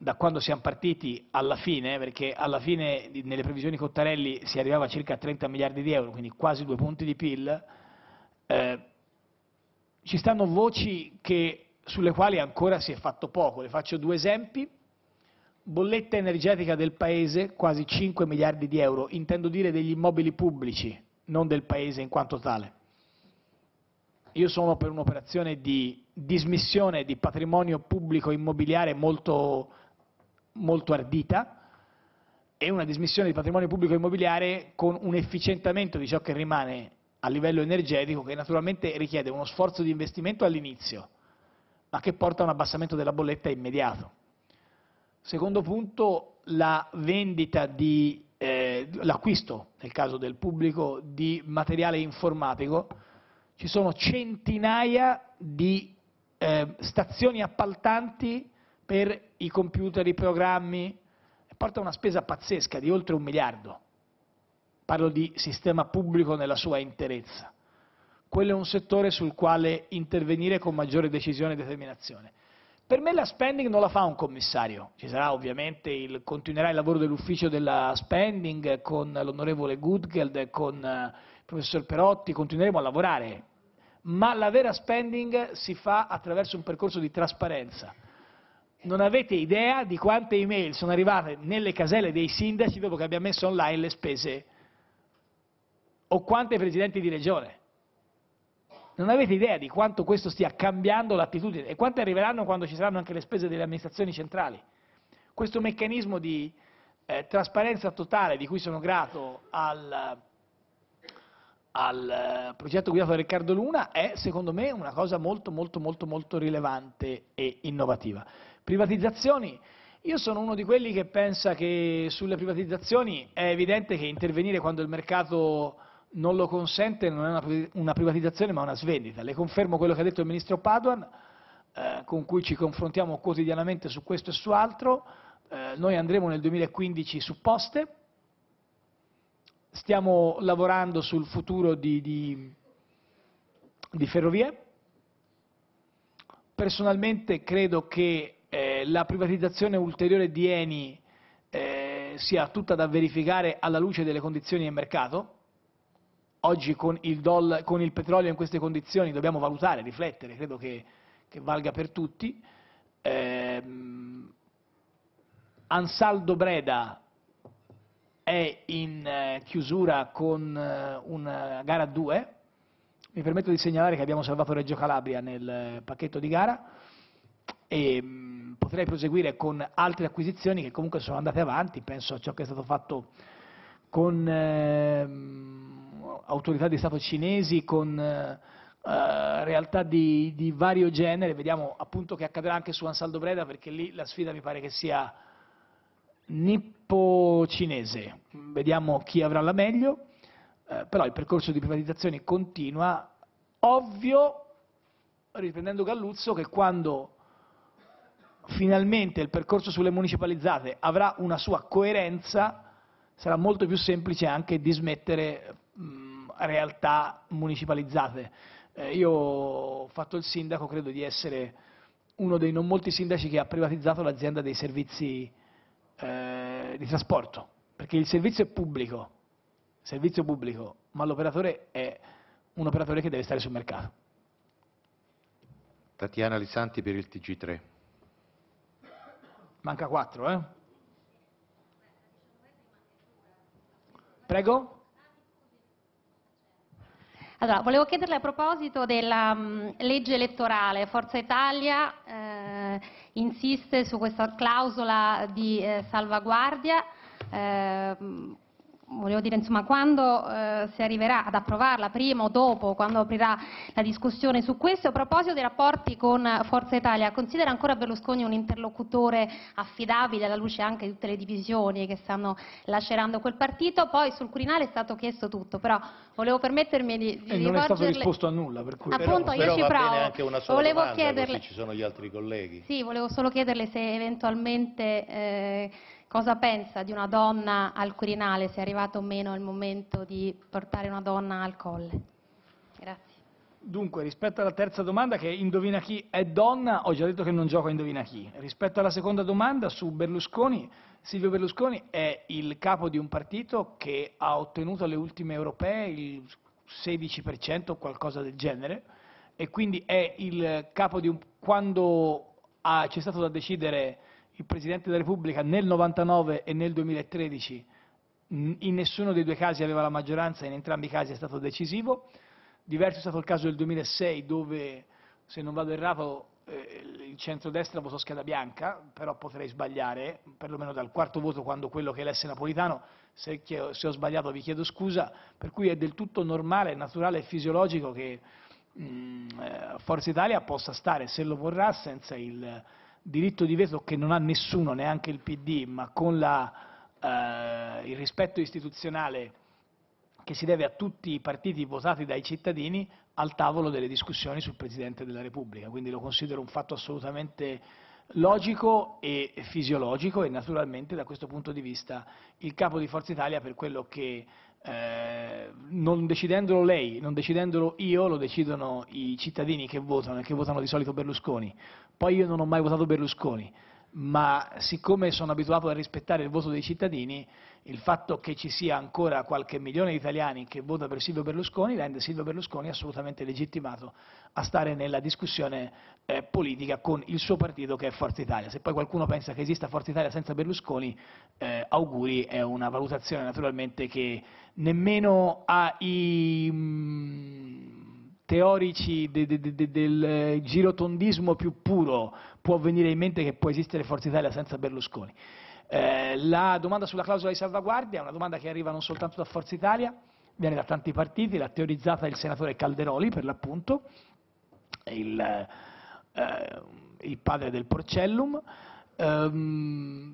da quando siamo partiti alla fine, perché alla fine nelle previsioni Cottarelli si arrivava a circa trenta miliardi di euro, quindi quasi due punti di P I L, eh, ci stanno voci che, sulle quali ancora si è fatto poco. Le faccio due esempi. Bolletta energetica del Paese, quasi cinque miliardi di euro, intendo dire degli immobili pubblici, non del Paese in quanto tale. Io sono per un'operazione di dismissione di patrimonio pubblico immobiliare molto, molto ardita e una dismissione di patrimonio pubblico immobiliare con un efficientamento di ciò che rimane a livello energetico, che naturalmente richiede uno sforzo di investimento all'inizio, ma che porta a un abbassamento della bolletta immediato. Secondo punto, la vendita di, eh, l'acquisto, nel caso del pubblico, di materiale informatico. Ci sono centinaia di eh, stazioni appaltanti per i computer, i programmi, porta una spesa pazzesca di oltre un miliardo. Parlo di sistema pubblico nella sua interezza. Quello è un settore sul quale intervenire con maggiore decisione e determinazione. Per me la spending non la fa un commissario, ci sarà ovviamente, il, continuerà il lavoro dell'ufficio della spending con l'onorevole Gutgeld e con il professor Perotti, continueremo a lavorare, ma la vera spending si fa attraverso un percorso di trasparenza. Non avete idea di quante email sono arrivate nelle caselle dei sindaci dopo che abbiamo messo online le spese, o quante presidenti di regione. Non avete idea di quanto questo stia cambiando l'attitudine e quante arriveranno quando ci saranno anche le spese delle amministrazioni centrali. Questo meccanismo di eh, trasparenza totale, di cui sono grato al, al progetto guidato da Riccardo Luna, è secondo me una cosa molto molto molto molto rilevante e innovativa. Privatizzazioni. Io sono uno di quelli che pensa che sulle privatizzazioni è evidente che intervenire quando il mercato non lo consente non è una privatizzazione ma una svendita. Le confermo quello che ha detto il Ministro Padoan, eh, con cui ci confrontiamo quotidianamente su questo e su altro. Eh, noi andremo nel duemilaquindici su Poste, stiamo lavorando sul futuro di, di, di Ferrovie. Personalmente credo che eh, la privatizzazione ulteriore di Eni eh, sia tutta da verificare alla luce delle condizioni del mercato. Oggi con il, doll- con il petrolio in queste condizioni dobbiamo valutare, riflettere, credo che, che valga per tutti. Eh, Ansaldo Breda è in eh, chiusura con eh, una gara a due. Mi permetto di segnalare che abbiamo salvato Reggio Calabria nel eh, pacchetto di gara e mh, potrei proseguire con altre acquisizioni che comunque sono andate avanti, penso a ciò che è stato fatto con eh, autorità di Stato cinesi, con eh, realtà di, di vario genere. Vediamo appunto che accadrà anche su Ansaldo Breda, perché lì la sfida mi pare che sia nippo-cinese. Vediamo chi avrà la meglio, eh, però il percorso di privatizzazione continua. Ovvio, riprendendo Galluzzo, che quando finalmente il percorso sulle municipalizzate avrà una sua coerenza, sarà molto più semplice anche dismettere mh, realtà municipalizzate. Eh, io ho fatto il sindaco, credo di essere uno dei non molti sindaci che ha privatizzato l'azienda dei servizi eh, di trasporto, perché il servizio è pubblico, servizio pubblico, ma l'operatore è un operatore che deve stare sul mercato. Tatiana Lisanti per il T G tre. Manca quattro, eh? Prego. Allora, volevo chiederle a proposito della mh, legge elettorale. Forza Italia eh, insiste su questa clausola di eh, salvaguardia. Eh, volevo dire, insomma, quando eh, si arriverà ad approvarla, prima o dopo, quando aprirà la discussione su questo. A proposito dei rapporti con Forza Italia, considera ancora Berlusconi un interlocutore affidabile alla luce anche di tutte le divisioni che stanno lacerando quel partito? Poi sul Quirinale è stato chiesto tutto, però volevo permettermi di, di e non è stato rivolgerle... risposto a nulla, per cui... Appunto, però, io però ci va provo. bene anche una sola Volevo domanda, chiederle... così ci sono gli altri colleghi. Sì, volevo solo chiederle se eventualmente eh, cosa pensa di una donna al Quirinale, se è arrivato o meno il momento di portare una donna al Colle. Grazie. Dunque, rispetto alla terza domanda, che indovina chi è donna, ho già detto che non gioco a indovina chi. Rispetto alla seconda domanda su Berlusconi, Silvio Berlusconi è il capo di un partito che ha ottenuto alle ultime europee il sedici per cento o qualcosa del genere, e quindi è il capo di un... quando ha- c'è stato da decidere il Presidente della Repubblica nel novantanove e nel duemilatredici, in nessuno dei due casi aveva la maggioranza, in entrambi i casi è stato decisivo. Diverso è stato il caso del duemilasei, dove, se non vado errato, eh, il centrodestra votò scheda bianca, però potrei sbagliare, perlomeno dal quarto voto, quando quello che elesse Napolitano, se, se ho sbagliato vi chiedo scusa, per cui è del tutto normale, naturale e fisiologico che mh, Forza Italia possa stare, se lo vorrà, senza il diritto di veto che non ha nessuno, neanche il P D, ma con la, eh, il rispetto istituzionale che si deve a tutti i partiti votati dai cittadini al tavolo delle discussioni sul Presidente della Repubblica. Quindi lo considero un fatto assolutamente logico e fisiologico, e naturalmente da questo punto di vista il capo di Forza Italia, per quello che eh, non decidendolo lei, non decidendolo io, lo decidono i cittadini che votano e che votano di solito Berlusconi. Poi io non ho mai votato Berlusconi, ma siccome sono abituato a rispettare il voto dei cittadini, il fatto che ci sia ancora qualche milione di italiani che vota per Silvio Berlusconi rende Silvio Berlusconi assolutamente legittimato a stare nella discussione eh, politica con il suo partito, che è Forza Italia. Se poi qualcuno pensa che esista Forza Italia senza Berlusconi, eh, auguri, è una valutazione naturalmente che nemmeno ai mh, teorici de, de, de, de, del girotondismo più puro può venire in mente che può esistere Forza Italia senza Berlusconi. Eh, la domanda sulla clausola di salvaguardia è una domanda che arriva non soltanto da Forza Italia, viene da tanti partiti, l'ha teorizzata il senatore Calderoli, per l'appunto, il, eh, il padre del Porcellum. Um,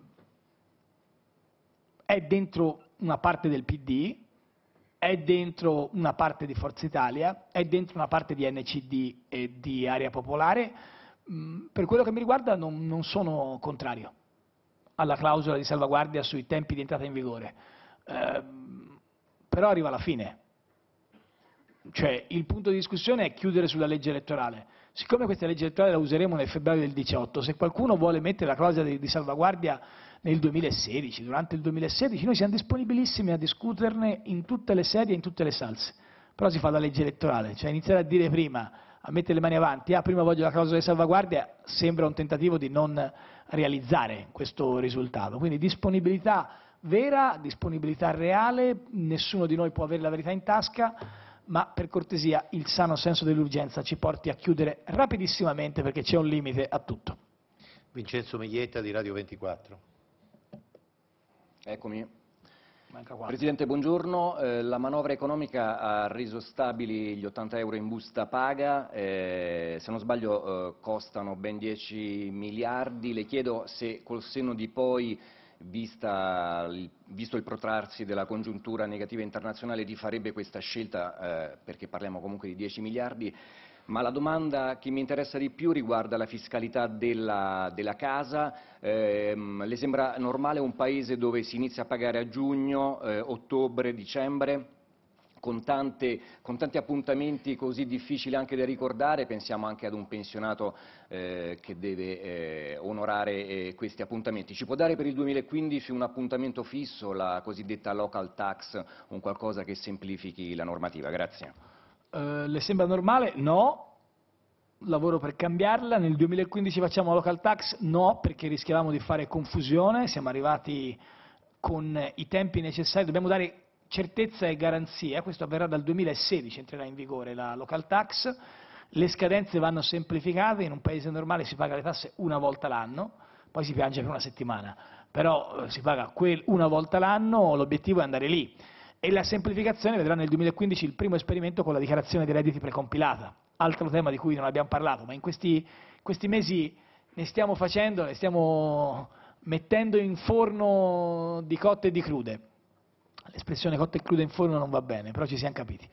è dentro una parte del P D, è dentro una parte di Forza Italia, è dentro una parte di N C D e di Area Popolare. Um, per quello che mi riguarda non, non sono contrario alla clausola di salvaguardia sui tempi di entrata in vigore, eh, però arriva alla fine. Cioè, il punto di discussione è chiudere sulla legge elettorale. Siccome questa legge elettorale la useremo nel febbraio del diciotto, se qualcuno vuole mettere la clausola di, di salvaguardia nel duemilasedici, durante il duemilasedici, noi siamo disponibilissimi a discuterne in tutte le sedi e in tutte le salse, però si fa la legge elettorale, cioè iniziare a dire prima, a mettere le mani avanti, ah prima voglio la clausola di salvaguardia, sembra un tentativo di non realizzare questo risultato. Quindi disponibilità vera, disponibilità reale, nessuno di noi può avere la verità in tasca, ma per cortesia il sano senso dell'urgenza ci porti a chiudere rapidissimamente, perché c'è un limite a tutto. Vincenzo Miglietta di Radio ventiquattro. Eccomi. Presidente, buongiorno. Eh, la manovra economica ha reso stabili gli ottanta euro in busta paga, eh, se non sbaglio eh, costano ben dieci miliardi. Le chiedo se col senno di poi, vista il, visto il protrarsi della congiuntura negativa internazionale, rifarebbe questa scelta, eh, perché parliamo comunque di dieci miliardi. Ma la domanda che mi interessa di più riguarda la fiscalità della, della casa. Eh, le sembra normale un paese dove si inizia a pagare a giugno, eh, ottobre, dicembre, con, tante, con tanti appuntamenti così difficili anche da ricordare? Pensiamo anche ad un pensionato eh, che deve eh, onorare eh, questi appuntamenti. Ci può dare per il duemilaquindici un appuntamento fisso, la cosiddetta local tax, un qualcosa che semplifichi la normativa? Grazie. Uh, le sembra normale? No, lavoro per cambiarla. Nel duemilaquindici facciamo la local tax? No, perché rischiavamo di fare confusione, siamo arrivati con i tempi necessari, dobbiamo dare certezza e garanzia, questo avverrà dal duemilasedici, entrerà in vigore la local tax, le scadenze vanno semplificate, in un paese normale si paga le tasse una volta l'anno, poi si piange per una settimana, però eh, si paga quel una volta l'anno, l'obiettivo è andare lì. E la semplificazione vedrà nel duemilaquindici il primo esperimento con la dichiarazione dei redditi precompilata, altro tema di cui non abbiamo parlato, ma in questi, questi mesi ne stiamo facendo, ne stiamo mettendo in forno di cotte e di crude. L'espressione cotte e crude in forno non va bene, però ci siamo capiti.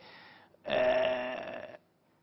Eh,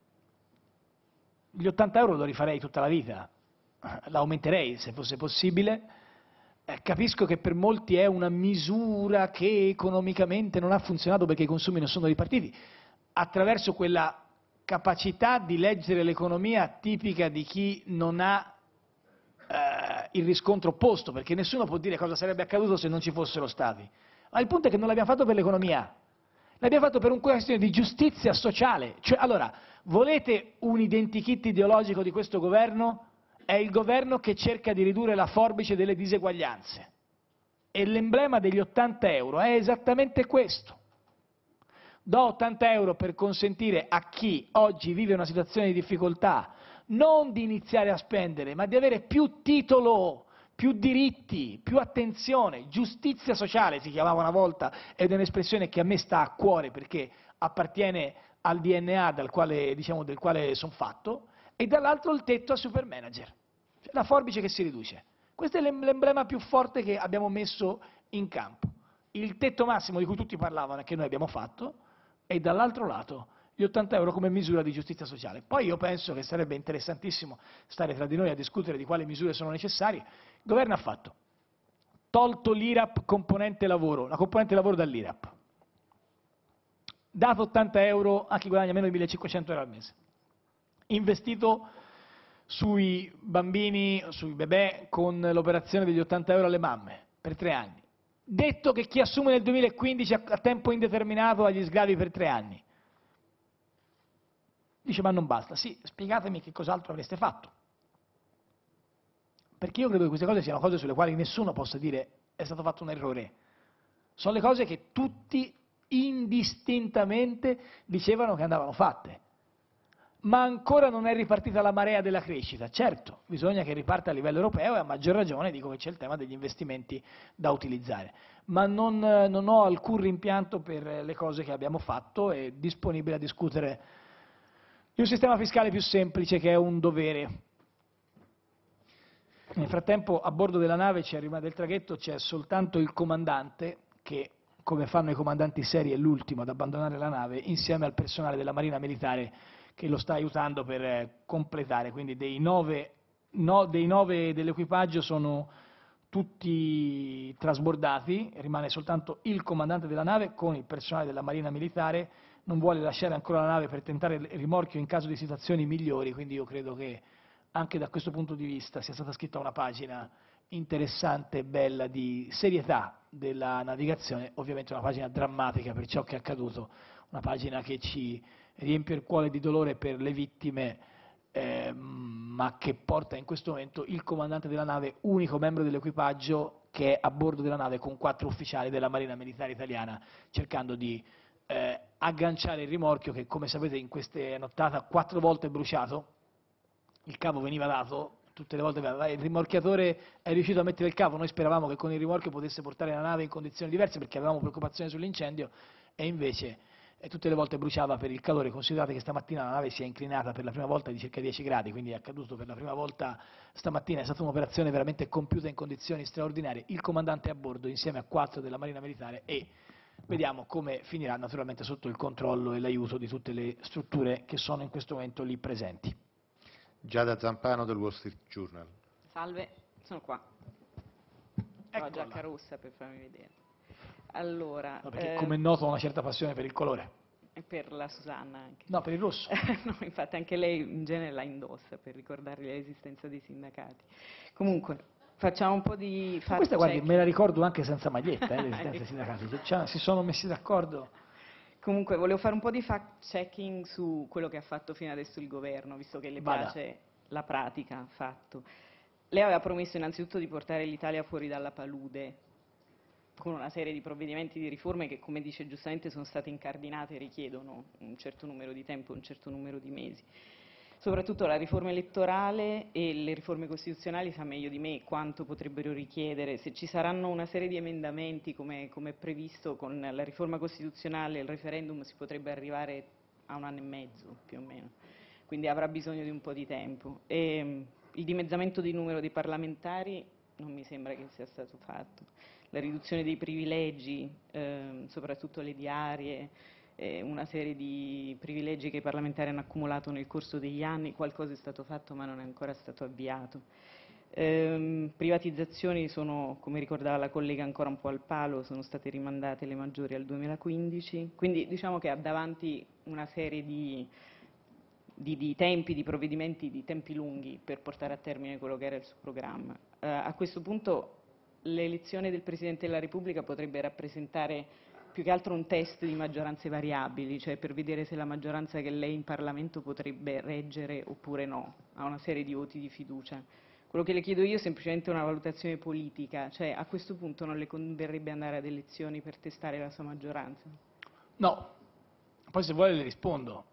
gli ottanta euro lo rifarei tutta la vita, l'aumenterei se fosse possibile. Eh, capisco che per molti è una misura che economicamente non ha funzionato perché i consumi non sono ripartiti. Attraverso quella capacità di leggere l'economia tipica di chi non ha eh, il riscontro opposto, perché nessuno può dire cosa sarebbe accaduto se non ci fossero stati. Ma il punto è che non l'abbiamo fatto per l'economia, l'abbiamo fatto per una questione di giustizia sociale. Cioè, allora, volete un identikit ideologico di questo governo? È il governo che cerca di ridurre la forbice delle diseguaglianze. E l'emblema degli ottanta euro è esattamente questo. Do ottanta euro per consentire a chi oggi vive una situazione di difficoltà non di iniziare a spendere, ma di avere più titolo, più diritti, più attenzione. Giustizia sociale si chiamava una volta, ed è un'espressione che a me sta a cuore perché appartiene al D N A dal quale, diciamo, del quale sono fatto, e dall'altro il tetto a supermanager, cioè la forbice che si riduce. Questo è l'emblema più forte che abbiamo messo in campo. Il tetto massimo di cui tutti parlavano e che noi abbiamo fatto, e dall'altro lato gli ottanta euro come misura di giustizia sociale. Poi io penso che sarebbe interessantissimo stare tra di noi a discutere di quali misure sono necessarie. Il governo ha fatto, tolto l'I R A P componente lavoro, la componente lavoro dall'I R A P, dato ottanta euro a chi guadagna meno di millecinquecento euro al mese, investito sui bambini, sui bebè con l'operazione degli ottanta euro alle mamme per tre anni, detto che chi assume nel duemilaquindici a tempo indeterminato ha gli sgravi per tre anni. Dice ma non basta, sì, spiegatemi che cos'altro avreste fatto, perché io credo che queste cose siano cose sulle quali nessuno possa dire è stato fatto un errore, sono le cose che tutti indistintamente dicevano che andavano fatte. Ma ancora non è ripartita la marea della crescita. Certo, bisogna che riparta a livello europeo e a maggior ragione dico che c'è il tema degli investimenti da utilizzare. Ma non, non ho alcun rimpianto per le cose che abbiamo fatto e disponibile a discutere di un sistema fiscale più semplice che è un dovere. Nel frattempo a bordo della nave, del traghetto, c'è soltanto il comandante che, come fanno i comandanti seri, è l'ultimo ad abbandonare la nave, insieme al personale della Marina Militare che lo sta aiutando per completare, quindi dei nove, no, dei nove dell'equipaggio sono tutti trasbordati, rimane soltanto il comandante della nave con il personale della Marina Militare, non vuole lasciare ancora la nave per tentare il rimorchio in caso di situazioni migliori, quindi io credo che anche da questo punto di vista sia stata scritta una pagina interessante e bella di serietà della navigazione, ovviamente una pagina drammatica per ciò che è accaduto, una pagina che ci riempie il cuore di dolore per le vittime, eh, ma che porta in questo momento il comandante della nave, unico membro dell'equipaggio che è a bordo della nave con quattro ufficiali della Marina Militare Italiana, cercando di eh, agganciare il rimorchio che, come sapete, in queste nottate ha quattro volte bruciato, il cavo veniva dato, tutte le volte il rimorchiatore è riuscito a mettere il cavo, noi speravamo che con il rimorchio potesse portare la nave in condizioni diverse perché avevamo preoccupazioni sull'incendio, e invece e tutte le volte bruciava per il calore. Considerate che stamattina la nave si è inclinata per la prima volta di circa dieci gradi, quindi è accaduto per la prima volta stamattina, è stata un'operazione veramente compiuta in condizioni straordinarie, il comandante è a bordo insieme a quattro della Marina Militare e vediamo come finirà, naturalmente sotto il controllo e l'aiuto di tutte le strutture che sono in questo momento lì presenti. Giada Zampano del Wall Street Journal. Salve, sono qua. Ho giacca rossa per farmi vedere. Allora, no, perché eh, come è noto ho una certa passione per il colore. E per la Susanna anche. No, per il rosso. No, infatti anche lei in genere la indossa per ricordargli l'esistenza dei sindacati. Comunque, facciamo un po' di fact questa, guardi, check. me la ricordo anche senza maglietta, eh, l'esistenza dei sindacati. Cioè, si sono messi d'accordo. Comunque, volevo fare un po' di fact checking su quello che ha fatto fino adesso il governo, visto che le Vada. piace la pratica fatto. Lei aveva promesso innanzitutto di portare l'Italia fuori dalla palude, con una serie di provvedimenti di riforme che, come dice giustamente, sono state incardinate e richiedono un certo numero di tempo, un certo numero di mesi. Soprattutto la riforma elettorale e le riforme costituzionali sa meglio di me quanto potrebbero richiedere. Se ci saranno una serie di emendamenti, come, come è previsto con la riforma costituzionale e il referendum, si potrebbe arrivare a un anno e mezzo più o meno, quindi avrà bisogno di un po' di tempo. E il dimezzamento del numero dei parlamentari non mi sembra che sia stato fatto. La riduzione dei privilegi, eh, soprattutto le diarie, eh, una serie di privilegi che i parlamentari hanno accumulato nel corso degli anni, qualcosa è stato fatto ma non è ancora stato avviato. Eh, privatizzazioni sono, come ricordava la collega, ancora un po' al palo, sono state rimandate le maggiori al duemilaquindici, quindi diciamo che ha davanti una serie di di, di tempi, di provvedimenti, di tempi lunghi per portare a termine quello che era il suo programma. Eh, a questo punto l'elezione del Presidente della Repubblica potrebbe rappresentare più che altro un test di maggioranze variabili, cioè per vedere se la maggioranza che lei in Parlamento potrebbe reggere oppure no a una serie di voti di fiducia. Quello che le chiedo io è semplicemente una valutazione politica, cioè a questo punto non le converrebbe andare ad elezioni per testare la sua maggioranza? No, poi se vuole le rispondo,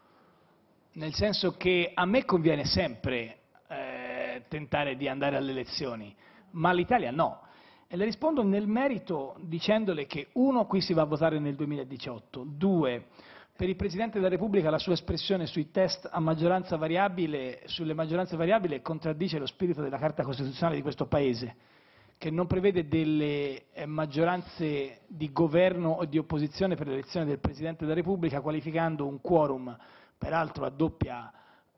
nel senso che a me conviene sempre eh, tentare di andare alle elezioni, ma all'Italia no. E le rispondo nel merito dicendole che uno, qui si va a votare nel duemiladiciotto, due, per il Presidente della Repubblica la sua espressione sui test a maggioranza variabile, sulle maggioranze variabili contraddice lo spirito della Carta Costituzionale di questo Paese, che non prevede delle maggioranze di governo o di opposizione per l'elezione del Presidente della Repubblica, qualificando un quorum, peraltro a doppia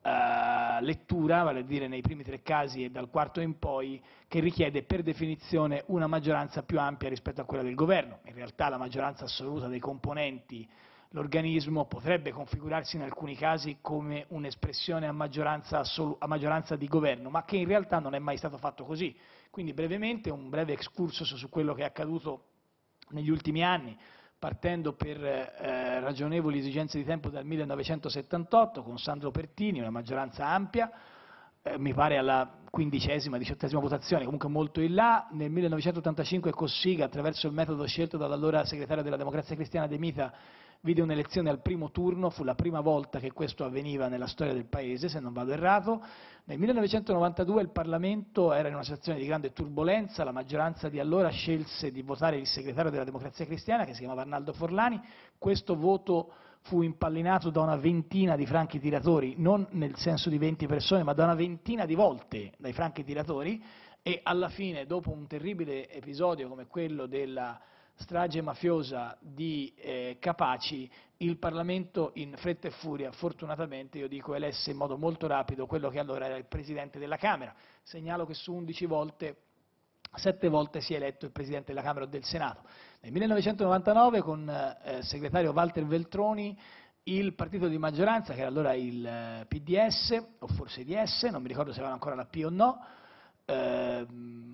Uh, lettura, vale a dire nei primi tre casi e dal quarto in poi, che richiede per definizione una maggioranza più ampia rispetto a quella del governo. In realtà la maggioranza assoluta dei componenti l'organismo potrebbe configurarsi in alcuni casi come un'espressione a maggioranza, assolu- a maggioranza di governo, ma che in realtà non è mai stato fatto così. Quindi brevemente un breve excursus su quello che è accaduto negli ultimi anni, partendo per eh, ragionevoli esigenze di tempo dal millenovecentosettantotto con Sandro Pertini, una maggioranza ampia, eh, mi pare alla quindicesima, diciottesima votazione, comunque molto in là. Nel millenovecentottantacinque Cossiga, attraverso il metodo scelto dall'allora segretario della Democrazia Cristiana De Mita, vide un'elezione al primo turno, fu la prima volta che questo avveniva nella storia del Paese, se non vado errato. Nel millenovecentonovantadue il Parlamento era in una situazione di grande turbolenza, la maggioranza di allora scelse di votare il segretario della Democrazia Cristiana, che si chiamava Arnaldo Forlani. Questo voto fu impallinato da una ventina di franchi tiratori, non nel senso di venti persone, ma da una ventina di volte dai franchi tiratori, e alla fine, dopo un terribile episodio come quello della strage mafiosa di eh, Capaci, il Parlamento in fretta e furia, fortunatamente io dico, elesse in modo molto rapido quello che allora era il Presidente della Camera. Segnalo che su undici volte, sette volte si è eletto il Presidente della Camera o del Senato. Nel millenovecentonovantanove con eh, il segretario Walter Veltroni il partito di maggioranza, che era allora il eh, P D S, o forse I D S, non mi ricordo se avevano ancora la P o no, eh,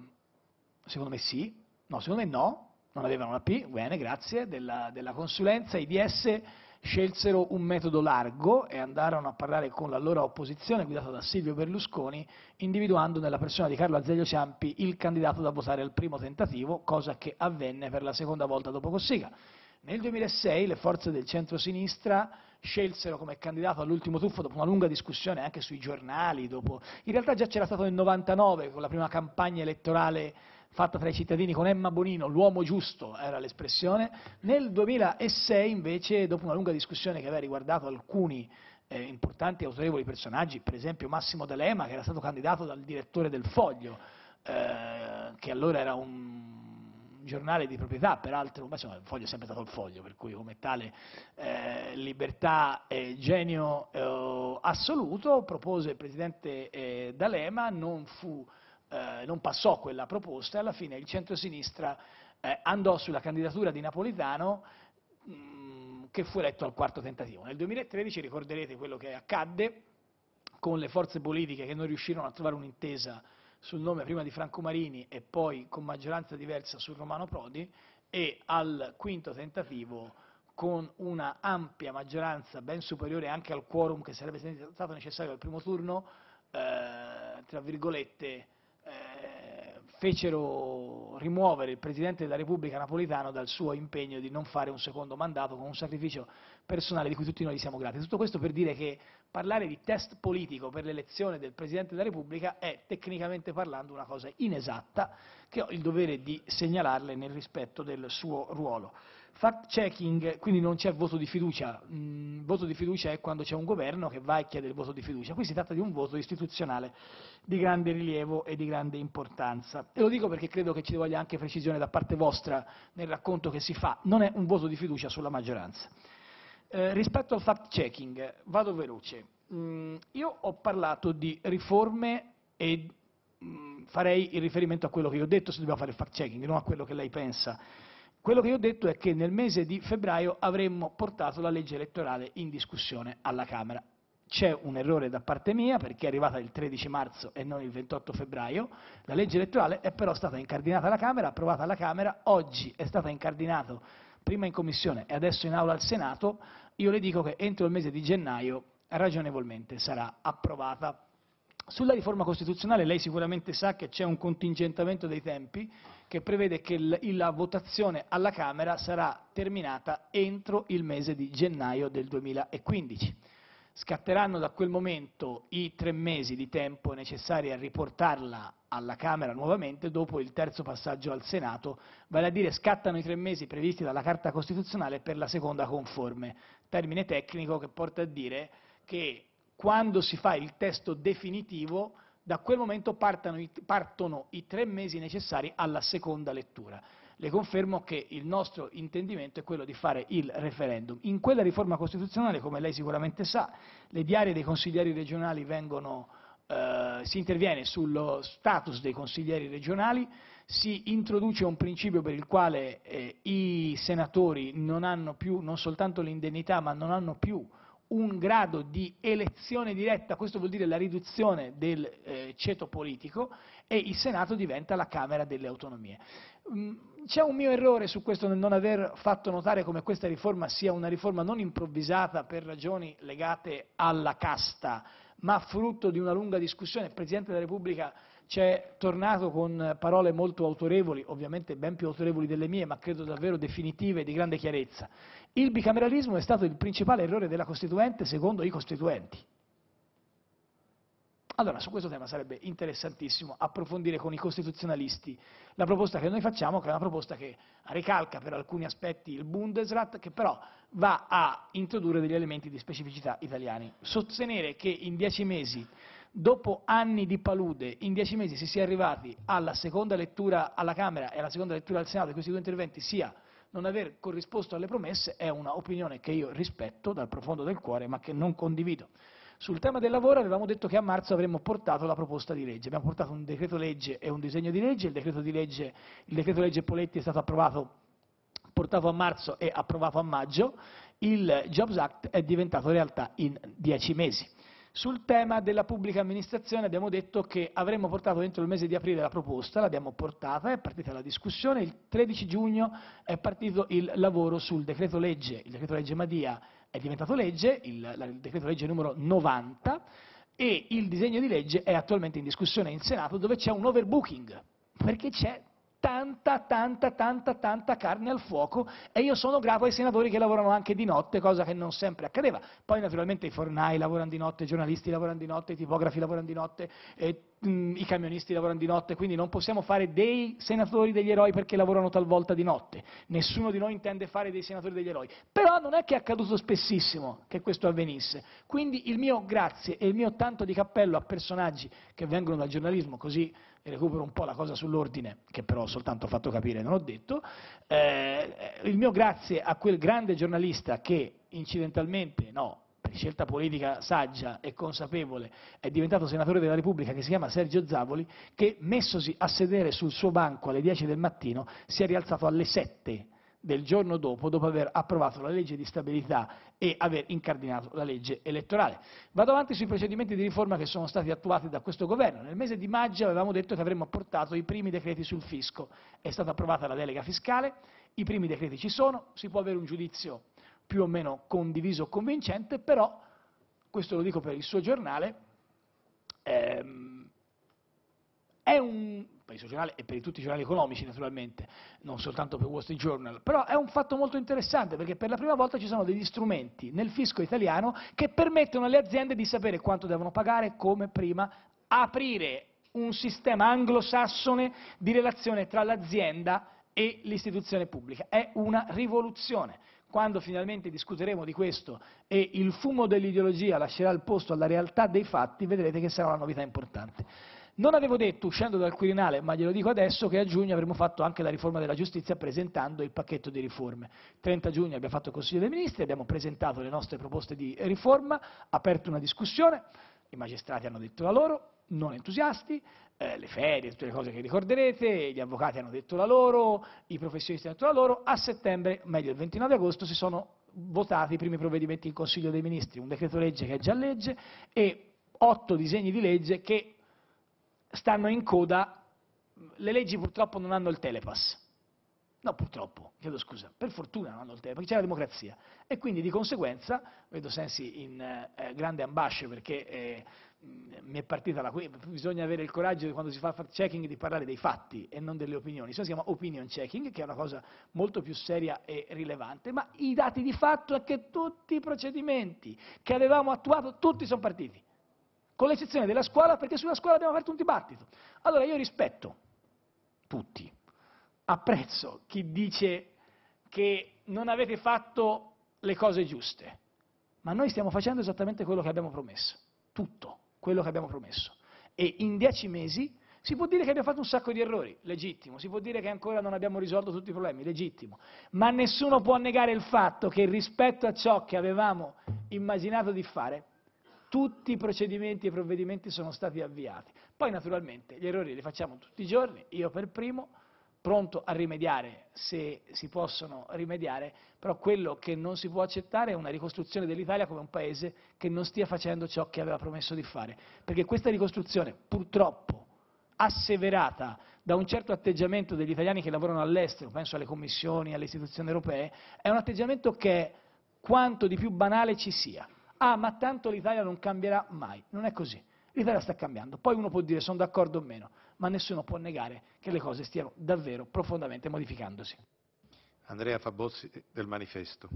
secondo me sì, no, secondo me no, non avevano la P, bene, grazie, della, della consulenza. I D S scelsero un metodo largo e andarono a parlare con l'allora opposizione guidata da Silvio Berlusconi, individuando nella persona di Carlo Azeglio Ciampi il candidato da votare al primo tentativo, cosa che avvenne per la seconda volta dopo Cossiga. Nel duemilasei le forze del centro-sinistra scelsero come candidato all'ultimo tuffo, dopo una lunga discussione anche sui giornali, dopo... in realtà già c'era stato nel novantanove con la prima campagna elettorale fatta tra i cittadini con Emma Bonino, l'uomo giusto era l'espressione. Nel duemilasei invece, dopo una lunga discussione che aveva riguardato alcuni eh, importanti e autorevoli personaggi, per esempio Massimo D'Alema, che era stato candidato dal direttore del Foglio, eh, che allora era un giornale di proprietà, peraltro, ma insomma il Foglio è sempre stato il Foglio, per cui come tale eh, libertà e genio eh, assoluto, propose il Presidente eh, D'Alema, non fu Eh, non passò quella proposta e alla fine il centrosinistra eh, andò sulla candidatura di Napolitano, mh, che fu eletto al quarto tentativo. Nel duemilatredici ricorderete quello che accadde con le forze politiche che non riuscirono a trovare un'intesa sul nome prima di Franco Marini e poi con maggioranza diversa su Romano Prodi, e al quinto tentativo, con una ampia maggioranza ben superiore anche al quorum che sarebbe stato necessario al primo turno, eh, tra virgolette, Eh, fecero rimuovere il Presidente della Repubblica Napolitano dal suo impegno di non fare un secondo mandato, con un sacrificio personale di cui tutti noi gli siamo grati. Tutto questo per dire che parlare di test politico per l'elezione del Presidente della Repubblica è, tecnicamente parlando, una cosa inesatta, che ho il dovere di segnalarle nel rispetto del suo ruolo. Fact checking, quindi non c'è voto di fiducia. Il voto di fiducia è quando c'è un governo che va e chiede il voto di fiducia. Qui si tratta di un voto istituzionale di grande rilievo e di grande importanza. E lo dico perché credo che ci voglia anche precisione da parte vostra nel racconto che si fa. Non è un voto di fiducia sulla maggioranza. Eh, rispetto al fact checking, vado veloce. Mm, io ho parlato di riforme e mm, farei il riferimento a quello che io ho detto se dobbiamo fare il fact checking, non a quello che lei pensa. Quello che io ho detto è che nel mese di febbraio avremmo portato la legge elettorale in discussione alla Camera. c'è un errore da parte mia perché è arrivata il tredici marzo e non il ventotto febbraio, la legge elettorale è però stata incardinata alla Camera, approvata alla Camera, oggi è stata incardinata prima in Commissione e adesso in Aula al Senato, io le dico che entro il mese di gennaio ragionevolmente sarà approvata. Sulla riforma costituzionale lei sicuramente sa che c'è un contingentamento dei tempi che prevede che il, la votazione alla Camera sarà terminata entro il mese di gennaio del duemilaquindici. Scatteranno da quel momento i tre mesi di tempo necessari a riportarla alla Camera nuovamente dopo il terzo passaggio al Senato, vale a dire scattano i tre mesi previsti dalla Carta Costituzionale per la seconda conforme, termine tecnico che porta a dire che quando si fa il testo definitivo, da quel momento partono i, partono i tre mesi necessari alla seconda lettura. Le confermo che il nostro intendimento è quello di fare il referendum. In quella riforma costituzionale, come lei sicuramente sa, le diarie dei consiglieri regionali vengono, eh, si interviene sullo status dei consiglieri regionali, si introduce un principio per il quale eh, i senatori non hanno più non soltanto l'indennità, ma non hanno più un grado di elezione diretta, questo vuol dire la riduzione del eh, ceto politico, e il Senato diventa la Camera delle Autonomie. C'è un mio errore su questo nel non aver fatto notare come questa riforma sia una riforma non improvvisata per ragioni legate alla casta, ma frutto di una lunga discussione. Il Presidente della Repubblica c'è tornato con parole molto autorevoli, ovviamente ben più autorevoli delle mie, ma credo davvero definitive e di grande chiarezza. Il bicameralismo è stato il principale errore della Costituente secondo i costituenti. Allora, su questo tema sarebbe interessantissimo approfondire con i costituzionalisti la proposta che noi facciamo, che è una proposta che ricalca per alcuni aspetti il Bundesrat, che però va a introdurre degli elementi di specificità italiani. Sostenere che in dieci mesi, dopo anni di palude, in dieci mesi si sia arrivati alla seconda lettura alla Camera e alla seconda lettura al Senato di questi due interventi sia non aver corrisposto alle promesse è una opinione che io rispetto dal profondo del cuore, ma che non condivido. Sul tema del lavoro avevamo detto che a marzo avremmo portato la proposta di legge, abbiamo portato un decreto legge e un disegno di legge, il decreto, di legge, il decreto legge Poletti è stato approvato, portato a marzo e approvato a maggio, il Jobs Act è diventato realtà in dieci mesi. Sul tema della pubblica amministrazione abbiamo detto che avremmo portato entro il mese di aprile la proposta, l'abbiamo portata, è partita la discussione, il tredici giugno è partito il lavoro sul decreto legge, il decreto legge Madia è diventato legge, il, il decreto legge numero novanta, e il disegno di legge è attualmente in discussione in Senato dove c'è un overbooking, perché c'è tanta, tanta, tanta, tanta carne al fuoco e io sono grato ai senatori che lavorano anche di notte, cosa che non sempre accadeva. Poi naturalmente i fornai lavorano di notte, i giornalisti lavorano di notte, i tipografi lavorano di notte, eh, mh, i camionisti lavorano di notte, quindi non possiamo fare dei senatori degli eroi perché lavorano talvolta di notte. Nessuno di noi intende fare dei senatori degli eroi. Però non è che è accaduto spessissimo che questo avvenisse. Quindi il mio grazie e il mio tanto di cappello a personaggi che vengono dal giornalismo, così recupero un po' la cosa sull'ordine, che però ho soltanto fatto capire e non ho detto, eh, il mio grazie a quel grande giornalista che incidentalmente, no, per scelta politica saggia e consapevole, è diventato senatore della Repubblica, che si chiama Sergio Zavoli, che messosi a sedere sul suo banco alle dieci del mattino si è rialzato alle sette del giorno dopo, dopo aver approvato la legge di stabilità e aver incardinato la legge elettorale. Vado avanti sui procedimenti di riforma che sono stati attuati da questo governo. Nel mese di maggio avevamo detto che avremmo portato i primi decreti sul fisco, è stata approvata la delega fiscale, i primi decreti ci sono, si può avere un giudizio più o meno condiviso o convincente, però, questo lo dico per il suo giornale, ehm, è un... per il suo giornale e per tutti i giornali economici naturalmente, non soltanto per Wall Street Journal, però è un fatto molto interessante perché per la prima volta ci sono degli strumenti nel fisco italiano che permettono alle aziende di sapere quanto devono pagare, come prima, aprire un sistema anglosassone di relazione tra l'azienda e l'istituzione pubblica. È una rivoluzione. Quando finalmente discuteremo di questo e il fumo dell'ideologia lascerà il posto alla realtà dei fatti, vedrete che sarà una novità importante. Non avevo detto, uscendo dal Quirinale, ma glielo dico adesso, che a giugno avremmo fatto anche la riforma della giustizia presentando il pacchetto di riforme. trenta giugno abbiamo fatto il Consiglio dei Ministri, abbiamo presentato le nostre proposte di riforma, aperto una discussione, i magistrati hanno detto la loro, non entusiasti, eh, le ferie, tutte le cose che ricorderete, gli avvocati hanno detto la loro, i professionisti hanno detto la loro, a settembre, meglio il ventinove agosto, si sono votati i primi provvedimenti in Consiglio dei Ministri, un decreto legge che è già legge e otto disegni di legge che stanno in coda. Le leggi purtroppo non hanno il telepass. No, purtroppo, chiedo scusa, per fortuna non hanno il telepass, perché c'è la democrazia. E quindi di conseguenza, vedo Sensi in eh, grande ambasce perché eh, mi è partita la... bisogna avere il coraggio quando si fa fact checking di parlare dei fatti e non delle opinioni. Questo si chiama opinion checking, che è una cosa molto più seria e rilevante, ma i dati di fatto è che tutti i procedimenti che avevamo attuato, tutti sono partiti, con l'eccezione della scuola, perché sulla scuola abbiamo aperto un dibattito. Allora io rispetto tutti, apprezzo chi dice che non avete fatto le cose giuste, ma noi stiamo facendo esattamente quello che abbiamo promesso, tutto quello che abbiamo promesso. E in dieci mesi si può dire che abbiamo fatto un sacco di errori, legittimo, si può dire che ancora non abbiamo risolto tutti i problemi, legittimo, ma nessuno può negare il fatto che rispetto a ciò che avevamo immaginato di fare, tutti i procedimenti e i provvedimenti sono stati avviati. Poi naturalmente gli errori li facciamo tutti i giorni, io per primo, pronto a rimediare se si possono rimediare, però quello che non si può accettare è una ricostruzione dell'Italia come un paese che non stia facendo ciò che aveva promesso di fare, perché questa ricostruzione purtroppo asseverata da un certo atteggiamento degli italiani che lavorano all'estero, penso alle commissioni, alle istituzioni europee, è un atteggiamento che è quanto di più banale ci sia. Ah, ma tanto l'Italia non cambierà mai. Non è così. L'Italia sta cambiando. Poi uno può dire sono d'accordo o meno, ma nessuno può negare che le cose stiano davvero profondamente modificandosi. Andrea Fabozzi del Manifesto.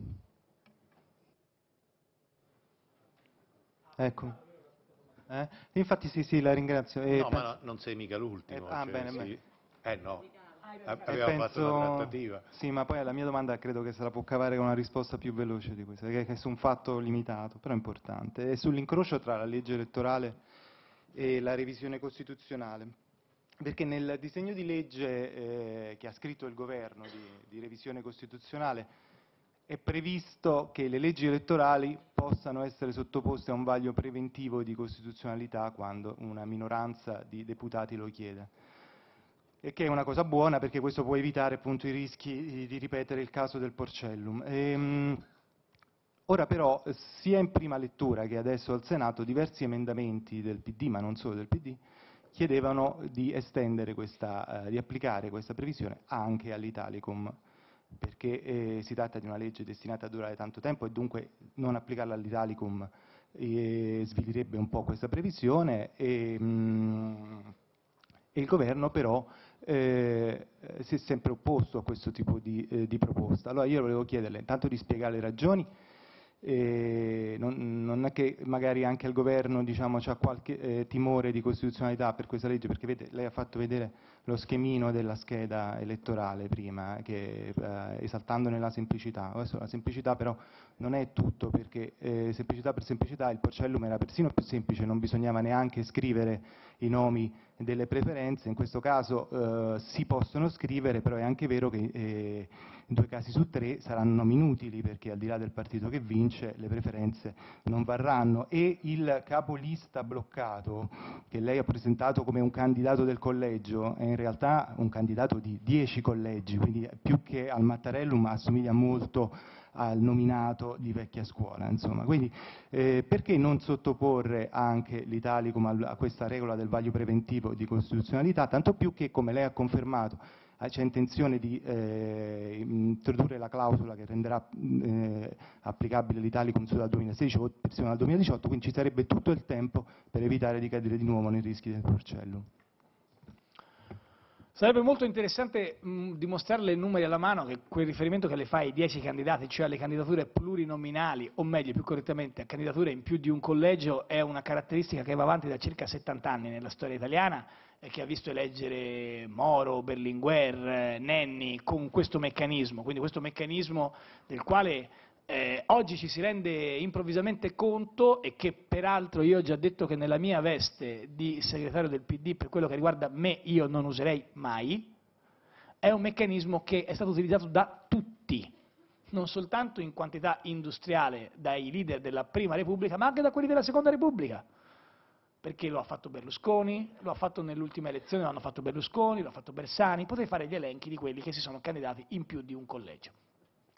Ecco. Eh? Infatti sì, sì, la ringrazio. E no, penso... ma no, non sei mica l'ultimo. Eh, ah, cioè, bene, sì. bene. Eh no, penso... aveva fatto una trattativa. Sì, ma poi alla mia domanda credo che se la può cavare con una risposta più veloce di questa, che è su un fatto limitato, però importante. È sull'incrocio tra la legge elettorale e la revisione costituzionale. Perché nel disegno di legge eh, che ha scritto il governo di, di revisione costituzionale è previsto che le leggi elettorali possano essere sottoposte a un vaglio preventivo di costituzionalità quando una minoranza di deputati lo chiede. E che è una cosa buona perché questo può evitare appunto i rischi di ripetere il caso del Porcellum. Ehm, ora però, sia in prima lettura che adesso al Senato, diversi emendamenti del P D, ma non solo del P D, chiedevano di estendere questa, eh, di applicare questa previsione anche all'Italicum, perché eh, si tratta di una legge destinata a durare tanto tempo e dunque non applicarla all'Italicum eh, svilirebbe un po' questa previsione e, mh, e il governo però eh, si è sempre opposto a questo tipo di, eh, di proposta. Allora io volevo chiederle intanto di spiegare le ragioni. E non, non è che magari anche il governo diciamo, ha qualche eh, timore di costituzionalità per questa legge, perché vede, lei ha fatto vedere lo schemino della scheda elettorale prima, che, eh, esaltandone la semplicità. Adesso la semplicità però non è tutto, perché eh, semplicità per semplicità il Porcellum era persino più semplice, non bisognava neanche scrivere i nomi delle preferenze, in questo caso eh, si possono scrivere, però è anche vero che eh, in due casi su tre saranno nomi inutili, perché al di là del partito che vince le preferenze non varranno e il capolista bloccato che lei ha presentato come un candidato del collegio è in realtà un candidato di dieci collegi, quindi più che al Mattarellum assomiglia molto al nominato di vecchia scuola, insomma. Quindi eh, perché non sottoporre anche l'Italicum a, a questa regola del vaglio preventivo di costituzionalità, tanto più che, come lei ha confermato, eh, c'è intenzione di eh, introdurre la clausola che renderà eh, applicabile l'Italicum solo dal duemilasedici o persino dal duemiladiciotto, quindi ci sarebbe tutto il tempo per evitare di cadere di nuovo nei rischi del Porcellum. Sarebbe molto interessante mh, dimostrarle i numeri alla mano che quel riferimento che le fa ai dieci candidati, cioè alle candidature plurinominali, o meglio, più correttamente, a candidature in più di un collegio, è una caratteristica che va avanti da circa settanta anni nella storia italiana e che ha visto eleggere Moro, Berlinguer, Nenni con questo meccanismo, quindi questo meccanismo del quale Eh, oggi ci si rende improvvisamente conto e che peraltro io ho già detto che nella mia veste di segretario del P D per quello che riguarda me io non userei mai, è un meccanismo che è stato utilizzato da tutti, non soltanto in quantità industriale dai leader della Prima Repubblica ma anche da quelli della Seconda Repubblica, perché lo ha fatto Berlusconi, lo ha fatto nell'ultima elezione, lo hanno fatto Berlusconi, lo ha fatto Bersani, potrei fare gli elenchi di quelli che si sono candidati in più di un collegio.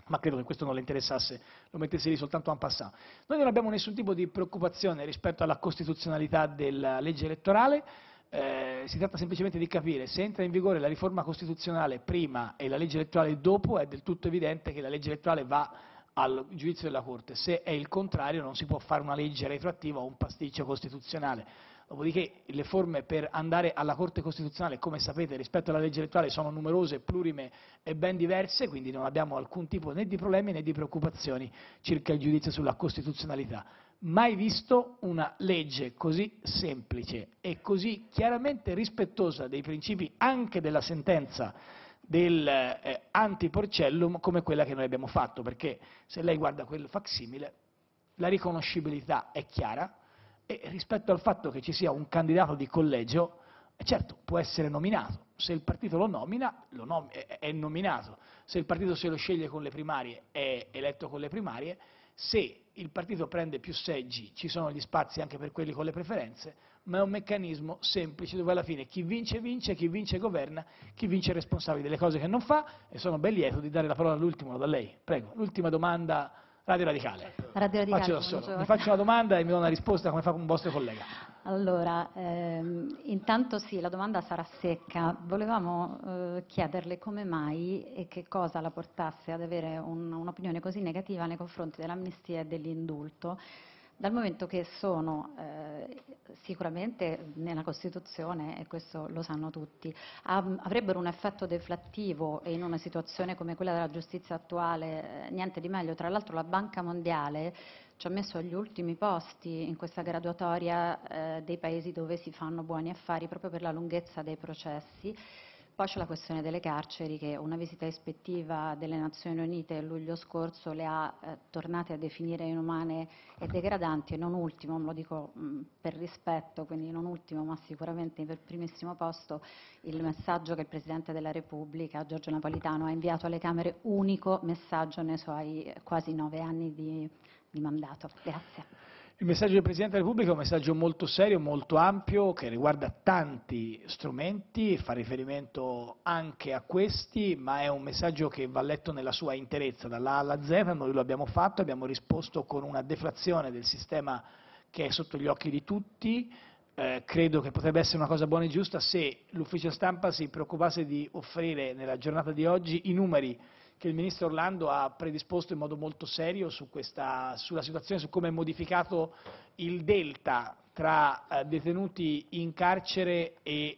ma credo che questo non le interessasse, lo mettesse lì soltanto en passant. Noi non abbiamo nessun tipo di preoccupazione rispetto alla costituzionalità della legge elettorale, eh, si tratta semplicemente di capire se entra in vigore la riforma costituzionale prima e la legge elettorale dopo, è del tutto evidente che la legge elettorale va al giudizio della Corte, se è il contrario non si può fare una legge retroattiva o un pasticcio costituzionale. Dopodiché le forme per andare alla Corte Costituzionale, come sapete, rispetto alla legge elettorale sono numerose, plurime e ben diverse, quindi non abbiamo alcun tipo né di problemi né di preoccupazioni circa il giudizio sulla costituzionalità. Mai visto una legge così semplice e così chiaramente rispettosa dei principi anche della sentenza del eh, anti-porcellum come quella che noi abbiamo fatto, perché se lei guarda quel facsimile la riconoscibilità è chiara, e rispetto al fatto che ci sia un candidato di collegio, certo può essere nominato, se il partito lo nomina lo nom- è nominato, se il partito se lo sceglie con le primarie è eletto con le primarie, se il partito prende più seggi ci sono gli spazi anche per quelli con le preferenze, ma è un meccanismo semplice dove alla fine chi vince vince, chi vince governa, chi vince è responsabile delle cose che non fa, e sono ben lieto di dare la parola all'ultimo da lei. Prego, l'ultima domanda. Radio Radicale. Radio Radicale, faccio da solo. buongiorno. Mi faccio una domanda e mi do una risposta come fa un vostro collega. Allora, ehm, intanto sì, la domanda sarà secca. Volevamo eh, chiederle come mai e che cosa la portasse ad avere un, un'opinione così negativa nei confronti dell'amnistia e dell'indulto, dal momento che sono eh, sicuramente nella Costituzione, e questo lo sanno tutti, av- avrebbero un effetto deflattivo, e in una situazione come quella della giustizia attuale eh, niente di meglio. Tra l'altro la Banca Mondiale ci ha messo agli ultimi posti in questa graduatoria eh, dei paesi dove si fanno buoni affari proprio per la lunghezza dei processi. Poi c'è la questione delle carceri, che una visita ispettiva delle Nazioni Unite il luglio scorso le ha eh, tornate a definire inumane e degradanti, e non ultimo, me lo dico mh, per rispetto, quindi non ultimo ma sicuramente per primissimo posto, il messaggio che il Presidente della Repubblica, Giorgio Napolitano, ha inviato alle Camere, unico messaggio nei suoi quasi nove anni di, di mandato. Grazie. Il messaggio del Presidente della Repubblica è un messaggio molto serio, molto ampio, che riguarda tanti strumenti, fa riferimento anche a questi, ma è un messaggio che va letto nella sua interezza, dall'A alla Z. Noi lo abbiamo fatto, abbiamo risposto con una deflazione del sistema che è sotto gli occhi di tutti. Eh, credo che potrebbe essere una cosa buona e giusta se l'ufficio stampa si preoccupasse di offrire nella giornata di oggi i numeri che il Ministro Orlando ha predisposto in modo molto serio su questa, sulla situazione, su come è modificato il delta tra eh, detenuti in carcere e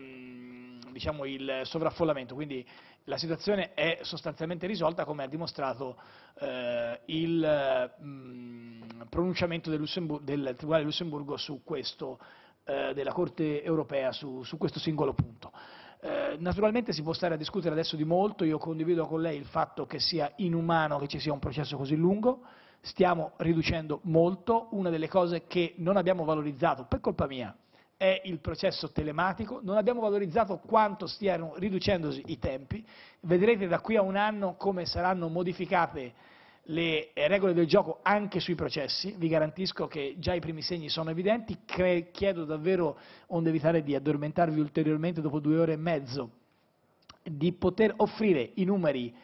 ehm, diciamo il sovraffollamento. Quindi la situazione è sostanzialmente risolta, come ha dimostrato eh, il mh, pronunciamento del, del Tribunale di Lussemburgo su questo, eh, della Corte europea su, su questo singolo punto. Eh, naturalmente si può stare a discutere adesso di molto, io condivido con lei il fatto che sia inumano che ci sia un processo così lungo, stiamo riducendo molto. Una delle cose che non abbiamo valorizzato, per colpa mia, è il processo telematico, non abbiamo valorizzato quanto stiano riducendosi i tempi, vedrete da qui a un anno come saranno modificate le regole del gioco anche sui processi, vi garantisco che già i primi segni sono evidenti. Cre- chiedo davvero, onde evitare di addormentarvi ulteriormente dopo due ore e mezzo, di poter offrire i numeri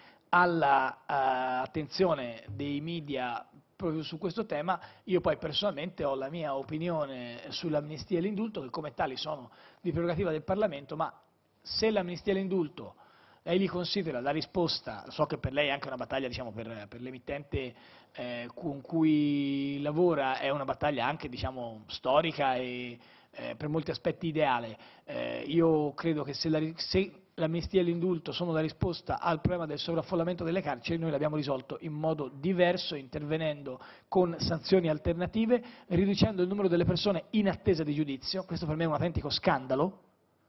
all'attenzione uh, dei media proprio su questo tema. Io poi personalmente ho la mia opinione sull'amnistia e l'indulto, che come tali sono di prerogativa del Parlamento, ma se l'amnistia e l'indulto lei li considera la risposta, so che per lei è anche una battaglia, diciamo, per, per l'emittente eh, con cui lavora, è una battaglia anche, diciamo, storica e eh, per molti aspetti ideale. Eh, io credo che se, la, se l'amnistia e l'indulto sono la risposta al problema del sovraffollamento delle carceri, noi l'abbiamo risolto in modo diverso, intervenendo con sanzioni alternative, riducendo il numero delle persone in attesa di giudizio. Questo per me è un autentico scandalo.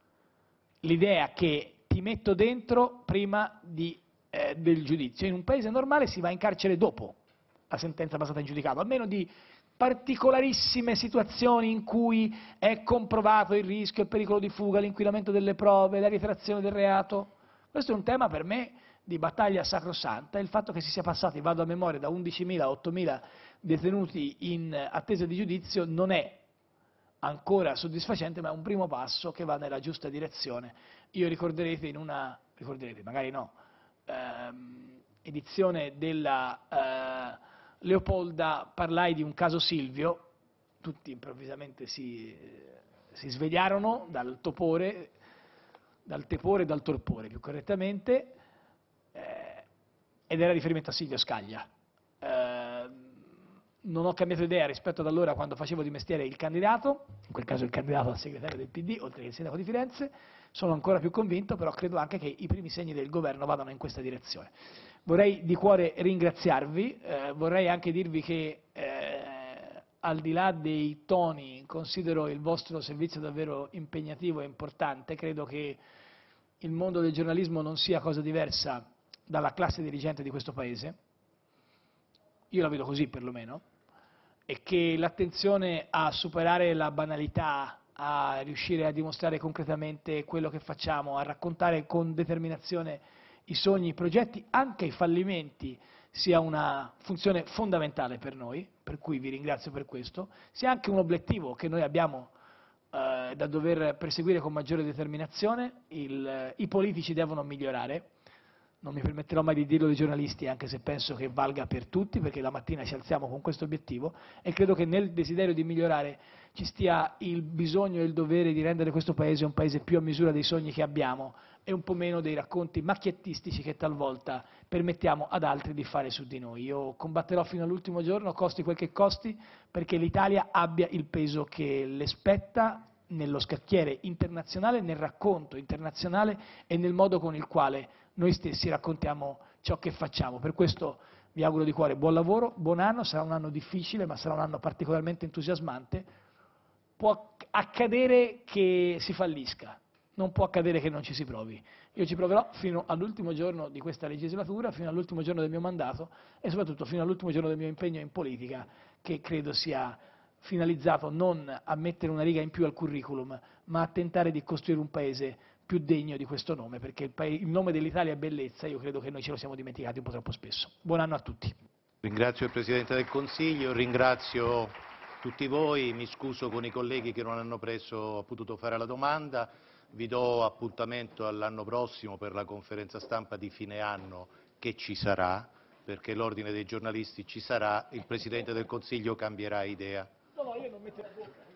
L'idea che ti metto dentro prima di, eh, del giudizio. In un paese normale si va in carcere dopo la sentenza passata in giudicato, almeno di particolarissime situazioni in cui è comprovato il rischio, il pericolo di fuga, l'inquinamento delle prove, la ritrazione del reato. Questo è un tema per me di battaglia sacrosanta. Il fatto che si sia passati, vado a memoria, da undicimila a ottomila detenuti in attesa di giudizio non è ancora soddisfacente, ma è un primo passo che va nella giusta direzione. Io ricorderete in una, ricorderete, magari no, ehm, edizione della eh, Leopolda parlai di un caso Silvio, tutti improvvisamente si, si svegliarono dal topore, dal tepore e dal torpore più correttamente, eh, ed era riferimento a Silvio Scaglia. Eh, non ho cambiato idea rispetto ad allora quando facevo di mestiere il candidato, in quel caso il candidato al segretario del P D, oltre che il sindaco di Firenze. Sono ancora più convinto, però credo anche che i primi segni del governo vadano in questa direzione. Vorrei di cuore ringraziarvi, eh, vorrei anche dirvi che eh, al di là dei toni considero il vostro servizio davvero impegnativo e importante. Credo che il mondo del giornalismo non sia cosa diversa dalla classe dirigente di questo Paese, io la vedo così perlomeno, e che l'attenzione a superare la banalità, a riuscire a dimostrare concretamente quello che facciamo, a raccontare con determinazione i sogni, i progetti, anche i fallimenti, sia una funzione fondamentale per noi, per cui vi ringrazio per questo, sia anche un obiettivo che noi abbiamo eh, da dover perseguire con maggiore determinazione. Il, i politici devono migliorare, non mi permetterò mai di dirlo ai giornalisti, anche se penso che valga per tutti, perché la mattina ci alziamo con questo obiettivo, e credo che nel desiderio di migliorare ci stia il bisogno e il dovere di rendere questo Paese un Paese più a misura dei sogni che abbiamo e un po' meno dei racconti macchiettistici che talvolta permettiamo ad altri di fare su di noi. Io combatterò fino all'ultimo giorno, costi quel che costi, perché l'Italia abbia il peso che le spetta nello scacchiere internazionale, nel racconto internazionale e nel modo con il quale noi stessi raccontiamo ciò che facciamo. Per questo vi auguro di cuore buon lavoro, buon anno, sarà un anno difficile ma sarà un anno particolarmente entusiasmante. Può accadere che si fallisca, non può accadere che non ci si provi. Io ci proverò fino all'ultimo giorno di questa legislatura, fino all'ultimo giorno del mio mandato e soprattutto fino all'ultimo giorno del mio impegno in politica, che credo sia finalizzato non a mettere una riga in più al curriculum, ma a tentare di costruire un Paese più degno di questo nome, perché il, paese, il nome dell'Italia è bellezza, io credo che noi ce lo siamo dimenticati un po' troppo spesso. Buon anno a tutti. Ringrazio il Presidente del Consiglio, ringrazio tutti voi, mi scuso con i colleghi che non hanno preso, potuto fare la domanda, vi do appuntamento all'anno prossimo per la conferenza stampa di fine anno che ci sarà, perché l'ordine dei giornalisti ci sarà, il Presidente del Consiglio cambierà idea. No, no, io non metto la bocca.